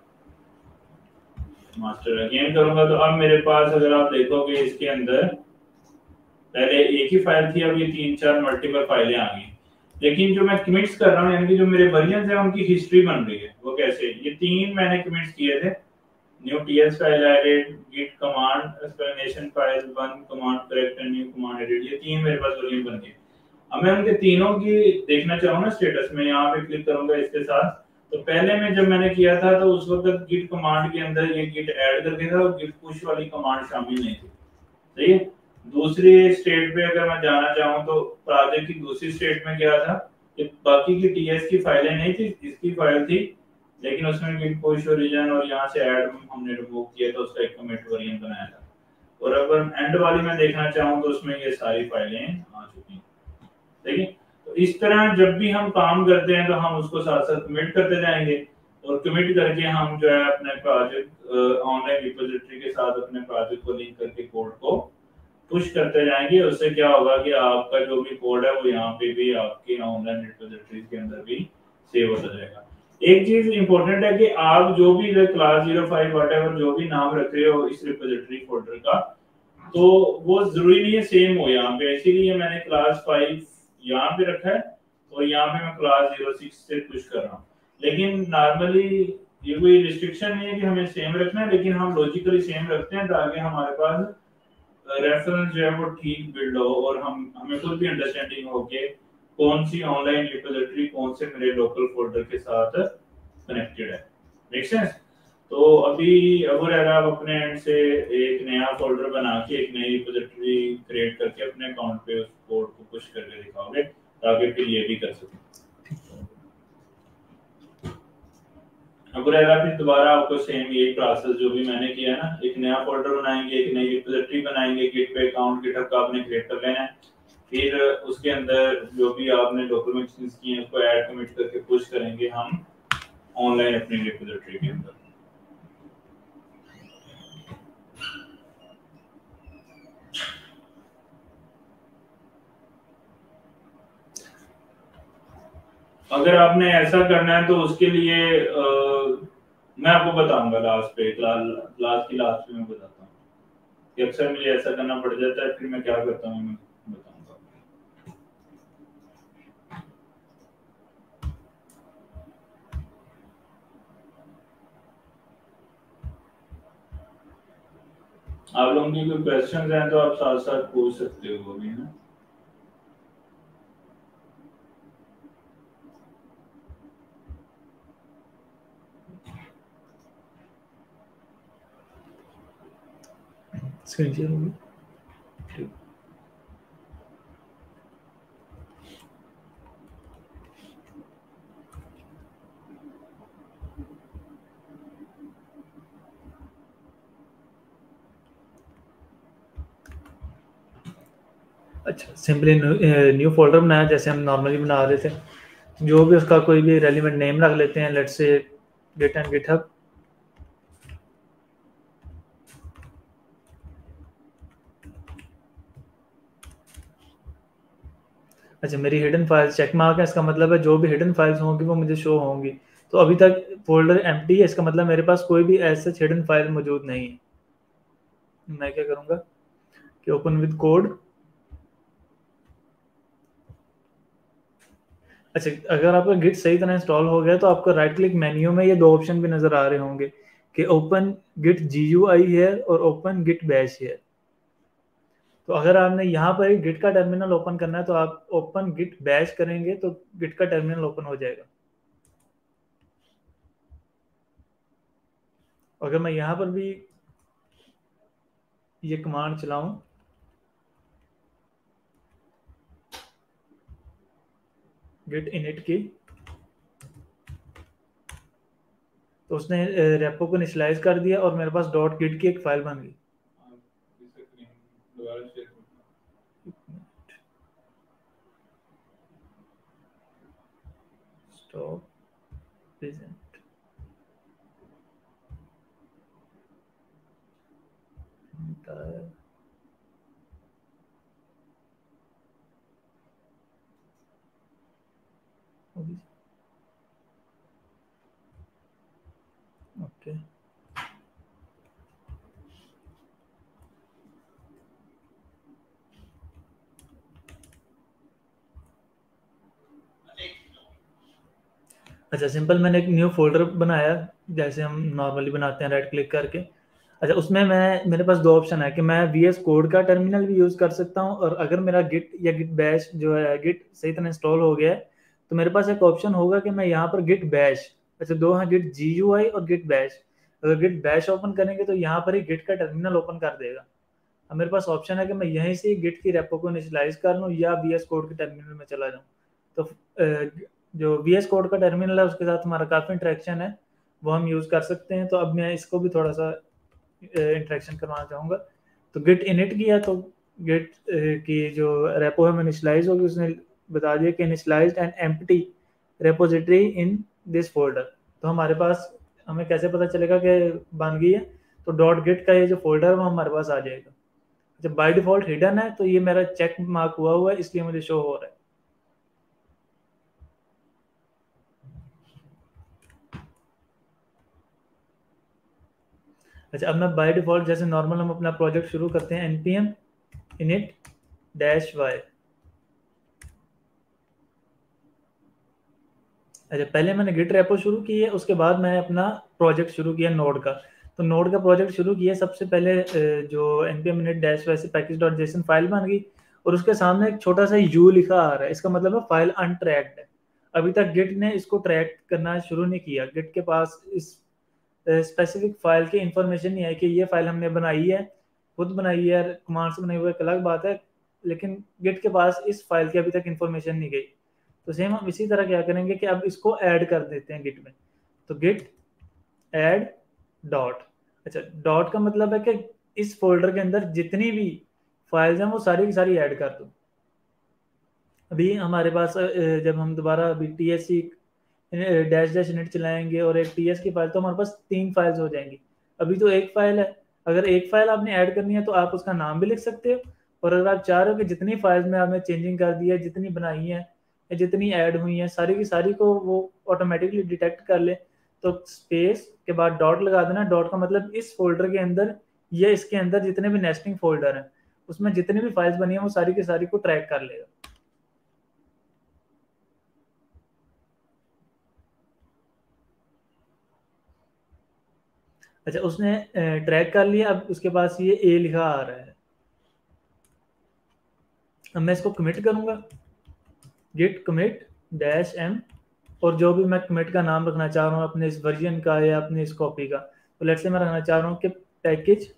master again करूंगा तो अब मेरे पास अगर आप देखोगे इसके अंदर पहले एक ही फाइल थी, अब ये तीन चार मल्टीपल फाइलें आ गई। लेकिन जो मैं कमिट्स कर रहा हूँ यानी कि जो मेरे वेरिएंट्स हैं उनकी हिस्ट्री बन रही है। वो कैसे, ये तीन मैंने कमिट्स किए थे, new TS file added, git command explanation file one command correct and new command added, ये तीन मेरे पास वेरिएंट बन गए। अब मैं उनके तीनों की देखना चाहूँ ना स्टेटस में, यहाँ पे क्लिक करूंगा इसके साथ, तो पहले में जब मैंने किया था तो उस वक्त गिट कमांड के अंदर ये गिट ऐड करके था और गिट पुश वाली कमांड शामिल नहीं थी, सही है। दूसरी स्टेट पे अगर मैं जाना चाहूँ तो प्रोजेक्ट की दूसरी स्टेट में क्या था कि बाकी की टीएस की फाइलें नहीं थी, इसकी फाइल थी, लेकिन उसमें गिट पुश ओरिजिन और यहाँ से ऐड हमने रिमूव किया था, उसका एक कमिट वेरिएंट बनाया था। और अगर एंड वाली में देखना चाहूँ तो उसमें ये सारी फाइलें आ चुकी हैं, ठीक है। तो इस तरह जब भी हम काम करते हैं तो हम उसको साथ साथ कमिट करते जाएंगे और कमिट करके हम जो है अपने प्रोजेक्ट ऑनलाइन रिपोजिटरी के साथ अपने प्रोजेक्ट को लिंक करके कोड को पुश करते जाएंगे। उससे क्या होगा कि आपका जो भी कोड है वो यहाँ पे भी आपके ऑनलाइन रिपोजिटरी के अंदर भी सेव होता जाएगा। एक चीज इंपॉर्टेंट है कि आप जो भी क्लास जीरो फाइव वट जो भी नाम रख रहे हो इस रिपोजिटरी फोल्डर का, तो वो जरूरी नहीं है सेम हो यहाँ पे, इसीलिए मैंने क्लास फाइव यहाँ पे रखा है और यहाँ पे मैं क्लास जीरो सिक्स से पुश कर रहा हूँ। लेकिन नॉर्मली ये कोई रिस्ट्रिक्शन नहीं है कि हमें सेम रखना है, लेकिन हम लॉजिकली सेम रखते हैं ताकि हमारे पास रेफरेंस जो है वो ठीक बिल्ड हो और हम हमें खुद भी अंडरस्टैंडिंग हो कि कौन सी ऑनलाइन रिपोजिटरी कौन से मेरे लोकल फोल्डर के साथ कनेक्टेड है। Make sense? तो अभी अगर आप अपने एंड से एक नया फोल्डर बना के एक नई रिपोजिटरी क्रिएट करके अपने अकाउंट पे उस कोड को पुश करके दिखाओगे ताकि फिर ये भी कर सकें। अगर फिर दोबारा आपको सेम यही प्रोसेस जो भी मैंने किया ना, एक नया फोल्डर बनाएंगे, एक नई रिपोजिटरी बनाएंगे, गिट पे अकाउंट गिटहब का आपने क्रिएट कर लेना है, फिर उसके अंदर जो भी आपने डॉक्यूमेंटेशंस किए हैं उसको ऐड कमिट करके पुश करेंगे हम ऑनलाइन अपनी रिपोजिटरी के अंदर। अगर आपने ऐसा करना है तो उसके लिए आ, मैं आपको बताऊंगा लास्ट पे, लास्ट की लास्ट में मैं बताता हूँ कि अक्सर मुझे ऐसा करना पड़ जाता है, फिर मैं क्या करता हूँ मैं बताऊंगा। आप लोगों की कोई क्वेश्चन हैं तो आप साथ साथ पूछ सकते हो अभी ना। स्क्रीन शेयर होगी। अच्छा, सिंपली न्यू फोल्डर बनाया जैसे हम नॉर्मली बना रहे थे, जो भी उसका कोई भी रेलिवेंट नेम रख लेते हैं, let's say Git and GitHub. अच्छा, मेरी हिडन फाइल्स चेक मार्क है, इसका मतलब है जो भी हिडन फाइल्स होंगी वो मुझे शो होंगी। तो अभी तक फोल्डर एम्प्टी है, इसका मतलब मेरे पास कोई भी ऐसा हिडन फाइल मौजूद नहीं है। मैं क्या करूंगा कि ओपन विद कोड। अच्छा, अगर आपका गिट सही तरह इंस्टॉल हो गया तो आपको राइट क्लिक मेन्यू में ये दो ऑप्शन भी नजर आ रहे होंगे कि open git G U I here और ओपन गिट बैश हियर। तो अगर आपने यहाँ पर एक गिट का टर्मिनल ओपन करना है तो आप ओपन गिट बैश करेंगे तो गिट का टर्मिनल ओपन हो जाएगा। अगर मैं यहाँ पर भी ये कमांड चलाऊं, गिट इनिट की, तो उसने रेपो को इनिशियलाइज कर दिया और मेरे पास डॉट गिट की एक फाइल बन गई। Stop present. ओके, अच्छा सिंपल मैंने एक न्यू फोल्डर बनाया जैसे हम नॉर्मली बनाते हैं राइट क्लिक करके। अच्छा, उसमें मैं मेरे पास दो ऑप्शन है कि मैं वी एस कोड का टर्मिनल भी यूज़ कर सकता हूँ, और अगर मेरा गिट या गिट बैश जो है गिट सही तरह इंस्टॉल हो गया है तो मेरे पास एक ऑप्शन होगा कि मैं यहाँ पर गिट बैश अच्छा दो हैं, गिट जी यू आई और गिट बैश। अगर गिट बैश ओपन करेंगे तो यहाँ पर ही गिट का टर्मिनल ओपन कर देगा। अब मेरे पास ऑप्शन है कि मैं यहीं से गिट की रेपो को इनिशियलाइज कर लूँ या वी एस कोड के टर्मिनल में चला जाऊँ। तो जो वी एस कोड का टर्मिनल है उसके साथ हमारा काफ़ी इंट्रैक्शन है, वो हम यूज़ कर सकते हैं। तो अब मैं इसको भी थोड़ा सा इंट्रैक्शन करवाना चाहूँगा। तो गिट इनिट किया तो गिट की जो रेपो है इनिशियलाइज होगी, उसने बता दिया कि initialized and empty repository in this folder. तो हमारे पास हमें कैसे पता चलेगा कि बन गई है? तो डॉट गिट का ये जो फोल्डर है वो हमारे पास आ जाएगा। जब बाय डिफॉल्ट हिडन है तो ये मेरा चेक मार्क हुआ हुआ है, इसलिए मुझे शो हो रहा है। अच्छा अब मैं बाय डिफॉल्ट जैसे नॉर्मल हम अपना प्रोजेक्ट शुरू करते हैं npm init डैश y। अच्छा पहले मैंने गिट रेपो शुरू की है, उसके बाद मैंने अपना प्रोजेक्ट शुरू किया नोड का। तो नोड का प्रोजेक्ट शुरू किया, सबसे पहले जो npm init डैश y से पैकेज डॉट जेसन फाइल बन गई और उसके सामने एक छोटा सा यू लिखा आ रहा है, इसका मतलब है फाइल अनट्रैक्ड है। अभी तक गिट ने इसको ट्रैक करना शुरू नहीं किया, गिट के पास इस स्पेसिफिक फाइल की इंफॉर्मेशन नहीं है कि ये फाइल हमने बनाई है, खुद बनाई है, कमांड से बनाई हुई एक अलग बात है, लेकिन गिट के पास इस फाइल की अभी तक इंफॉर्मेशन नहीं गई। तो सेम हम इसी तरह क्या करेंगे कि अब इसको ऐड कर देते हैं गिट में। तो गिट ऐड डॉट, अच्छा डॉट का मतलब है कि इस फोल्डर के अंदर जितनी भी फाइल्स हैं वो सारी की सारी ऐड कर दो। अभी हमारे पास जब हम दोबारा अभी T S C dash dash init चलाएंगे और एक टी एस की फाइल, तो हमारे पास तीन फाइल्स हो जाएंगी। अभी तो एक फाइल है, अगर एक फाइल आपने ऐड करनी है तो आप उसका नाम भी लिख सकते हो, और अगर आप चाह रहे हो कि जितनी फाइल्स में आपने चेंजिंग कर दी है, जितनी बनाई है या जितनी ऐड हुई हैं सारी की सारी को वो ऑटोमेटिकली डिटेक्ट कर ले, तो स्पेस के बाद डॉट लगा देना। डॉट का मतलब इस फोल्डर के अंदर या इसके अंदर जितने भी नेस्टिंग फोल्डर हैं उसमें जितनी भी फाइल्स बनी है वो सारी की सारी को ट्रैक कर लेगा। अच्छा उसने ट्रैक कर लिया, अब उसके पास ये ए लिखा आ रहा है। अब मैं इसको कमिट करूंगा, गिट कमिट डैश एम, और जो भी मैं कमिट का नाम रखना चाह रहा हूँ अपने इस वर्जन का या अपने इस कॉपी का, तो लेट्स से मैं रखना चाह रहा हूँ कि package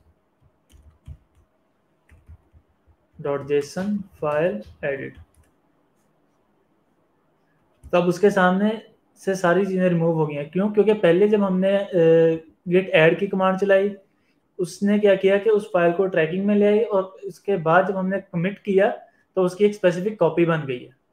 dot JSON file edit. तो अब उसके सामने से सारी चीज़ें रिमूव हो गई हैं। क्यों? क्योंकि पहले जब हमने गिट ऐड की कमांड चलाई उसने क्या किया कि उस फाइल को ट्रैकिंग में ले आई, और इसके बाद जब हमने कमिट किया तो उसकी एक स्पेसिफिक कॉपी बन गई है।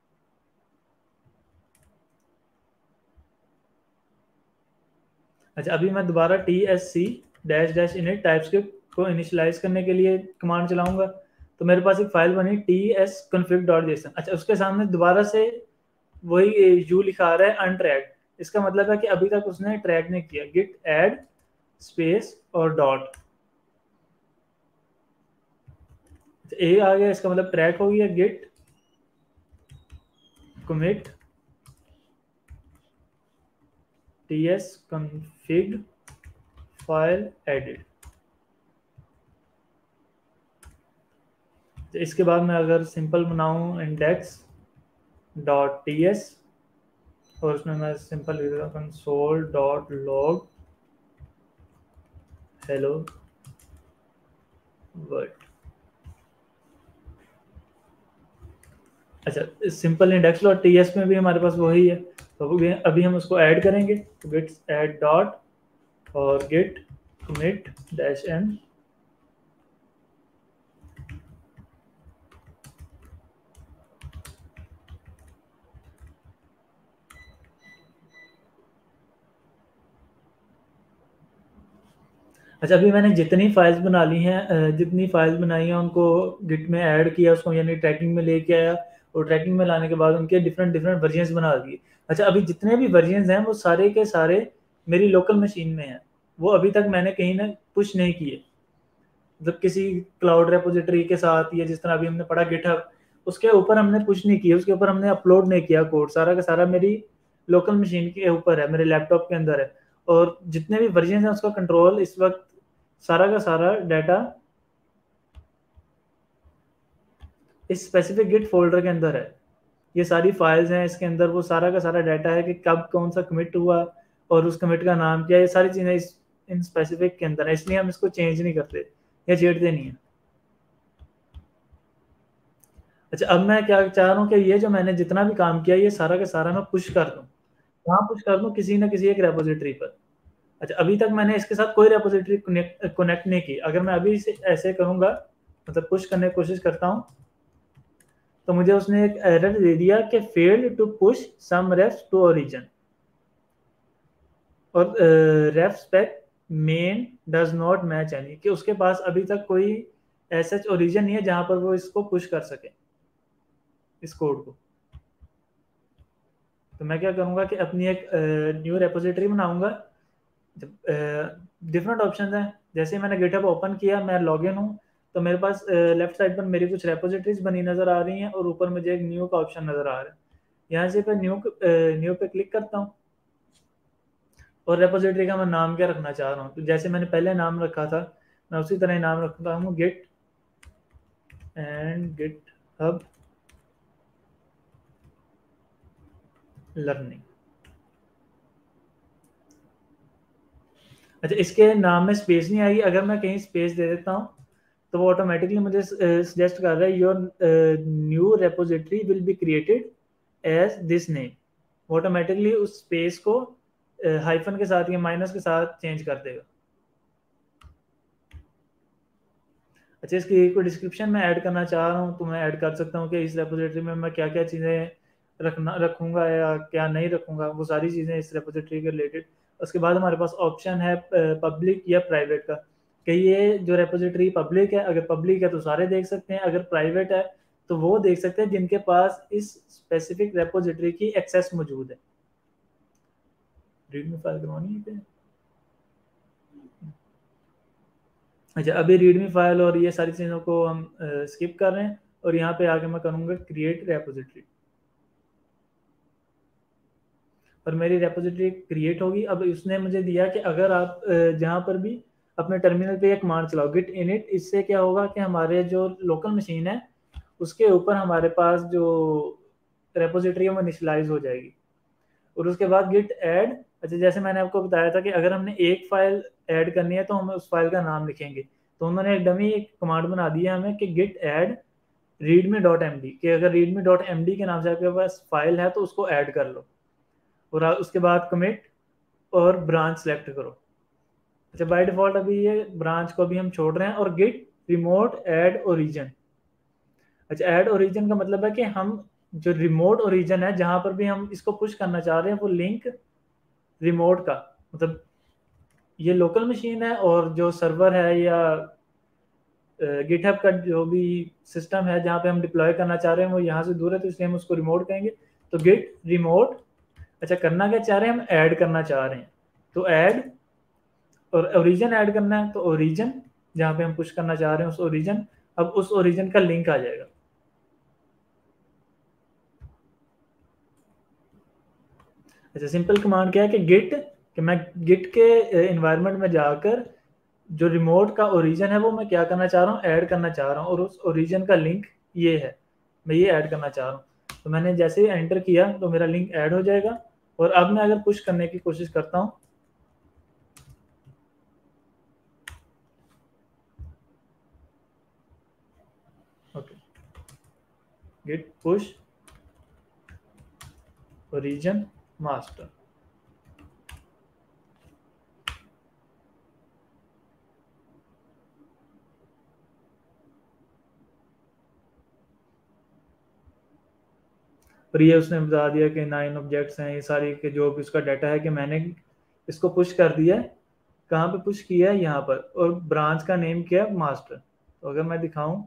अच्छा अभी मैं दोबारा T S C dash dash init TypeScript को इनिशियलाइज करने के लिए कमांड चलाऊंगा, तो मेरे पास एक फाइल बनी T S config dot JSON. अच्छा उसके सामने दोबारा से वही यू लिखा आ रहा है अनट्रैक्ड, इसका मतलब है कि अभी तक उसने ट्रैक नहीं किया। गिट ऐड स्पेस और डॉट, ए आ गया, इसका मतलब ट्रैक हो गया। Git commit ts config file edit। तो इसके बाद मैं अगर सिंपल बनाऊं इंडेक्स डॉट टी एस और उसमें मैं सिंपल लिख दूंगा console dot log hello world. अच्छा simple index dot T S में भी हमारे पास वही है, तो अभी हम उसको ऐड करेंगे। तो गिट ऐड डॉट और गिट commit डैश एन। अच्छा अभी मैंने जितनी फाइल्स बना ली हैं, जितनी फाइल्स बनाई हैं उनको गिट में ऐड किया, उसको यानी ट्रैकिंग में लेके आया, और ट्रैकिंग में लाने के बाद उनके डिफरेंट डिफरेंट वर्जन्स बना दिए। अच्छा अभी जितने भी वर्जन्स हैं वो सारे के सारे मेरी लोकल मशीन में हैं, वो अभी तक मैंने कहीं ना पुश नहीं किए, मतलब किसी क्लाउड रेपोजिटरी के साथ, या जिस तरह अभी हमने पढ़ा गिटहब, उसके ऊपर हमने पुश नहीं किया, उसके ऊपर हमने अपलोड नहीं किया कोड, सारा का सारा मेरी लोकल मशीन के ऊपर है, मेरे लैपटॉप के अंदर है। और जितने भी वर्जन हैं उसका कंट्रोल इस वक्त सारा का सारा डाटा इस स्पेसिफिक गिट फोल्डर के अंदर है। ये सारी फाइल्स हैं इसके अंदर, वो सारा का सारा डाटा है कि कब कौन सा कमिट हुआ और उस कमिट का नाम क्या है, ये सारी चीज़ें इस इन स्पेसिफिक के अंदर है, इसलिए हम इसको चेंज नहीं करते या छेड़ते नहीं है। अच्छा, अब मैं क्या चाह रहा हूँ कि ये जो मैंने जितना भी काम किया ये सारा का सारा मैं पुश कर दूँ, कहाँ पुश कर दूँ, किसी न किसी एक रेपोजिटरी पर। अच्छा, अभी तक मैंने इसके साथ कोई रेपोजिटरी कनेक्ट कनेक्ट नहीं की। अगर मैं अभी इसे ऐसे करूँगा, मतलब पुश करने की कोशिश करता हूँ, तो मुझे उसने एक एरर दे दिया कि failed to push some refs to origin, और ref spec main does not match any, कि उसके पास अभी तक कोई ऐसा ओरिजिन नहीं है जहां पर वो इसको पुश कर सके, इस कोड को। तो मैं क्या करूंगा कि अपनी एक न्यू रेपोजिटरी बनाऊंगा। डिफरेंट ऑप्शन हैं, जैसे मैंने गिटहब ओपन किया, मैं लॉगिन हूँ, तो मेरे पास लेफ्ट साइड पर मेरी कुछ रेपोजिटरीज बनी नज़र आ रही हैं और ऊपर मुझे एक न्यू का ऑप्शन नज़र आ रहा है। यहाँ से मैं न्यू न्यू पे क्लिक करता हूँ और रेपोजिटरी का मैं नाम क्या रखना चाह रहा हूँ, तो जैसे मैंने पहले नाम रखा था मैं उसी तरह नाम रखता हूँ, गिट एंड गिटहब लर्निंग। अच्छा, इसके नाम में स्पेस नहीं आएगी, अगर मैं कहीं स्पेस दे देता हूँ तो वो ऑटोमेटिकली मुझे सजेस्ट कर रहा है your new repository will be created as this name. वो ऑटोमेटिकली उस स्पेस को हाइफन uh, के साथ या माइनस के साथ चेंज कर देगा। अच्छा, इसकी कोई डिस्क्रिप्शन में ऐड करना चाह रहा हूँ तो मैं ऐड कर सकता हूँ कि इस रेपोजिटरी में मैं क्या क्या चीज़ें रखना रखूँगा या क्या नहीं रखूँगा, वो सारी चीज़ें इस रेपोजिटरी के रिलेटेड। उसके बाद हमारे पास ऑप्शन है पब्लिक या प्राइवेट का, कि ये जो रेपोजिटरी पब्लिक है, अगर पब्लिक है तो सारे देख सकते हैं, अगर प्राइवेट है तो वो देख सकते हैं जिनके पास इस स्पेसिफिक रेपोजिटरी की एक्सेस मौजूद है। रीड में फाइल करवानी है क्या? अच्छा, अभी रीडमी फाइल और ये सारी चीज़ों को हम स्किप कर रहे हैं और यहाँ पे आके मैं करूँगा क्रिएट रेपोजिटरी, और मेरी रेपोजिटरी क्रिएट होगी। अब उसने मुझे दिया कि अगर आप जहाँ पर भी अपने टर्मिनल पे एक कमांड चलाओ गिट इनिट, इससे क्या होगा कि हमारे जो लोकल मशीन है उसके ऊपर हमारे पास जो रेपोजिटरी है वो इनिशियलाइज हो जाएगी। और उसके बाद गिट ऐड, अच्छा जैसे मैंने आपको बताया था कि अगर हमने एक फाइल ऐड करनी है तो हम उस फाइल का नाम लिखेंगे, तो उन्होंने एक डमी एक कमांड बना दी है हमें कि git add readme dot M D, कि अगर रीडमी डॉट एम डी के नाम से आपके पास फाइल है तो उसको ऐड कर लो, और उसके बाद कमिट और ब्रांच सेलेक्ट करो। अच्छा, बाय डिफॉल्ट अभी ये ब्रांच को भी हम छोड़ रहे हैं, और गिट रिमोट ऐड ओरिजिन। अच्छा, ऐड ओरिजिन का मतलब है कि हम जो रिमोट ओरिजिन है जहां पर भी हम इसको पुश करना चाह रहे हैं वो लिंक रिमोट का, मतलब ये लोकल मशीन है और जो सर्वर है या गिटहब का जो भी सिस्टम है जहाँ पे हम डिप्लॉय करना चाह रहे हैं वो यहाँ से दूर है, तो इसलिए हम उसको रिमोट कहेंगे। तो गिट रिमोट, अच्छा करना क्या चाह रहे हैं हम, ऐड करना चाह रहे हैं तो ऐड, और ओरिजिन ऐड करना है तो ओरिजिन, जहाँ पे हम पुश करना चाह रहे हैं उस ओरिजिन, अब उस ओरिजिन का लिंक आ जाएगा। अच्छा, सिंपल कमांड क्या है कि गिट, कि मैं गिट के इन्वायरमेंट में जाकर जो रिमोट का ओरिजिन है वो मैं क्या करना चाह रहा हूँ, ऐड करना चाह रहा हूँ, और उस ओरिजिन का लिंक ये है, मैं ये ऐड करना चाह रहा हूँ। तो मैंने जैसे ही एंटर किया तो मेरा लिंक ऐड हो जाएगा, और अब मैं अगर पुश करने की कोशिश करता हूँ, okay, git push origin master, और ये उसने बता दिया कि नाइन ऑब्जेक्ट्स हैं, ये सारी के जो भी उसका डाटा है कि मैंने इसको पुश कर दिया है। कहाँ पे पुश किया है, यहाँ पर, और ब्रांच का नेम क्या है, मास्टर। तो अगर मैं दिखाऊं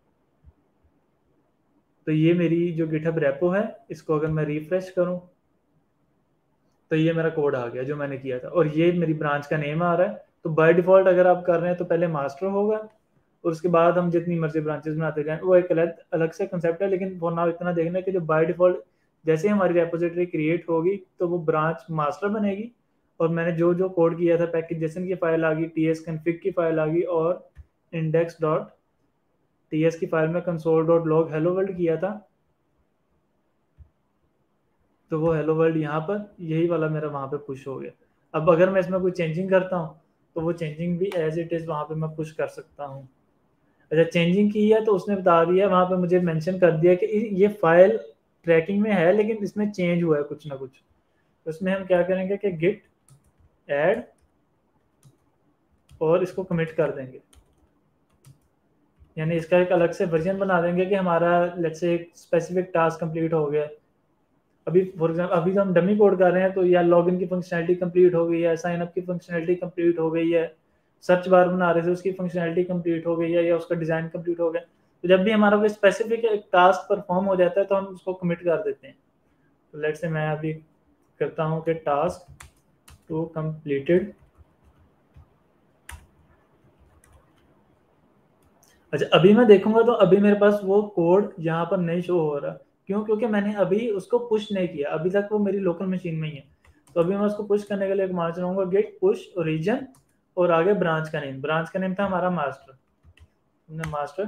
तो ये मेरी जो गिटहब रेपो है, इसको अगर मैं रिफ्रेश करूं तो ये मेरा कोड आ गया जो मैंने किया था, और ये मेरी ब्रांच का नेम आ रहा है। तो बाय डिफॉल्ट अगर आप कर रहे हैं तो पहले मास्टर होगा और उसके बाद हम जितनी मर्जी ब्रांचेस बनाते जाएं, वो एक अलग अलग से कंसेप्ट है, लेकिन फॉर नाउ इतना देखना है कि जो बाय डिफॉल्ट जैसे हमारी रेपोजिटरी क्रिएट होगी तो वो ब्रांच मास्टर बनेगी, और मैंने जो जो कोड किया था, पैकेज जेसन की फाइल आ गई, टी एस कन्फिग की फाइल आ गई, और इंडेक्स डॉट टी एस की फाइल में console dot log hello world किया था, तो वो हेलो वर्ल्ड यहाँ पर यही वाला मेरा वहाँ पे पुश हो गया। अब अगर मैं इसमें कोई चेंजिंग करता हूँ तो वो चेंजिंग भी एज इट इज़ वहाँ पे मैं पुश कर सकता हूँ। अच्छा, चेंजिंग की है तो उसने बता दिया वहाँ पे, मुझे मेंशन कर दिया कि ये फाइल ट्रैकिंग में है लेकिन इसमें चेंज हुआ है कुछ ना कुछ। तो इसमें हम क्या करेंगे कि गिट ऐड और इसको कमिट कर देंगे, यानी इसका एक अलग से वर्जन बना देंगे कि हमारा लेट्स से एक स्पेसिफिक टास्क कंप्लीट हो गया। अभी फॉर एग्जाम्पल अभी तो हम डमी कोड कर रहे हैं, तो या लॉगिन की फंक्शनैलिटी कंप्लीट हो गई है, साइन अप की फंक्शनैलिटी कंप्लीट हो गई है, सर्च बार बना रहे थे उसकी फंक्शनैलिटी कंप्लीट हो गई है, या उसका डिज़ाइन कंप्लीट हो गया। तो जब भी हमारा कोई स्पेसिफिक एक टास्क परफॉर्म हो जाता है तो हम उसको कमिट कर देते हैं। तो लेट्स से मैं अभी करता हूँ कि टास्क टू कंप्लीटेड। अच्छा, अभी मैं देखूंगा तो अभी मेरे पास वो कोड यहाँ पर नहीं शो हो रहा। क्यों? क्योंकि मैंने अभी उसको पुश नहीं किया, अभी तक वो मेरी लोकल मशीन में ही है। तो अभी मैं उसको पुश करने के लिए कमांड चलाऊंगा गेट पुश ओरिजिन और आगे ब्रांच का नेम। ब्रांच का नेम था हमारा मास्टर, हमने मास्टर।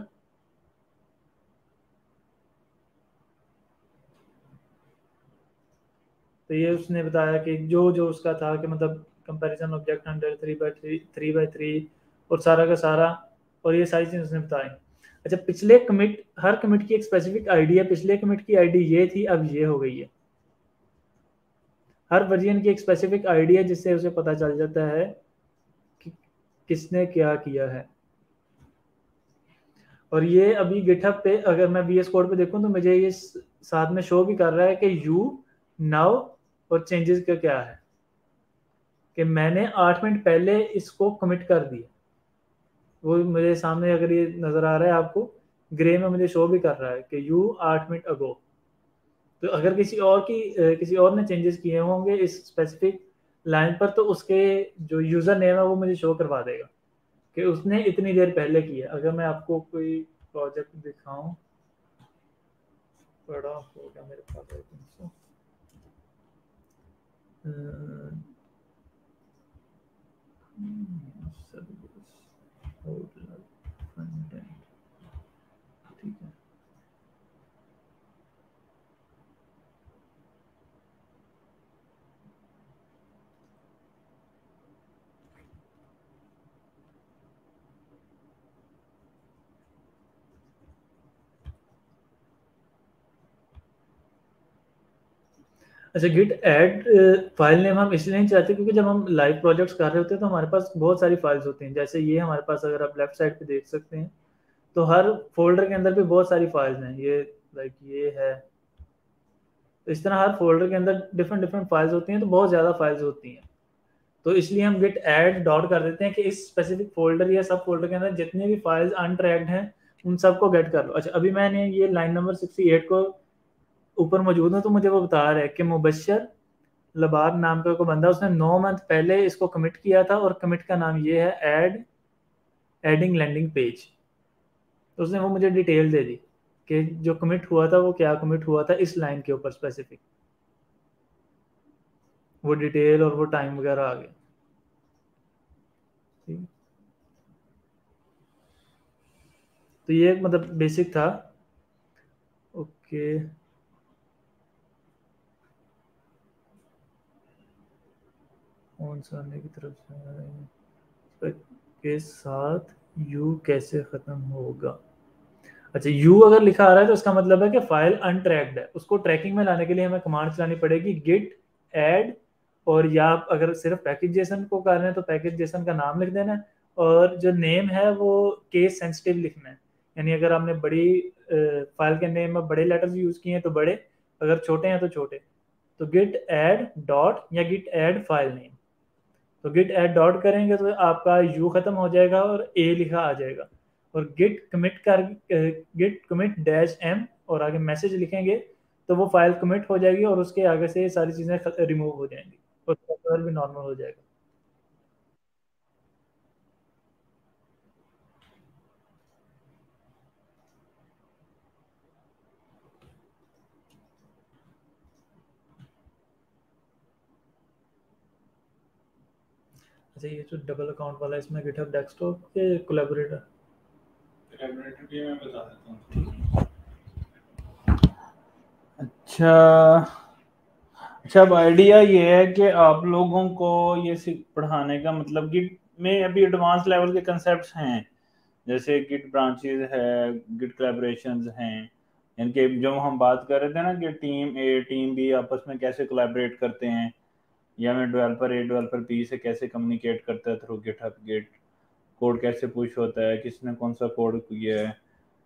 तो ये उसने बताया कि जो जो उसका था कि मतलब comparison object hundred three by three three by three और सारा का सारा, और ये सारी चीज़ उसने बताई। अच्छा, पिछले कमिट, हर कमिट की एक स्पेसिफिक आईडी है। पिछले कमिट की आईडी ये थी, अब ये हो गई है। हर वर्जन की एक स्पेसिफिक आईडी है जिससे उसे पता चल जाता है कि किसने क्या किया है। और ये अभी गिटहब पे अगर मैं वीएस कोड पे देखूं तो मुझे ये साथ में शो भी कर रहा है कि यू नाउ और चेंजेस का क्या है, कि मैंने आठ मिनट पहले इसको कमिट कर दिया। वो मेरे सामने अगर ये नजर आ रहा है आपको, ग्रे में मुझे शो भी कर रहा है कि यू आठ मिनट अगो। तो अगर किसी और की किसी और ने चेंजेस किए होंगे इस स्पेसिफिक लाइन पर तो उसके जो यूजर नेम है वो मुझे शो करवा देगा कि उसने इतनी देर पहले किया। अगर मैं आपको कोई प्रोजेक्ट दिखाऊं, बड़ा होगा मेरे पास आई थिंक सो, ठीक है। अच्छा, गिट ऐड फाइल नेम हम इसलिए नहीं चाहते क्योंकि जब हम लाइव प्रोजेक्ट्स कर रहे होते हैं तो हमारे पास बहुत सारी फाइल्स होती हैं। जैसे ये हमारे पास, अगर आप लेफ्ट साइड पे देख सकते हैं, तो हर फोल्डर के अंदर भी बहुत सारी फाइल्स हैं। ये लाइक ये है, तो इस तरह हर फोल्डर के अंदर डिफरेंट डिफरेंट फाइल्स होती हैं, तो बहुत ज़्यादा फाइल्स होती हैं। तो इसलिए हम गिट ऐड डॉट कर देते हैं कि इस स्पेसिफिक फोल्डर या सब फोल्डर के अंदर जितने भी फाइल्स अनट्रैक्ड हैं उन सबको गेट कर लो। अच्छा, अभी मैंने ये लाइन नंबर सिक्सटी एट को ऊपर मौजूद हूँ तो मुझे वो बता रहा है कि मुबशर लबार नाम का कोई बंदा, उसने नौ मंथ पहले इसको कमिट किया था और कमिट का नाम ये है ऐड एडिंग लैंडिंग पेज। तो उसने वो मुझे डिटेल दे दी कि जो कमिट हुआ था वो क्या कमिट हुआ था इस लाइन के ऊपर स्पेसिफिक, वो डिटेल और वो टाइम वगैरह आ गया। ठीक, तो ये एक मतलब बेसिक था। ओके, कौन सा आने की तरफ से के साथ यू कैसे ख़त्म होगा। अच्छा, यू अगर लिखा आ रहा है तो इसका मतलब है कि फाइल अनट्रैक्ड है। उसको ट्रैकिंग में लाने के लिए हमें कमांड चलानी पड़ेगी गिट ऐड, और या आप अगर सिर्फ पैकेज जेसन को कर रहे हैं तो पैकेज जेसन का नाम लिख देना है, और जो नेम है वो केस सेंसिटिव लिखना है। यानी अगर आपने बड़ी फाइल के नेम में बड़े लेटर्स यूज किए हैं तो बड़े, अगर छोटे हैं तो छोटे। तो गिट ऐड डॉट या गिट ऐड फाइल नेम, तो गिट ऐड डॉट करेंगे तो आपका यू खत्म हो जाएगा और ए लिखा आ जाएगा। और गिट कमिट कर गिट कमिट डैश एम और आगे मैसेज लिखेंगे तो वो फाइल कमिट हो जाएगी और उसके आगे से सारी चीज़ें रिमूव हो जाएंगी और उसका कलर भी नॉर्मल हो जाएगा। अच्छा, ये जो डबल अकाउंट वाला है इसमें गिटहब डेस्कटॉप के कोलैबोरेटर कोलैबोरेटर भी मैं बता देता हूँ। अच्छा, अच्छा, अब आइडिया ये है कि आप लोगों को ये पढ़ाने का मतलब गिट में अभी एडवांस लेवल के कंसेप्ट हैं, जैसे गिट ब्रांचेस है, गिट कोलैबोरेशंस हैं, इनके जो हम बात कर रहे थे ना कि टीम ए टीम बी आपस में कैसे कोलैबोरेट करते हैं, या मैं डेवलपर ए डेवलपर बी से कैसे कम्युनिकेट करता है थ्रू गिटहब गिट, कोड कैसे पुश होता है, किसने कौन सा कोड किया है,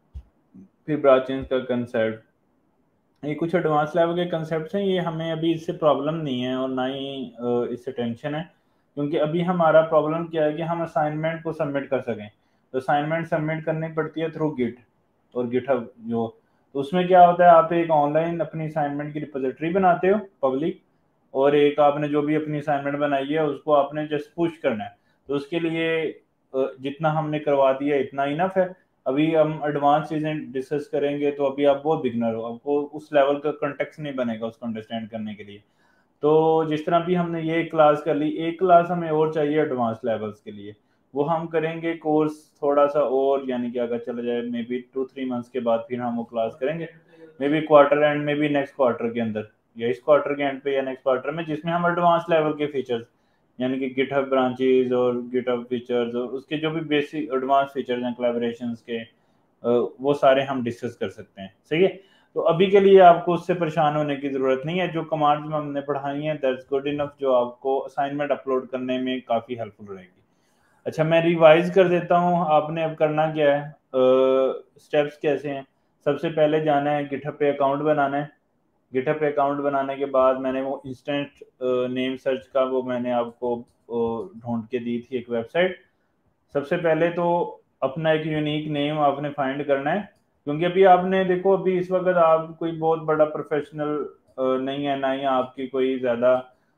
फिर ब्रांचेस का कंसेप्ट, ये कुछ एडवांस लेवल के कंसेप्ट हैं। ये हमें अभी इससे प्रॉब्लम नहीं है और ना ही अ, इससे टेंशन है, क्योंकि अभी हमारा प्रॉब्लम क्या है कि हम असाइनमेंट को सबमिट कर सकें, तो असाइनमेंट सबमिट करनी पड़ती है थ्रू गिट और गिटहब जो, तो उसमें क्या होता है, आप एक ऑनलाइन अपनी असाइनमेंट की रिपोजिटरी बनाते हो पब्लिक, और एक आपने जो भी अपनी असाइनमेंट बनाई है उसको आपने जस्ट पुश करना है, तो उसके लिए अ, जितना हमने करवा दिया इतना इनफ है। अभी हम एडवांस चीजें डिस्कस करेंगे तो अभी आप बहुत बिगनर हो, आपको उस लेवल का कॉन्टेक्स्ट नहीं बनेगा उसको अंडरस्टैंड करने के लिए। तो जिस तरह भी हमने ये क्लास कर ली, एक क्लास हमें और चाहिए एडवांस लेवल्स के लिए, वो हम करेंगे कोर्स थोड़ा सा और, यानी कि अगर चला जाए maybe two three months के बाद फिर हम वो क्लास करेंगे, मे बी क्वार्टर एंड में भी नेक्स्ट क्वार्टर के अंदर, या इस क्वार्टर के एंड पे या नेक्स्ट क्वार्टर में, जिसमें हम एडवांस लेवल के फीचर्स, यानी कि गिटहब ब्रांचेस और गिटहब फीचर्स और उसके जो भी बेसिक एडवांस फीचर्स हैं कोलैबोरेशंस के, वो सारे हम डिस्कस कर सकते हैं। सही है, तो अभी के लिए आपको उससे परेशान होने की जरूरत नहीं है, जो कमांड्स में हमने पढ़ाई है दैट्स गुड इनफ, जो आपको असाइनमेंट अपलोड करने में काफी हेल्पफुल रहेगी। अच्छा, मैं रिवाइज कर देता हूँ, आपने अब करना क्या है, स्टेप्स कैसे हैं। सबसे पहले जाना है गिटहब पे अकाउंट बनाना है, गिटहब पे अकाउंट बनाने के बाद मैंने वो इंस्टेंट नेम सर्च का वो मैंने आपको ढूंढ के दी थी एक वेबसाइट। सबसे पहले तो अपना एक यूनिक नेम आपने फाइंड करना है, क्योंकि अभी आपने देखो अभी इस वक्त आप कोई बहुत बड़ा प्रोफेशनल नहीं है, ना ही आपकी कोई ज़्यादा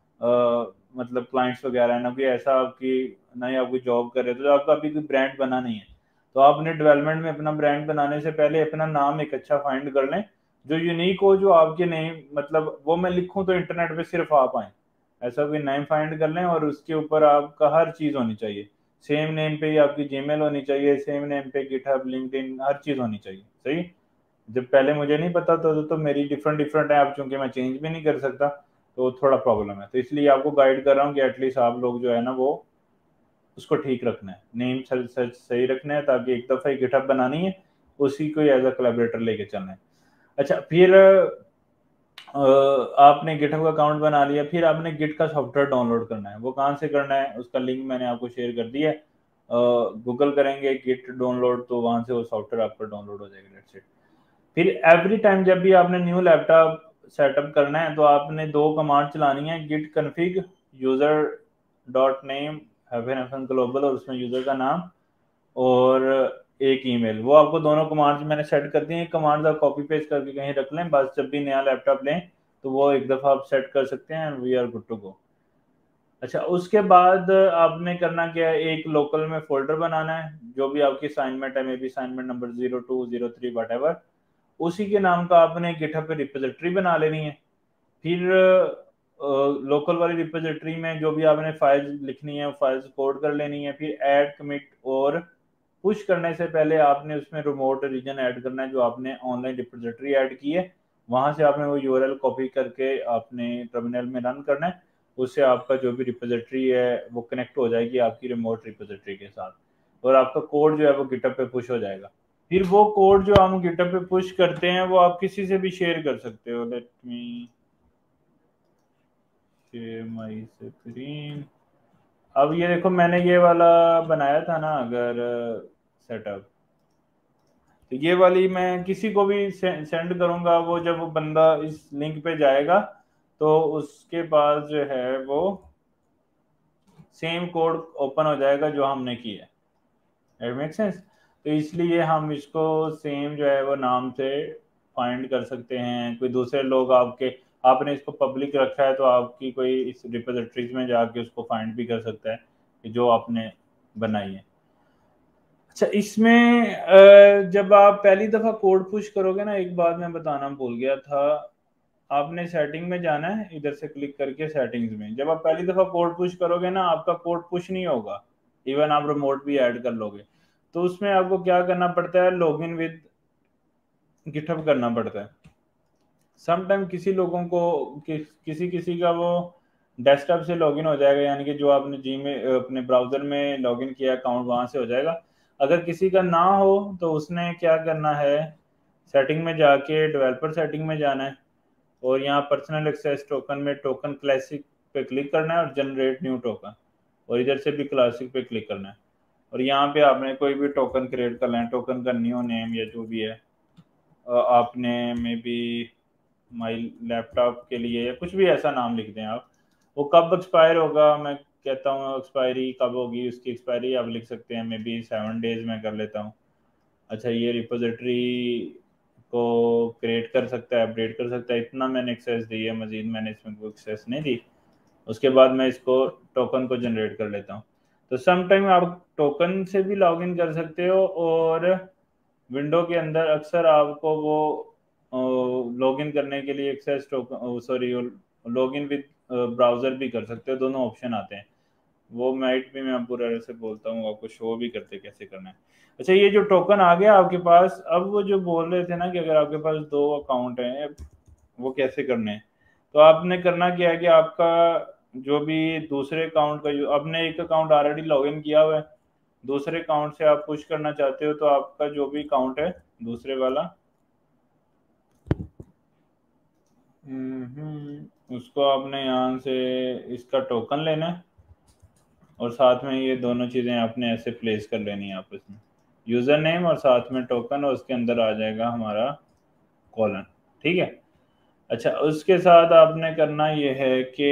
मतलब क्लाइंट्स वगैरह है, ना कोई ऐसा आपकी, ना ही आप कोई जॉब कर रहे हो, तो आपका अभी कोई ब्रांड बना नहीं है। तो आपने डेवलपमेंट में अपना ब्रांड बनाने से पहले अपना नाम एक अच्छा फाइंड कर लें जो यूनिक हो, जो आपके नेम मतलब वो मैं लिखूं तो इंटरनेट पे सिर्फ आप आए, ऐसा कोई नेम फाइंड कर लें, और उसके ऊपर आपका हर चीज़ होनी चाहिए, सेम नेम पे ही आपकी जीमेल होनी चाहिए, सेम नेम पे गिटहब लिंक्डइन हर चीज़ होनी चाहिए। सही, जब पहले मुझे नहीं पता था तो, तो मेरी डिफरेंट डिफरेंट है, अब चूंकि मैं चेंज भी नहीं कर सकता तो थोड़ा प्रॉब्लम है, तो इसलिए आपको गाइड कर रहा हूँ कि एटलीस्ट आप लोग जो है ना वो उसको ठीक रखना है, नेम सच सच सही रखना है, ताकि एक दफ़ा ही गिटहब बनानी है, उसी को एज अ कोलैबोरेटर लेके चलना है। अच्छा, फिर आपने गिटहब का अकाउंट बना लिया, फिर आपने गिट का सॉफ्टवेयर डाउनलोड करना है। वो कहाँ से करना है उसका लिंक मैंने आपको शेयर कर दिया है, गूगल करेंगे गिट डाउनलोड तो वहां से वो सॉफ्टवेयर आपका डाउनलोड हो जाएगा। That's it. फिर एवरी टाइम जब भी आपने न्यू लैपटॉप सेटअप करना है तो आपने दो कमांड चलानी है, git config user dot name hyphen global, और उसमें यूजर का नाम और एक ईमेल, वो आपको दोनों कमांड्स मैंने सेट कर दिए हैं। कमांड्स आप कॉपी पेस्ट करके कहीं रख लें, बस जब भी नया लैपटॉप लें तो वो एक दफ़ा आप सेट कर सकते हैं, we are good to go. अच्छा, उसके बाद आपने करना क्या है, एक लोकल में फोल्डर बनाना है, जो भी आपकी असाइनमेंट है, maybe assignment number zero two zero three whatever, उसी के नाम का आपने गिटहब पे रिपोजिटरी बना लेनी है। फिर लोकल वाली रिपोजिटरी में जो भी आपने फाइल्स लिखनी है फाइल्स कोड कर लेनी है। फिर ऐड कमिट और पुश करने से पहले आपने उसमें रिमोट रीजन ऐड करना है, जो आपने ऑनलाइन रिपोजिटरी ऐड की है वहां से आपने वो यूआरएल कॉपी करके आपने टर्मिनल में रन करना है, उससे आपका जो भी रिपोजिटरी है वो कनेक्ट हो जाएगी आपकी रिमोट रिपोजिटरी के साथ, और आपका कोड जो है वो गिटहब पे पुश हो जाएगा। फिर वो कोड जो हम गिटहब पे पुश करते हैं वो आप किसी से भी शेयर कर सकते हो। Let me share my screen. अब ये देखो मैंने ये वाला बनाया था ना अगर सेटअप, तो ये वाली मैं किसी को भी से, सेंड करूंगा, वो जब वो बंदा इस लिंक पे जाएगा तो उसके पास जो है वो सेम कोड ओपन हो जाएगा जो हमने किया है। इट मेक सेंस, तो इसलिए हम इसको सेम जो है वो नाम से फाइंड कर सकते हैं। कोई दूसरे लोग आपके, आपने इसको पब्लिक रखा है तो आपकी कोई इस रिपोजिटरीज में जाके उसको फाइंड भी कर सकता है कि जो आपने बनाई है। अच्छा, इसमें अ, जब आप पहली दफा कोड पुश करोगे ना, एक बात मैं बताना भूल गया था, आपने सेटिंग में जाना है, इधर से क्लिक करके सेटिंग्स में जब आप पहली दफा कोड पुश करोगे ना आपका कोड पुश नहीं होगा, इवन आप रिमोट भी ऐड कर लोगे, तो उसमें आपको क्या करना पड़ता है, लॉगिन विद गिटहब करना पड़ता है। समटाइम किसी लोगों को कि, किसी किसी का वो डेस्कटॉप से लॉगिन हो जाएगा, यानी कि जो आपने जी में अपने ब्राउजर में लॉगिन किया अकाउंट वहां से हो जाएगा। अगर किसी का ना हो तो उसने क्या करना है, सेटिंग में जाके डेवलपर सेटिंग में जाना है और यहाँ पर्सनल एक्सेस टोकन में टोकन क्लासिक पे क्लिक करना है और जनरेट न्यू टोकन, और इधर से भी क्लासिक पे क्लिक करना है और यहाँ पे आपने कोई भी टोकन क्रिएट कर लेना है, टोकन का न्यू नेम या जो भी है अ, आपने मे बी माई लैपटॉप के लिए या कुछ भी ऐसा नाम लिख दें आप। वो कब एक्सपायर होगा, मैं कहता हूँ एक्सपायरी कब होगी, उसकी एक्सपायरी आप लिख सकते हैं, मे बी सेवन डेज में कर लेता हूँ। अच्छा, ये रिपोजिटरी को क्रिएट कर सकता है, अपडेट कर सकता है, इतना मैंने एक्सेस दी है, मजीद मैंने इसमें कोई एक्सेस नहीं दी। उसके बाद मैं इसको टोकन को जनरेट कर लेता हूँ। तो सम टाइम आप टोकन से भी लॉगिन कर सकते हो और विंडो के अंदर अक्सर आपको वो लॉगिन करने के लिए access token sorry login with browser भी कर सकते हो, दोनों ऑप्शन आते हैं। वो माइट भी मैं पूरा से बोलता हूँ आपको, शो भी करते कैसे करना है। अच्छा, ये जो टोकन आ गया आपके पास, अब वो जो बोल रहे थे ना कि अगर आपके पास दो अकाउंट हैं वो कैसे करने हैं, तो आपने करना क्या है कि आपका जो भी दूसरे अकाउंट का, जो आपने एक अकाउंट ऑलरेडी लॉगिन किया हुआ है, दूसरे अकाउंट से आप पुश करना चाहते हो, तो आपका जो भी अकाउंट है दूसरे वाला, हम्म, उसको आपने यहाँ से इसका टोकन लेना है और साथ में ये दोनों चीज़ें आपने ऐसे प्लेस कर लेनी है आपस में, यूज़र नेम और साथ में टोकन, और उसके अंदर आ जाएगा हमारा कॉलन। ठीक है। अच्छा, उसके साथ आपने करना ये है कि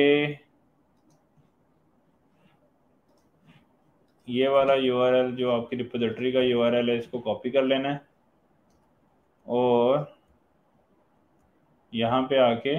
ये वाला यूआरएल जो आपकी रिपोजिटरी का यूआरएल है इसको कॉपी कर लेना है और यहाँ पे आके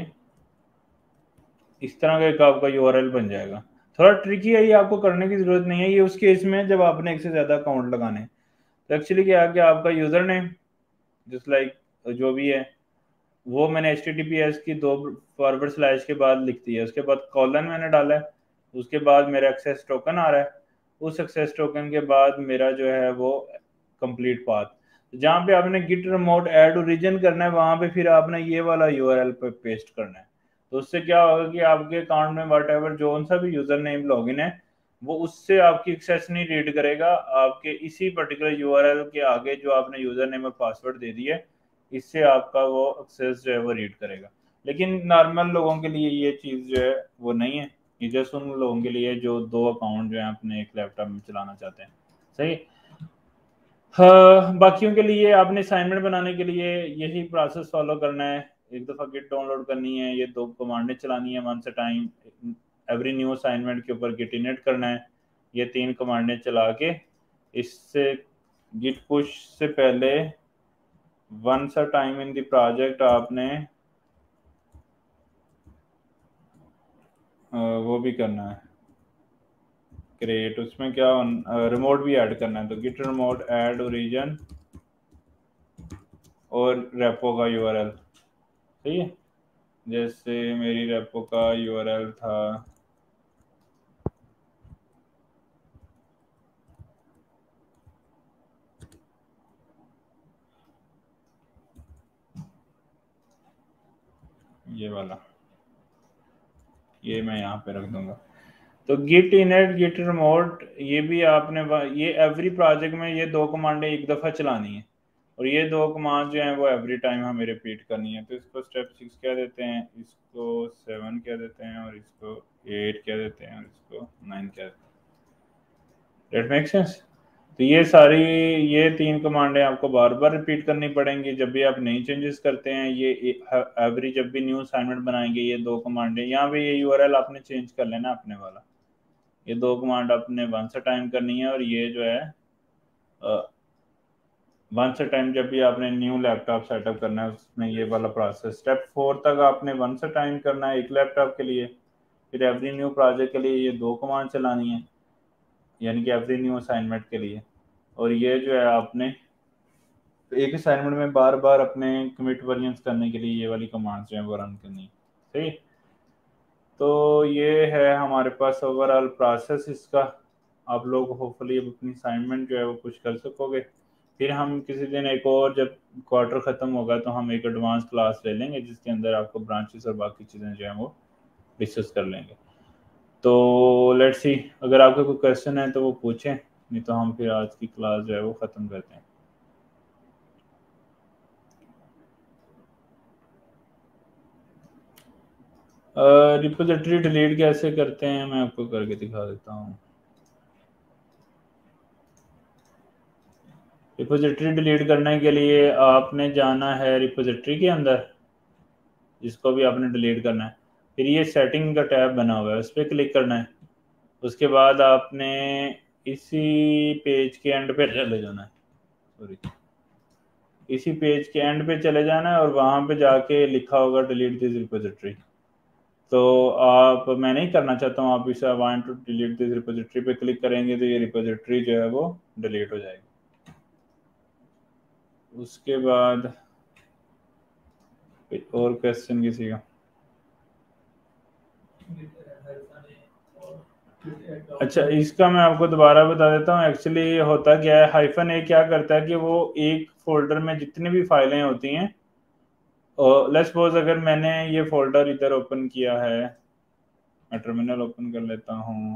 इस तरह का एक आपका यूआरएल बन जाएगा। थोड़ा ट्रिकी है ये, आपको करने की जरूरत नहीं है, ये उस केस में जब आपने एक से ज्यादा अकाउंट लगाने हैं। तो एक्चुअली क्या है कि आपका यूजर नेम जस्ट लाइक जो भी है वो मैंने H T T P S की दो फॉरवर्ड स्लैश के बाद लिख दी है, उसके बाद कॉलन मैंने डाला है, उसके बाद मेरा एक्सेस टोकन आ रहा है, उस एक्सेस टोकन के बाद मेरा जो है वो कंप्लीट पाथ, जहाँ पे आपने गिट रिमोट ऐड ओरिजिन करना है वहां पे फिर आपने ये वाला यूआरएल पे पेस्ट करना है। तो उससे क्या होगा कि आपके अकाउंट में वट एवर जो सा भी यूजर नेम लॉगिन है वो उससे आपकी एक्सेस नहीं रीड करेगा, आपके इसी पर्टिकुलर यूआरएल के आगे जो आपने यूजर नेम और पासवर्ड दे दिया है इससे आपका वो एक्सेस जो है वो रीड करेगा। लेकिन नॉर्मल लोगों के लिए ये चीज़ जो है वो नहीं है, ये जस्ट उन लोगों के लिए जो दो अकाउंट जो है अपने एक लैपटॉप में चलाना चाहते हैं। सही। हाँ, बाकियों के लिए आपने असाइनमेंट बनाने के लिए यही प्रोसेस फॉलो करना है, एक दफ़ा गिट डाउनलोड करनी है, ये दो कमांडें चलानी है once a time, every new assignment के ऊपर गिट इनिट करना है, ये तीन कमांडें चला के इससे गिट पुश से पहले once a time in the project आपने अ, वो भी करना है क्रिएट, उसमें क्या रिमोट भी ऐड करना है, तो गिट रिमोट ऐड ओरिजिन और रेपो का यूआरएल। सही है। जैसे मेरी रेपो का यूआरएल था ये वाला, ये मैं यहाँ पे रख दूंगा। तो गिट इनिट गिट रिमोट ये भी आपने ये एवरी प्रोजेक्ट में ये दो कमांडें एक दफ़ा चलानी है और ये दो कमांड जो हैं वो एवरी टाइम हमें रिपीट करनी है। तो इसको स्टेप सिक्स क्या देते हैं, इसको सेवन क्या देते हैं और इसको एट क्या देते हैं और इसको नाइन क्या देते हैं। That make sense. तो ये सारी ये तीन कमांडें आपको बार बार रिपीट करनी पड़ेंगी जब भी आप नई चेंजेस करते हैं। ये एवरी जब भी न्यू असाइनमेंट बनाएंगे ये दो कमांडें, यहाँ पे ये यूआरएल आपने चेंज कर लेना अपने वाला, ये दो कमांड आपने वंस अ टाइम करनी है और ये जो है वंस अ टाइम जब भी आपने न्यू लैपटॉप सेटअप करना है उसमें ये वाला प्रोसेस। स्टेप फोर तक आपने वंस अ टाइम करना है एक लैपटॉप के लिए, फिर एवरी न्यू प्रोजेक्ट के लिए ये दो कमांड चलानी है यानी कि एवरी न्यू असाइनमेंट के लिए, और ये जो है आपने एक असाइनमेंट में बार बार अपने कमिट वेरिएंस करने के लिए ये वाली कमांड्स जो है वो रन करनी है। सही। तो ये है हमारे पास ओवरऑल प्रोसेस इसका। आप लोग होपफुली अपनी असाइनमेंट जो है वो कुछ कर सकोगे। फिर हम किसी दिन एक और जब क्वार्टर ख़त्म होगा तो हम एक एडवांस क्लास ले लेंगे जिसके अंदर आपको ब्रांचेस और बाकी चीज़ें जो हैं वो डिस्कस कर लेंगे। तो लेट्स सी, अगर आपका कोई क्वेश्चन है तो वो पूछें, नहीं तो हम फिर आज की क्लास जो है वो ख़त्म करते हैं। रिपोजिटरी डिलीट कैसे करते हैं मैं आपको करके दिखा देता हूँ। रिपोजिटरी डिलीट करने के लिए आपने जाना है रिपोजिटरी के अंदर, जिसको भी आपने डिलीट करना है, फिर ये सेटिंग का टैब बना हुआ है उस पर क्लिक करना है। उसके बाद आपने इसी पेज के एंड पे चले जाना है, सॉरी इसी पेज के एंड पे चले जाना है और वहाँ पे जाके लिखा होगा डिलीट दिस रिपोजिटरी। तो आप, मैं नहीं करना चाहता हूँ, आप इसे want to delete this repository पे क्लिक करेंगे तो ये रिपोजिटरी जो है वो डिलीट हो जाएगी। उसके बाद और क्वेश्चन किसी का? अच्छा, इसका मैं आपको दोबारा बता देता हूँ। एक्चुअली होता क्या है, हाइफन ए क्या करता है कि वो एक फोल्डर में जितनी भी फाइलें होती हैं, लेट्स सपोज अगर मैंने ये फोल्डर इधर ओपन किया है, मैं टर्मिनल ओपन कर लेता हूँ,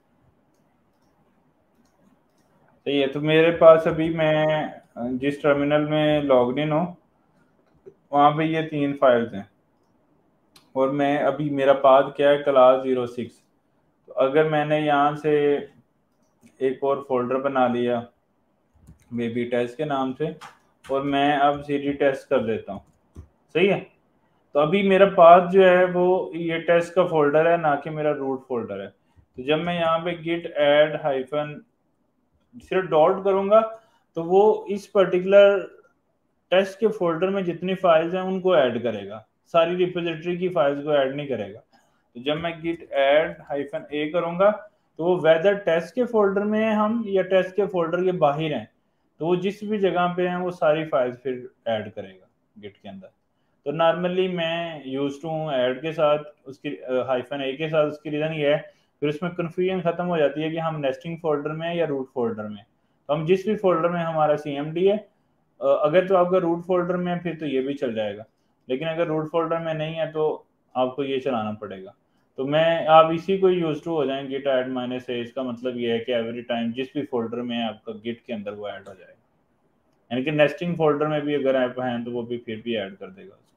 सही है। तो मेरे पास अभी मैं जिस टर्मिनल में लॉग्ड इन हूँ वहाँ पे ये तीन फाइल्स हैं और मैं अभी, मेरा पाथ क्या है, क्लास जीरो सिक्स। तो अगर मैंने यहाँ से एक और फोल्डर बना लिया बेबी टेस्ट के नाम से और मैं अब सीडी टेस्ट कर देता हूँ, सही है। तो अभी मेरा पाथ जो है वो ये टेस्ट का फोल्डर है, ना कि मेरा रूट फोल्डर है। तो जब मैं यहाँ पे गिट एड हाइफन सिर्फ डॉट करूंगा तो वो इस पर्टिकुलर टेस्ट के फोल्डर में जितनी फाइल्स हैं उनको ऐड करेगा, सारी रिपोजिटरी की फाइल्स को ऐड नहीं करेगा। तो जब मैं गिट ऐड हाइफन ए करूंगा तो वो वेदर टेस्ट के फोल्डर में है हम या टेस्ट के फोल्डर के बाहर हैं, तो वो जिस भी जगह पे हैं वो सारी फाइल्स फिर ऐड करेगा गिट के अंदर। तो नॉर्मली मैं यूज टू हूँ ऐड के साथ, उसकी हाइफन ए के साथ। उसकी रीज़न ये है फिर उसमें कन्फ्यूजन खत्म हो जाती है कि हम नेस्टिंग फोल्डर में या रूट फोल्डर में। तो हम जिस भी फोल्डर में हमारा सी एम डी है, अगर तो आपका रूट फोल्डर में है फिर तो ये भी चल जाएगा, लेकिन अगर रूट फोल्डर में नहीं है तो आपको ये चलाना पड़ेगा। तो मैं, आप इसी को यूज टू हो जाएंगे गिट ऐड माइनस ए। इसका मतलब ये है कि एवरी टाइम जिस भी फोल्डर में है आपका गिट के अंदर वो ऐड हो जाएगा, यानी कि नेस्टिंग फोल्डर में भी अगर आप हैं तो वो भी फिर भी ऐड कर देगा उसको।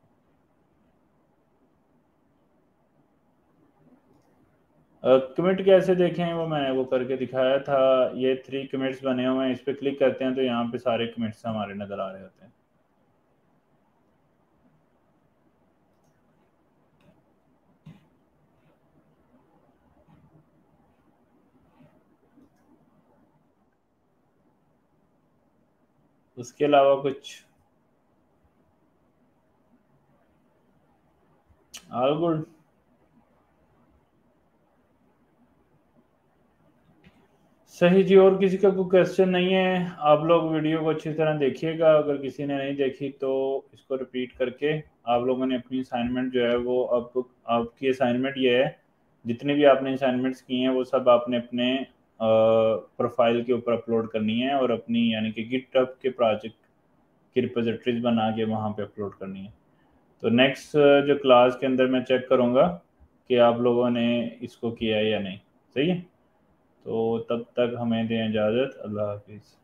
कमिट कैसे देखें वो मैंने वो करके दिखाया था। ये थ्री कमिट्स बने हुए हैं, इस पर क्लिक करते हैं तो यहाँ पे सारे कमिट्स हमारे नजर आ रहे होते हैं। उसके अलावा कुछ? All good. सही जी, और किसी का कोई क्वेश्चन नहीं है? आप लोग वीडियो को अच्छी तरह देखिएगा, अगर किसी ने नहीं देखी तो इसको रिपीट करके आप लोगों ने अपनी असाइनमेंट जो है वो, अब आपकी असाइनमेंट ये है, जितने भी आपने असाइनमेंट्स की हैं वो सब आपने अपने प्रोफाइल के ऊपर अपलोड करनी है और अपनी, यानी कि गिटहब के प्रोजेक्ट की रिपोजिटरीज बना के वहाँ पे अपलोड करनी है। तो नेक्स्ट जो क्लास के अंदर मैं चेक करूँगा कि आप लोगों ने इसको किया है या नहीं, सही है। तो तब तक हमें दें इजाज़त। अल्लाह हाफिज़।